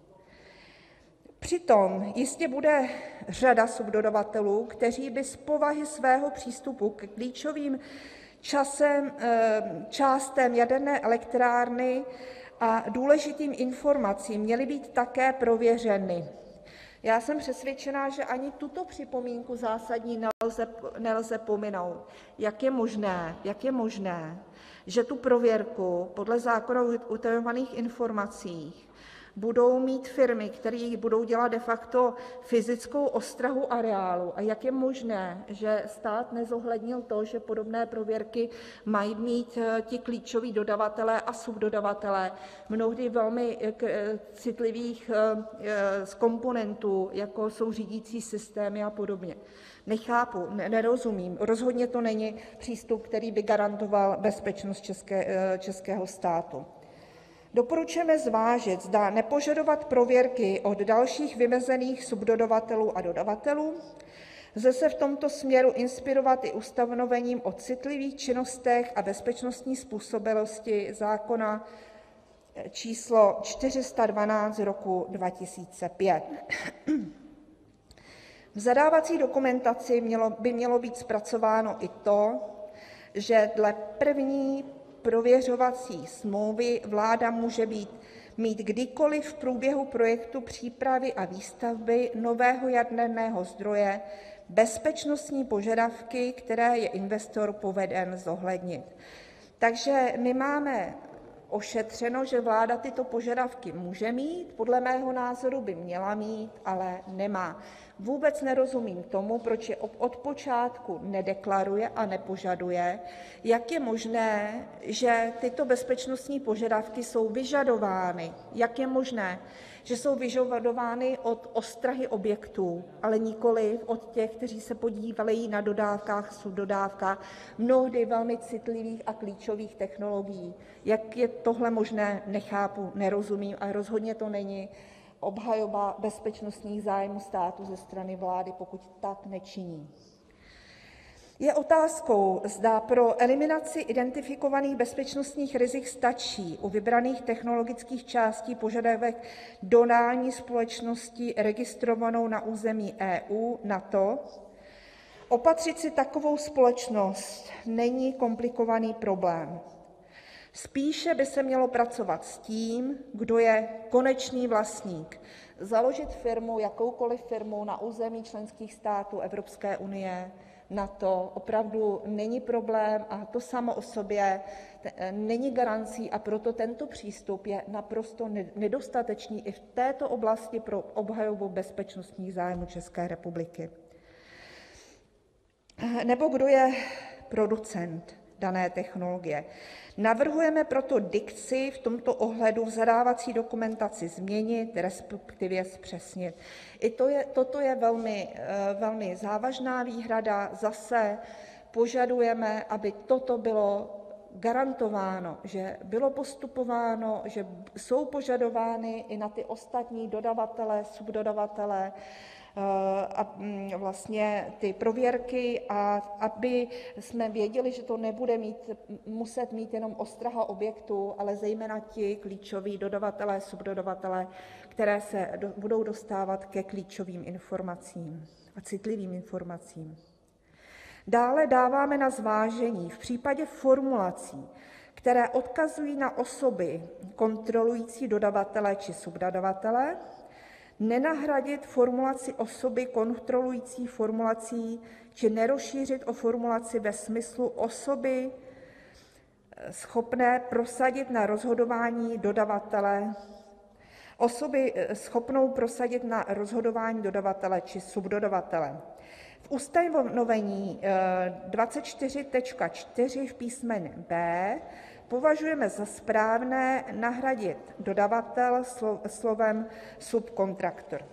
Přitom jistě bude řada subdodavatelů, kteří by z povahy svého přístupu k klíčovým časem, částem jaderné elektrárny a důležitým informacím měly být také prověřeny. Já jsem přesvědčená, že ani tuto připomínku zásadní nelze, nelze pominout. Jak je možné, jak je možné, že tu prověrku podle zákona o utajovaných informacích budou mít firmy, které budou dělat de facto fyzickou ostrahu areálu. A jak je možné, že stát nezohlednil to, že podobné prověrky mají mít ti klíčoví dodavatelé a subdodavatelé, mnohdy velmi citlivých z komponentů, jako jsou řídící systémy a podobně. Nechápu, nerozumím. Rozhodně to není přístup, který by garantoval bezpečnost české, českého státu. Doporučujeme zvážit, zda nepožadovat prověrky od dalších vymezených subdodavatelů a dodavatelů. Lze se v tomto směru inspirovat i ustanovením o citlivých činnostech a bezpečnostní způsobilosti zákona číslo čtyři sta dvanáct roku dva tisíce pět. V zadávací dokumentaci mělo, by mělo být zpracováno i to, že dle první prověřovací smlouvy vláda může být, mít kdykoliv v průběhu projektu přípravy a výstavby nového jaderného zdroje bezpečnostní požadavky, které je investor povinen zohlednit. Takže my máme ošetřeno, že vláda tyto požadavky může mít, podle mého názoru by měla mít, ale nemá. Vůbec nerozumím tomu, proč je od počátku nedeklaruje a nepožaduje, jak je možné, že tyto bezpečnostní požadavky jsou vyžadovány, jak je možné, že jsou vyžadovány od ostrahy objektů, ale nikoliv od těch, kteří se podílejí na dodávkách, subdodávkách mnohdy velmi citlivých a klíčových technologií. Jak je tohle možné, nechápu, nerozumím a rozhodně to není obhajoba bezpečnostních zájmů státu ze strany vlády, pokud tak nečiní. Je otázkou, zda pro eliminaci identifikovaných bezpečnostních rizik stačí u vybraných technologických částí požadavek dodání společnosti registrovanou na území E U na to, opatřit si takovou společnost není komplikovaný problém. Spíše by se mělo pracovat s tím, kdo je konečný vlastník. Založit firmu, jakoukoliv firmu na území členských států Evropské unie, NATO opravdu není problém a to samo o sobě není garancí, a proto tento přístup je naprosto nedostatečný i v této oblasti pro obhajobu bezpečnostních zájmů České republiky. Nebo kdo je producent dané technologie. Navrhujeme proto dikci v tomto ohledu v zadávací dokumentaci změnit, respektive zpřesnit. I to je, toto je velmi, velmi závažná výhrada. Zase požadujeme, aby toto bylo garantováno, že bylo postupováno, že jsou požadovány i na ty ostatní dodavatele, subdodavatele, a vlastně ty prověrky, a aby jsme věděli, že to nebude mít, muset mít jenom ostraha objektu, ale zejména ti klíčoví dodavatelé, subdodavatelé, které se do, budou dostávat ke klíčovým informacím a citlivým informacím. Dále dáváme na zvážení v případě formulací, které odkazují na osoby kontrolující dodavatele či subdodavatele, nenahradit formulaci osoby kontrolující formulací či nerozšířit o formulaci ve smyslu osoby schopné prosadit na rozhodování dodavatele, osoby schopnou prosadit na rozhodování dodavatele či subdodavatele. V ustanovení dvacet čtyři tečka čtyři v písmenu B považujeme za správné nahradit dodavatel slovem subkontraktor.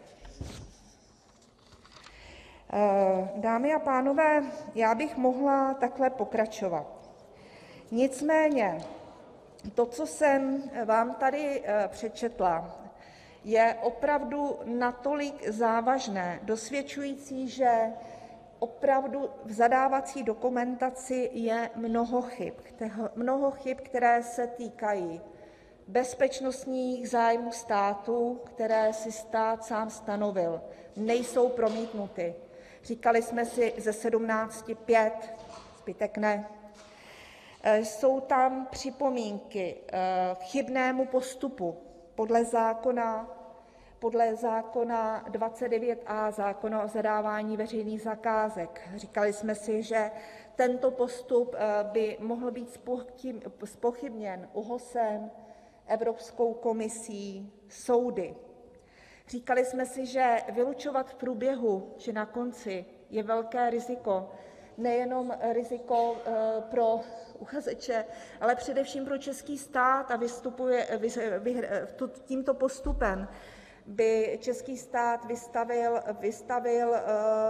Dámy a pánové, já bych mohla takhle pokračovat. Nicméně to, co jsem vám tady přečetla, je opravdu natolik závažné, dosvědčující, že opravdu v zadávací dokumentaci je mnoho chyb, mnoho chyb, které se týkají bezpečnostních zájmů státu, které si stát sám stanovil, nejsou promítnuty. Říkali jsme si ze sedmnácti pět, zbytek ne. Jsou tam připomínky k chybnému postupu podle zákona podle zákona dvacet devět a zákona o zadávání veřejných zakázek. Říkali jsme si, že tento postup by mohl být zpochybněn ÚOHSem, Evropskou komisí, soudy. Říkali jsme si, že vylučovat v průběhu, že na konci je velké riziko, nejenom riziko pro uchazeče, ale především pro český stát, a vystupuje tímto postupem by český stát vystavil, vystavil uh,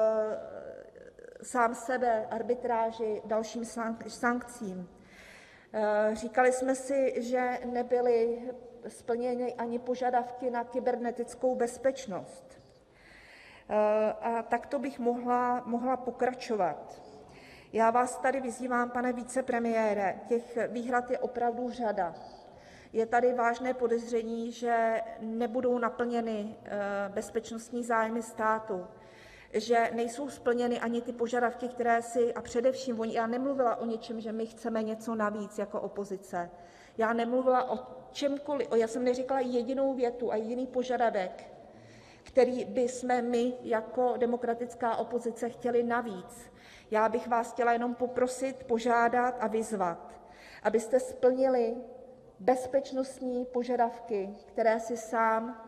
sám sebe arbitráži, dalším sankcím. Uh, říkali jsme si, že nebyly splněny ani požadavky na kybernetickou bezpečnost. Uh, a takto bych mohla, mohla pokračovat. Já vás tady vyzývám, pane vicepremiére, těch výhrad je opravdu řada. Je tady vážné podezření, že nebudou naplněny bezpečnostní zájmy státu, že nejsou splněny ani ty požadavky, které si, a především, já nemluvila o něčem, že my chceme něco navíc jako opozice. Já nemluvila o čemkoliv, já jsem neříkala jedinou větu a jediný požadavek, který bychom my jako demokratická opozice chtěli navíc. Já bych vás chtěla jenom poprosit, požádat a vyzvat, abyste splnili bezpečnostní požadavky, které si sám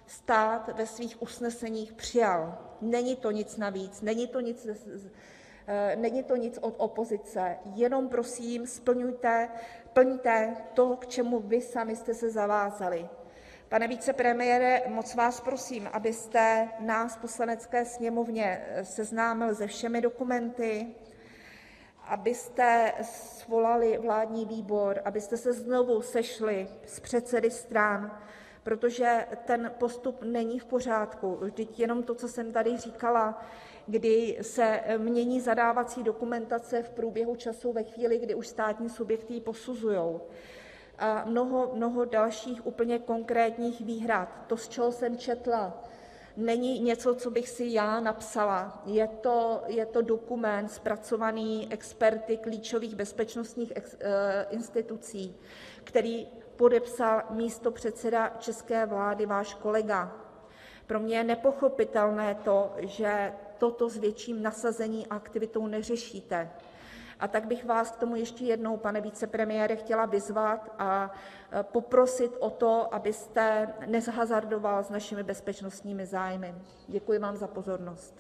stát ve svých usneseních přijal. Není to nic navíc, není to nic, není to nic od opozice, jenom prosím splňujte, plňte to, k čemu vy sami jste se zavázali. Pane vicepremiére, moc vás prosím, abyste nás v Poslanecké sněmovně seznámil se všemi dokumenty, abyste svolali vládní výbor, abyste se znovu sešli s předsedy stran, protože ten postup není v pořádku. Vždyť jenom to, co jsem tady říkala, kdy se mění zadávací dokumentace v průběhu času ve chvíli, kdy už státní subjekty ji posuzují. A mnoho, mnoho dalších úplně konkrétních výhrad. To, z čeho jsem četla, není něco, co bych si já napsala. Je to, je to dokument zpracovaný experty klíčových bezpečnostních ex, e, institucí, který podepsal místopředseda české vlády, váš kolega. Pro mě je nepochopitelné to, že toto s větším nasazením a aktivitou neřešíte. A tak bych vás k tomu ještě jednou, pane vicepremiére, chtěla vyzvat a poprosit o to, abyste nezhazardoval s našimi bezpečnostními zájmy. Děkuji vám za pozornost.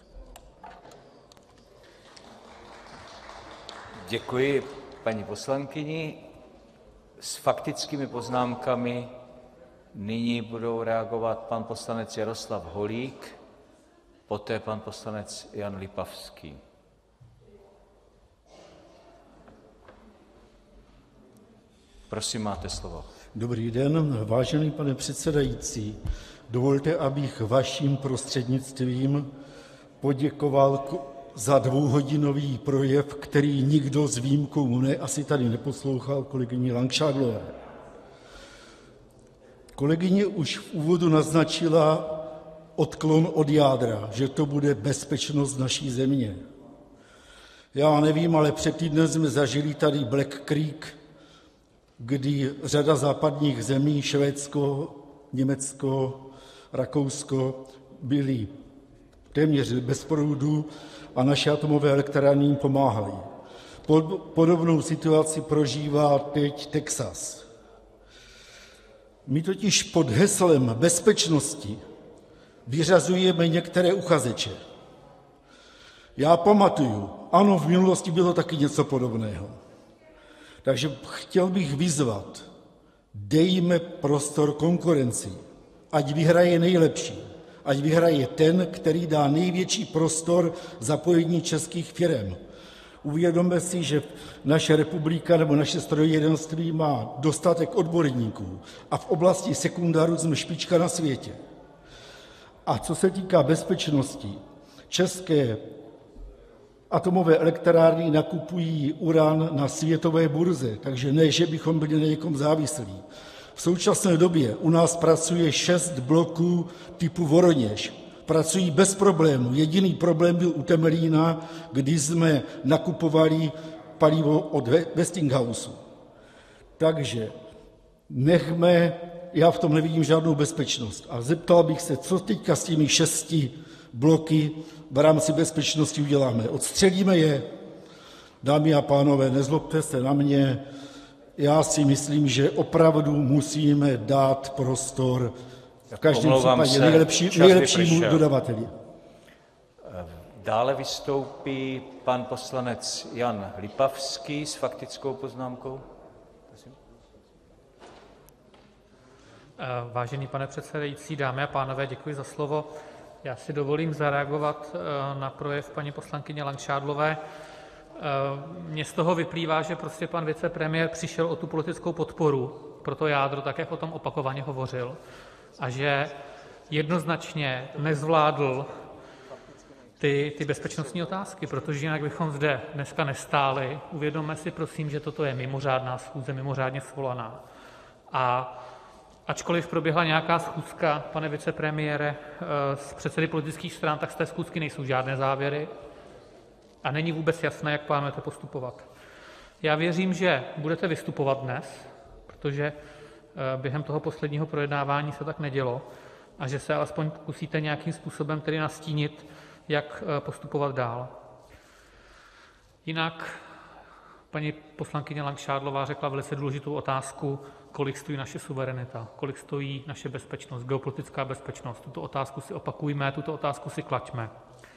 Děkuji paní poslankyni. S faktickými poznámkami nyní budou reagovat pan poslanec Jaroslav Holík, poté pan poslanec Jan Lipavský. Prosím, máte slovo. Dobrý den, vážený pane předsedající. Dovolte, abych vaším prostřednictvím poděkoval za dvouhodinový projev, který nikdo s výjimkou mne asi tady neposlouchal, kolegyni Langšádlové. Kolegyně už v úvodu naznačila odklon od jádra, že to bude bezpečnost naší země. Já nevím, ale před týdnem jsme zažili tady Black Creek, kdy řada západních zemí, Švédsko, Německo, Rakousko, byly téměř bez proudu a naše atomové elektrárny jim pomáhaly. Podobnou situaci prožívá teď Texas. My totiž pod heslem bezpečnosti vyřazujeme některé uchazeče. Já pamatuju, ano, v minulosti bylo taky něco podobného. Takže chtěl bych vyzvat, dejme prostor konkurenci, ať vyhraje nejlepší, ať vyhraje ten, který dá největší prostor zapojení českých firem. Uvědomme si, že naše republika nebo naše strojírenství má dostatek odborníků a v oblasti sekundáru jsme špička na světě. A co se týká bezpečnosti, české atomové elektrárny nakupují uran na světové burze, takže ne, že bychom byli na někom závislí. V současné době u nás pracuje šest bloků typu Voroněž. Pracují bez problému. Jediný problém byl u Temelína, kdy jsme nakupovali palivo od Westinghouse. Takže nechme, já v tom nevidím žádnou bezpečnost. A zeptal bych se, co teďka s těmi šesti bloky v rámci bezpečnosti uděláme. Odstřelíme je? Dámy a pánové, nezlobte se na mě, já si myslím, že opravdu musíme dát prostor v každém případě nejlepší, nejlepšímu dodavateli. Dále vystoupí pan poslanec Jan Lipavský s faktickou poznámkou. Prosím. Vážený pane předsedající, dámy a pánové, děkuji za slovo. Já si dovolím zareagovat na projev paní poslankyně Langšádlové. Mně z toho vyplývá, že prostě pan vicepremiér přišel o tu politickou podporu pro to jádro, tak jak o tom opakovaně hovořil, a že jednoznačně nezvládl ty, ty bezpečnostní otázky, protože jinak bychom zde dneska nestáli. Uvědomme si prosím, že toto je mimořádná schůze, mimořádně svolaná. A ačkoliv proběhla nějaká schůzka, pane vicepremiére, s předsedy politických stran, tak z té schůzky nejsou žádné závěry a není vůbec jasné, jak plánujete postupovat. Já věřím, že budete vystupovat dnes, protože během toho posledního projednávání se tak nedělo, a že se alespoň pokusíte nějakým způsobem tedy nastínit, jak postupovat dál. Jinak paní poslankyně Langšádlová řekla velice důležitou otázku, kolik stojí naše suverenita, kolik stojí naše bezpečnost, geopolitická bezpečnost. Tuto otázku si opakujme, tuto otázku si klaďme.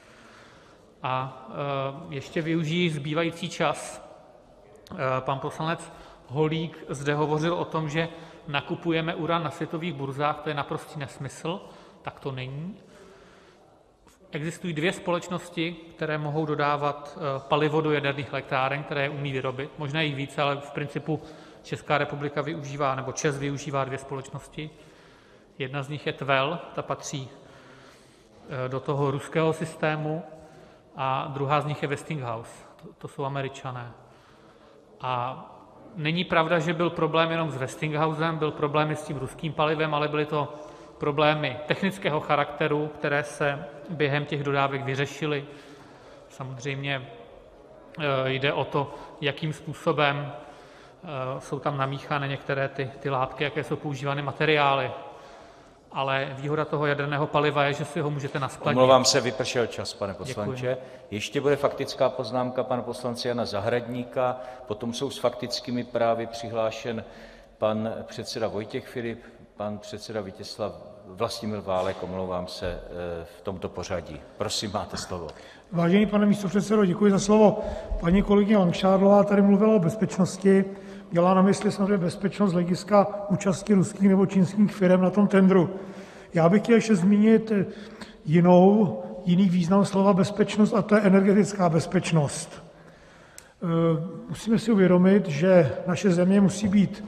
A ještě využiji zbývající čas. Pan poslanec Holík zde hovořil o tom, že nakupujeme uran na světových burzách, to je naprostý nesmysl, tak to není. Existují dvě společnosti, které mohou dodávat palivo do jaderných elektráren, které je umí vyrobit. Možná jich více, ale v principu Česká republika využívá, nebo ČEZ využívá dvě společnosti. Jedna z nich je Tvel, ta patří do toho ruského systému, a druhá z nich je Westinghouse, to, to jsou Američané. A není pravda, že byl problém jenom s Westinghousem, byl problém i s tím ruským palivem, ale byly to problémy technického charakteru, které se během těch dodávek vyřešily. Samozřejmě jde o to, jakým způsobem jsou tam namíchány některé ty, ty látky, jaké jsou používány materiály. Ale výhoda toho jaderného paliva je, že si ho můžete naskladnit. Omlouvám se, vypršel čas, pane poslanče. Děkuji. Ještě bude faktická poznámka pana poslance Jana Zahradníka, potom jsou s faktickými právy přihlášen pan předseda Vojtěch Filip, pan předseda Vítězslav Vlastimil Válek, omlouvám se, v tomto pořadí. Prosím, máte slovo. Vážený pane místopředsedo, děkuji za slovo. Paní kolegyně Langšádlová tady mluvila o bezpečnosti. Dělá na mysli samozřejmě bezpečnost z hlediska účasti ruských nebo čínských firm na tom tendru. Já bych chtěl ještě zmínit jinou, jiný význam slova bezpečnost, a to je energetická bezpečnost. Musíme si uvědomit, že naše země musí být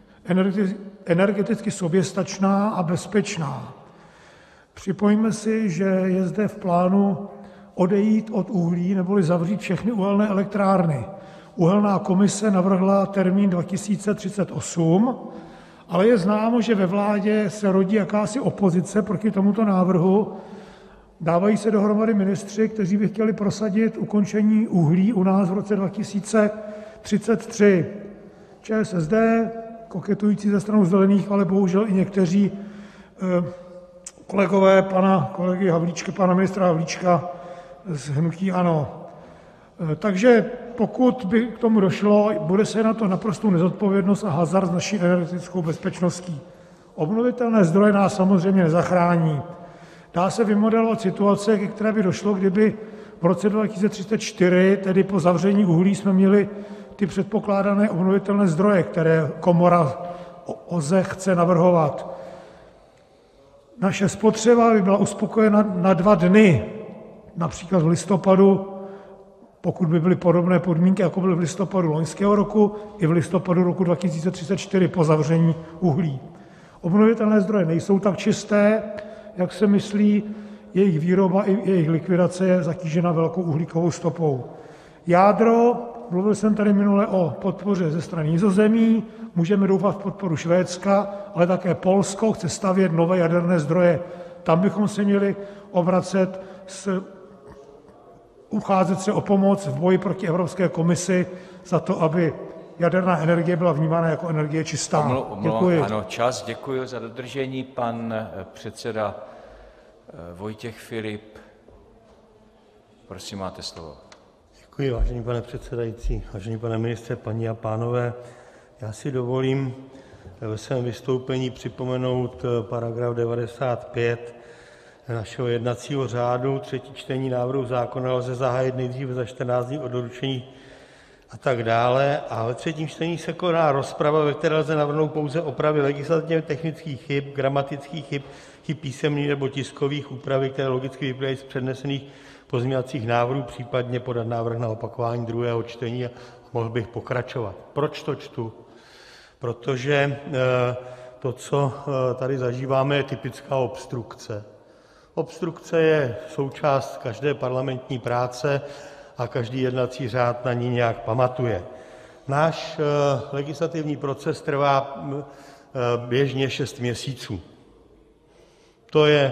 energeticky soběstačná a bezpečná. Připojíme si, že je zde v plánu odejít od uhlí neboli zavřít všechny uhelné elektrárny. Uhelná komise navrhla termín dva tisíce třicet osm, ale je známo, že ve vládě se rodí jakási opozice proti tomuto návrhu. Dávají se dohromady ministři, kteří by chtěli prosadit ukončení uhlí u nás v roce dva tisíce třicet tři. ČSSD, koketující ze stranou zelených, ale bohužel i někteří eh, kolegové pana kolegy Havlíčka, pana ministra Havlíčka z hnutí ANO. Eh, takže pokud by k tomu došlo, bude se na to naprostou nezodpovědnost a hazard s naší energetickou bezpečností. Obnovitelné zdroje nás samozřejmě nezachrání. Dá se vymodelovat situace, ke které by došlo, kdyby v roce dva tisíce třicet čtyři, tedy po zavření uhlí, jsme měli ty předpokládané obnovitelné zdroje, které komora O Z E chce navrhovat. Naše spotřeba by byla uspokojena na dva dny, například v listopadu, pokud by byly podobné podmínky, jako byly v listopadu loňského roku, i v listopadu roku dva tisíce třicet čtyři po zavření uhlí. Obnovitelné zdroje nejsou tak čisté, jak se myslí, jejich výroba i jejich likvidace je zatížena velkou uhlíkovou stopou. Jádro, mluvil jsem tady minule o podpoře ze strany Nizozemí, můžeme doufat v podporu Švédska, ale také Polsko chce stavět nové jaderné zdroje. Tam bychom se měli obracet s ucházet se o pomoc v boji proti Evropské komisi za to, aby jaderná energie byla vnímána jako energie čistá. Omlou, omlou, Děkuji. Ano, čas, děkuji za dodržení. Pan předseda Vojtěch Filip, prosím, máte slovo. Děkuji, vážený pane předsedající, vážený pane ministře, paní a pánové. Já si dovolím ve svém vystoupení připomenout paragraf devadesát pět našeho jednacího řádu. Třetí čtení návrhu zákona lze zahájit nejdříve za čtrnáct dní od doručení a tak dále. A ve třetím čtení se koná rozprava, ve které lze navrhnout pouze opravy legislativně technických chyb, gramatických chyb, chyb písemných nebo tiskových, úpravy, které logicky vyplývají z přednesených pozměňovacích návrhů, případně podat návrh na opakování druhého čtení a mohl bych pokračovat. Proč to čtu? Protože to, co tady zažíváme, je typická obstrukce. Obstrukce je součást každé parlamentní práce a každý jednací řád na ní nějak pamatuje. Náš legislativní proces trvá běžně šest měsíců. To je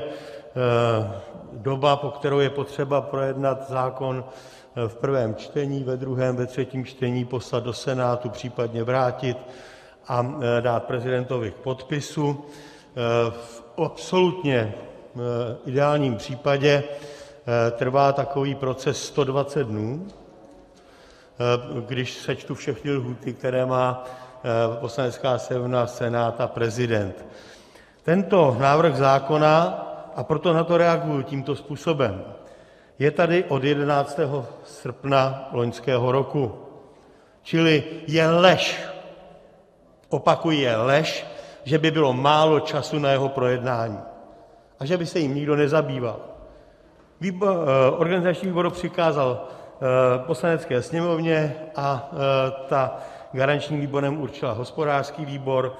doba, po kterou je potřeba projednat zákon v prvém čtení, ve druhém, ve třetím čtení poslat do Senátu, případně vrátit a dát prezidentovi k podpisu. V absolutně ideálním případě trvá takový proces sto dvacet dnů, když sečtu všechny lhůty, které má Poslanecká sněmovna, Senát a prezident. Tento návrh zákona, a proto na to reaguji tímto způsobem, je tady od jedenáctého srpna loňského roku. Čili je lež, opakuji, je lež, že by bylo málo času na jeho projednání a že by se jim nikdo nezabýval. Výbor, organizační výbor přikázal Poslanecké sněmovně a ta garančním výborem určila hospodářský výbor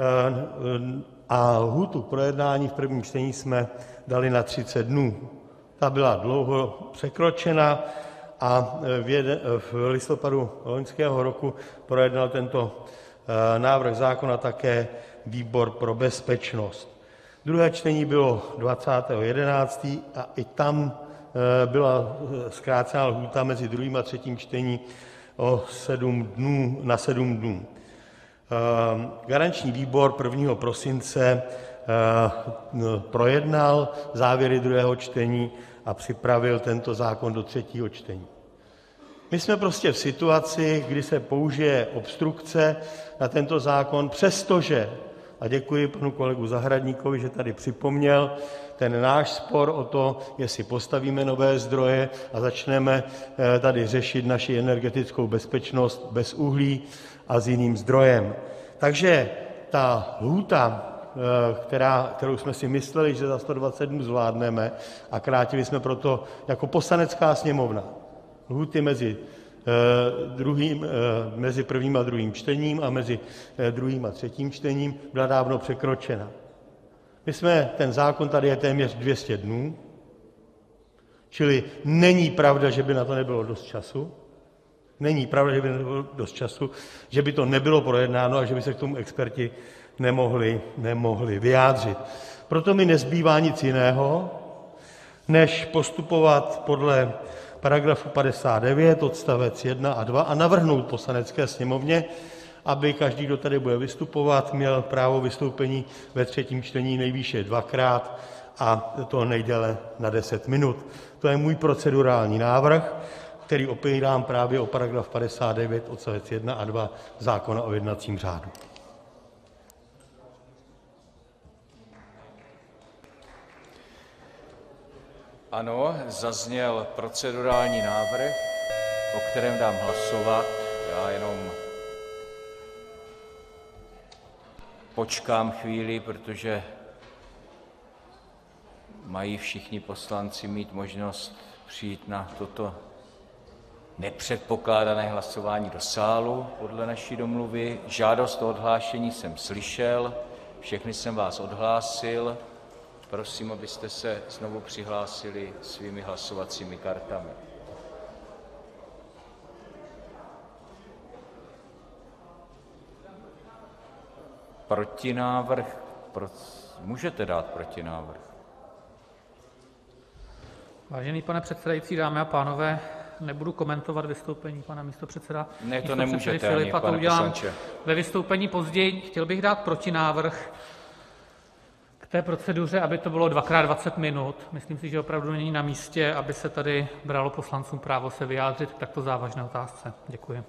a lhůtu projednání v prvním čtení jsme dali na třicet dnů. Ta byla dlouho překročena a v listopadu loňského roku projednal tento návrh zákona také výbor pro bezpečnost. Druhé čtení bylo dvacátého jedenáctého a i tam byla zkrácena lhůta mezi druhým a třetím čtením o sedm dnů, na sedm dnů. Garanční výbor prvního prosince projednal závěry druhého čtení a připravil tento zákon do třetího čtení. My jsme prostě v situaci, kdy se použije obstrukce na tento zákon, přestože, a děkuji panu kolegu Zahradníkovi, že tady připomněl ten náš spor o to, jestli postavíme nové zdroje a začneme tady řešit naši energetickou bezpečnost bez uhlí a s jiným zdrojem. Takže ta lhůta, která, kterou jsme si mysleli, že za sto dvacet dnů zvládneme, a krátili jsme proto jako Poslanecká sněmovna lhůty mezi, druhým, mezi prvním a druhým čtením a mezi druhým a třetím čtením, byla dávno překročena. My jsme, ten zákon tady je téměř dvě stě dnů, čili není pravda, že by na to nebylo dost času. Není pravda, že by nebylo dost času, že by to nebylo projednáno a že by se k tomu experti nemohli, nemohli vyjádřit. Proto mi nezbývá nic jiného, než postupovat podle paragrafu padesát devět, odstavec jedna a dva a navrhnout Poslanecké sněmovně, aby každý, kdo tady bude vystupovat, měl právo vystoupení ve třetím čtení nejvýše dvakrát a to nejdéle na deset minut. To je můj procedurální návrh, který opírám právě o paragraf padesát devět, odstavec jedna a dva zákona o jednacím řádu. Ano, zazněl procedurální návrh, o kterém dám hlasovat. Já jenom počkám chvíli, protože mají všichni poslanci mít možnost přijít na toto nepředpokládané hlasování do sálu podle naší domluvy. Žádost o odhlášení jsem slyšel, všechny jsem vás odhlásil. Prosím, abyste se znovu přihlásili svými hlasovacími kartami. Protinávrh, pro... můžete dát protinávrh. Vážený pane předsedající, dámy a pánové, nebudu komentovat vystoupení pana místopředseda. Ne, to nemůžete ani, Filipa, pane to udělám poslanče. ve vystoupení později. Chtěl bych dát protinávrh k té proceduře, aby to bylo dvakrát dvacet minut. Myslím si, že opravdu není na místě, aby se tady bralo poslancům právo se vyjádřit k takto závažné otázce. Děkuji.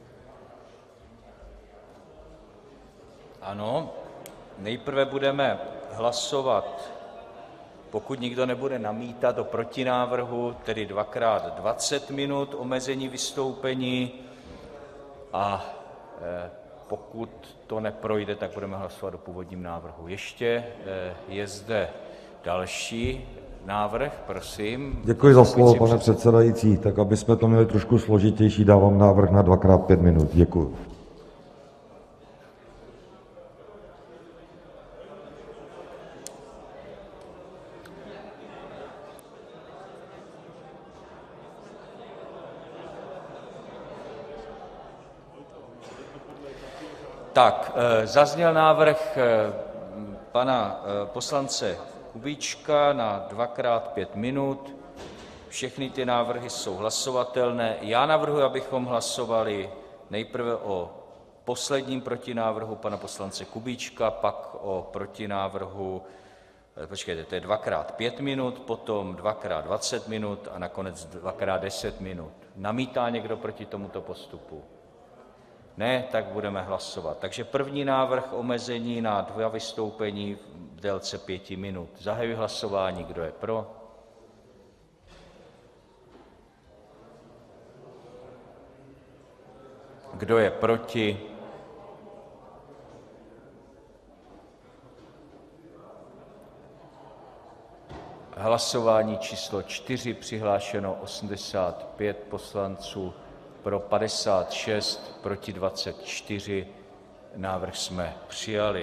Ano, nejprve budeme hlasovat, pokud nikdo nebude namítat, o protinávrhu, tedy dvakrát dvacet minut omezení vystoupení, a e, pokud to neprojde, tak budeme hlasovat o původním návrhu. Ještě e, je zde další návrh, prosím. Děkuji za slovo, pane předsedající. Tak aby jsme to měli trošku složitější, dávám návrh na dvakrát pět minut. Děkuji. Tak, zazněl návrh pana poslance Kubíčka na dvakrát pět minut. Všechny ty návrhy jsou hlasovatelné. Já navrhuji, abychom hlasovali nejprve o posledním protinávrhu pana poslance Kubíčka, pak o protinávrhu, počkejte, to je dvakrát pět minut, potom dvakrát dvacet minut a nakonec dvakrát deset minut. Namítá někdo proti tomuto postupu? Ne, tak budeme hlasovat. Takže první návrh omezení na dva vystoupení v délce pěti minut. Zahajuji hlasování. Kdo je pro? Kdo je proti? Hlasování číslo čtyři, přihlášeno osmdesát pět poslanců, pro padesát šest, proti dvacet čtyři. Návrh jsme přijali.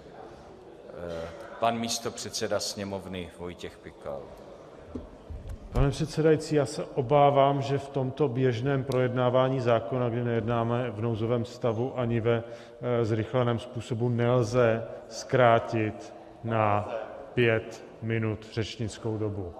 Pan místopředseda sněmovny Vojtěch Pikal. Pane předsedající, já se obávám, že v tomto běžném projednávání zákona, kdy nejednáme v nouzovém stavu ani ve zrychleném způsobu, nelze zkrátit na pět minut řečnickou dobu.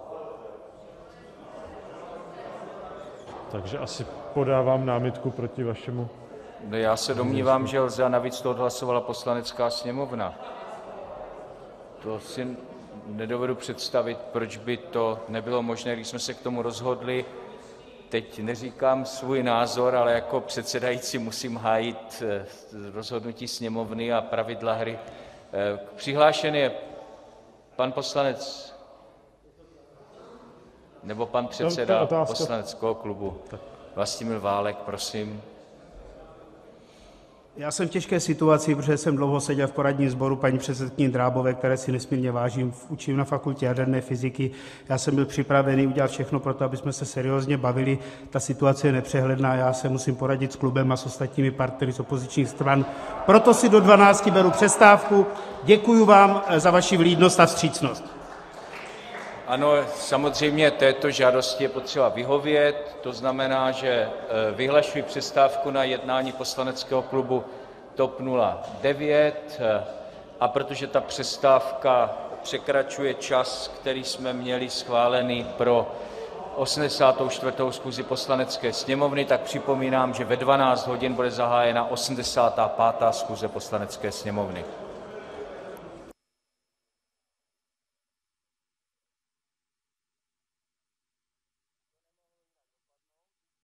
Takže asi podávám námitku proti vašemu. Já se domnívám, že lze, a navíc to odhlasovala Poslanecká sněmovna. To si nedovedu představit, proč by to nebylo možné, když jsme se k tomu rozhodli. Teď neříkám svůj názor, ale jako předsedající musím hájit rozhodnutí sněmovny a pravidla hry. Přihlášen je pan poslanec nebo pan předseda poslaneckého klubu Vlastimil Válek, prosím. Já jsem v těžké situaci, protože jsem dlouho seděl v poradním sboru paní předsedkyně Drábové, které si nesmírně vážím, učím na fakultě jaderné fyziky. Já jsem byl připravený udělat všechno pro to, aby jsme se seriózně bavili. Ta situace je nepřehledná, já se musím poradit s klubem a s ostatními partnery z opozičních stran. Proto si do dvanácti beru přestávku. Děkuji vám za vaši vlídnost a vstřícnost. Ano, samozřejmě této žádosti je potřeba vyhovět, to znamená, že vyhlašuji přestávku na jednání poslaneckého klubu T O P nula devět, a protože ta přestávka překračuje čas, který jsme měli schválený pro osmdesátou čtvrtou schůzi Poslanecké sněmovny, tak připomínám, že ve dvanáct hodin bude zahájena osmdesátá pátá schůze Poslanecké sněmovny.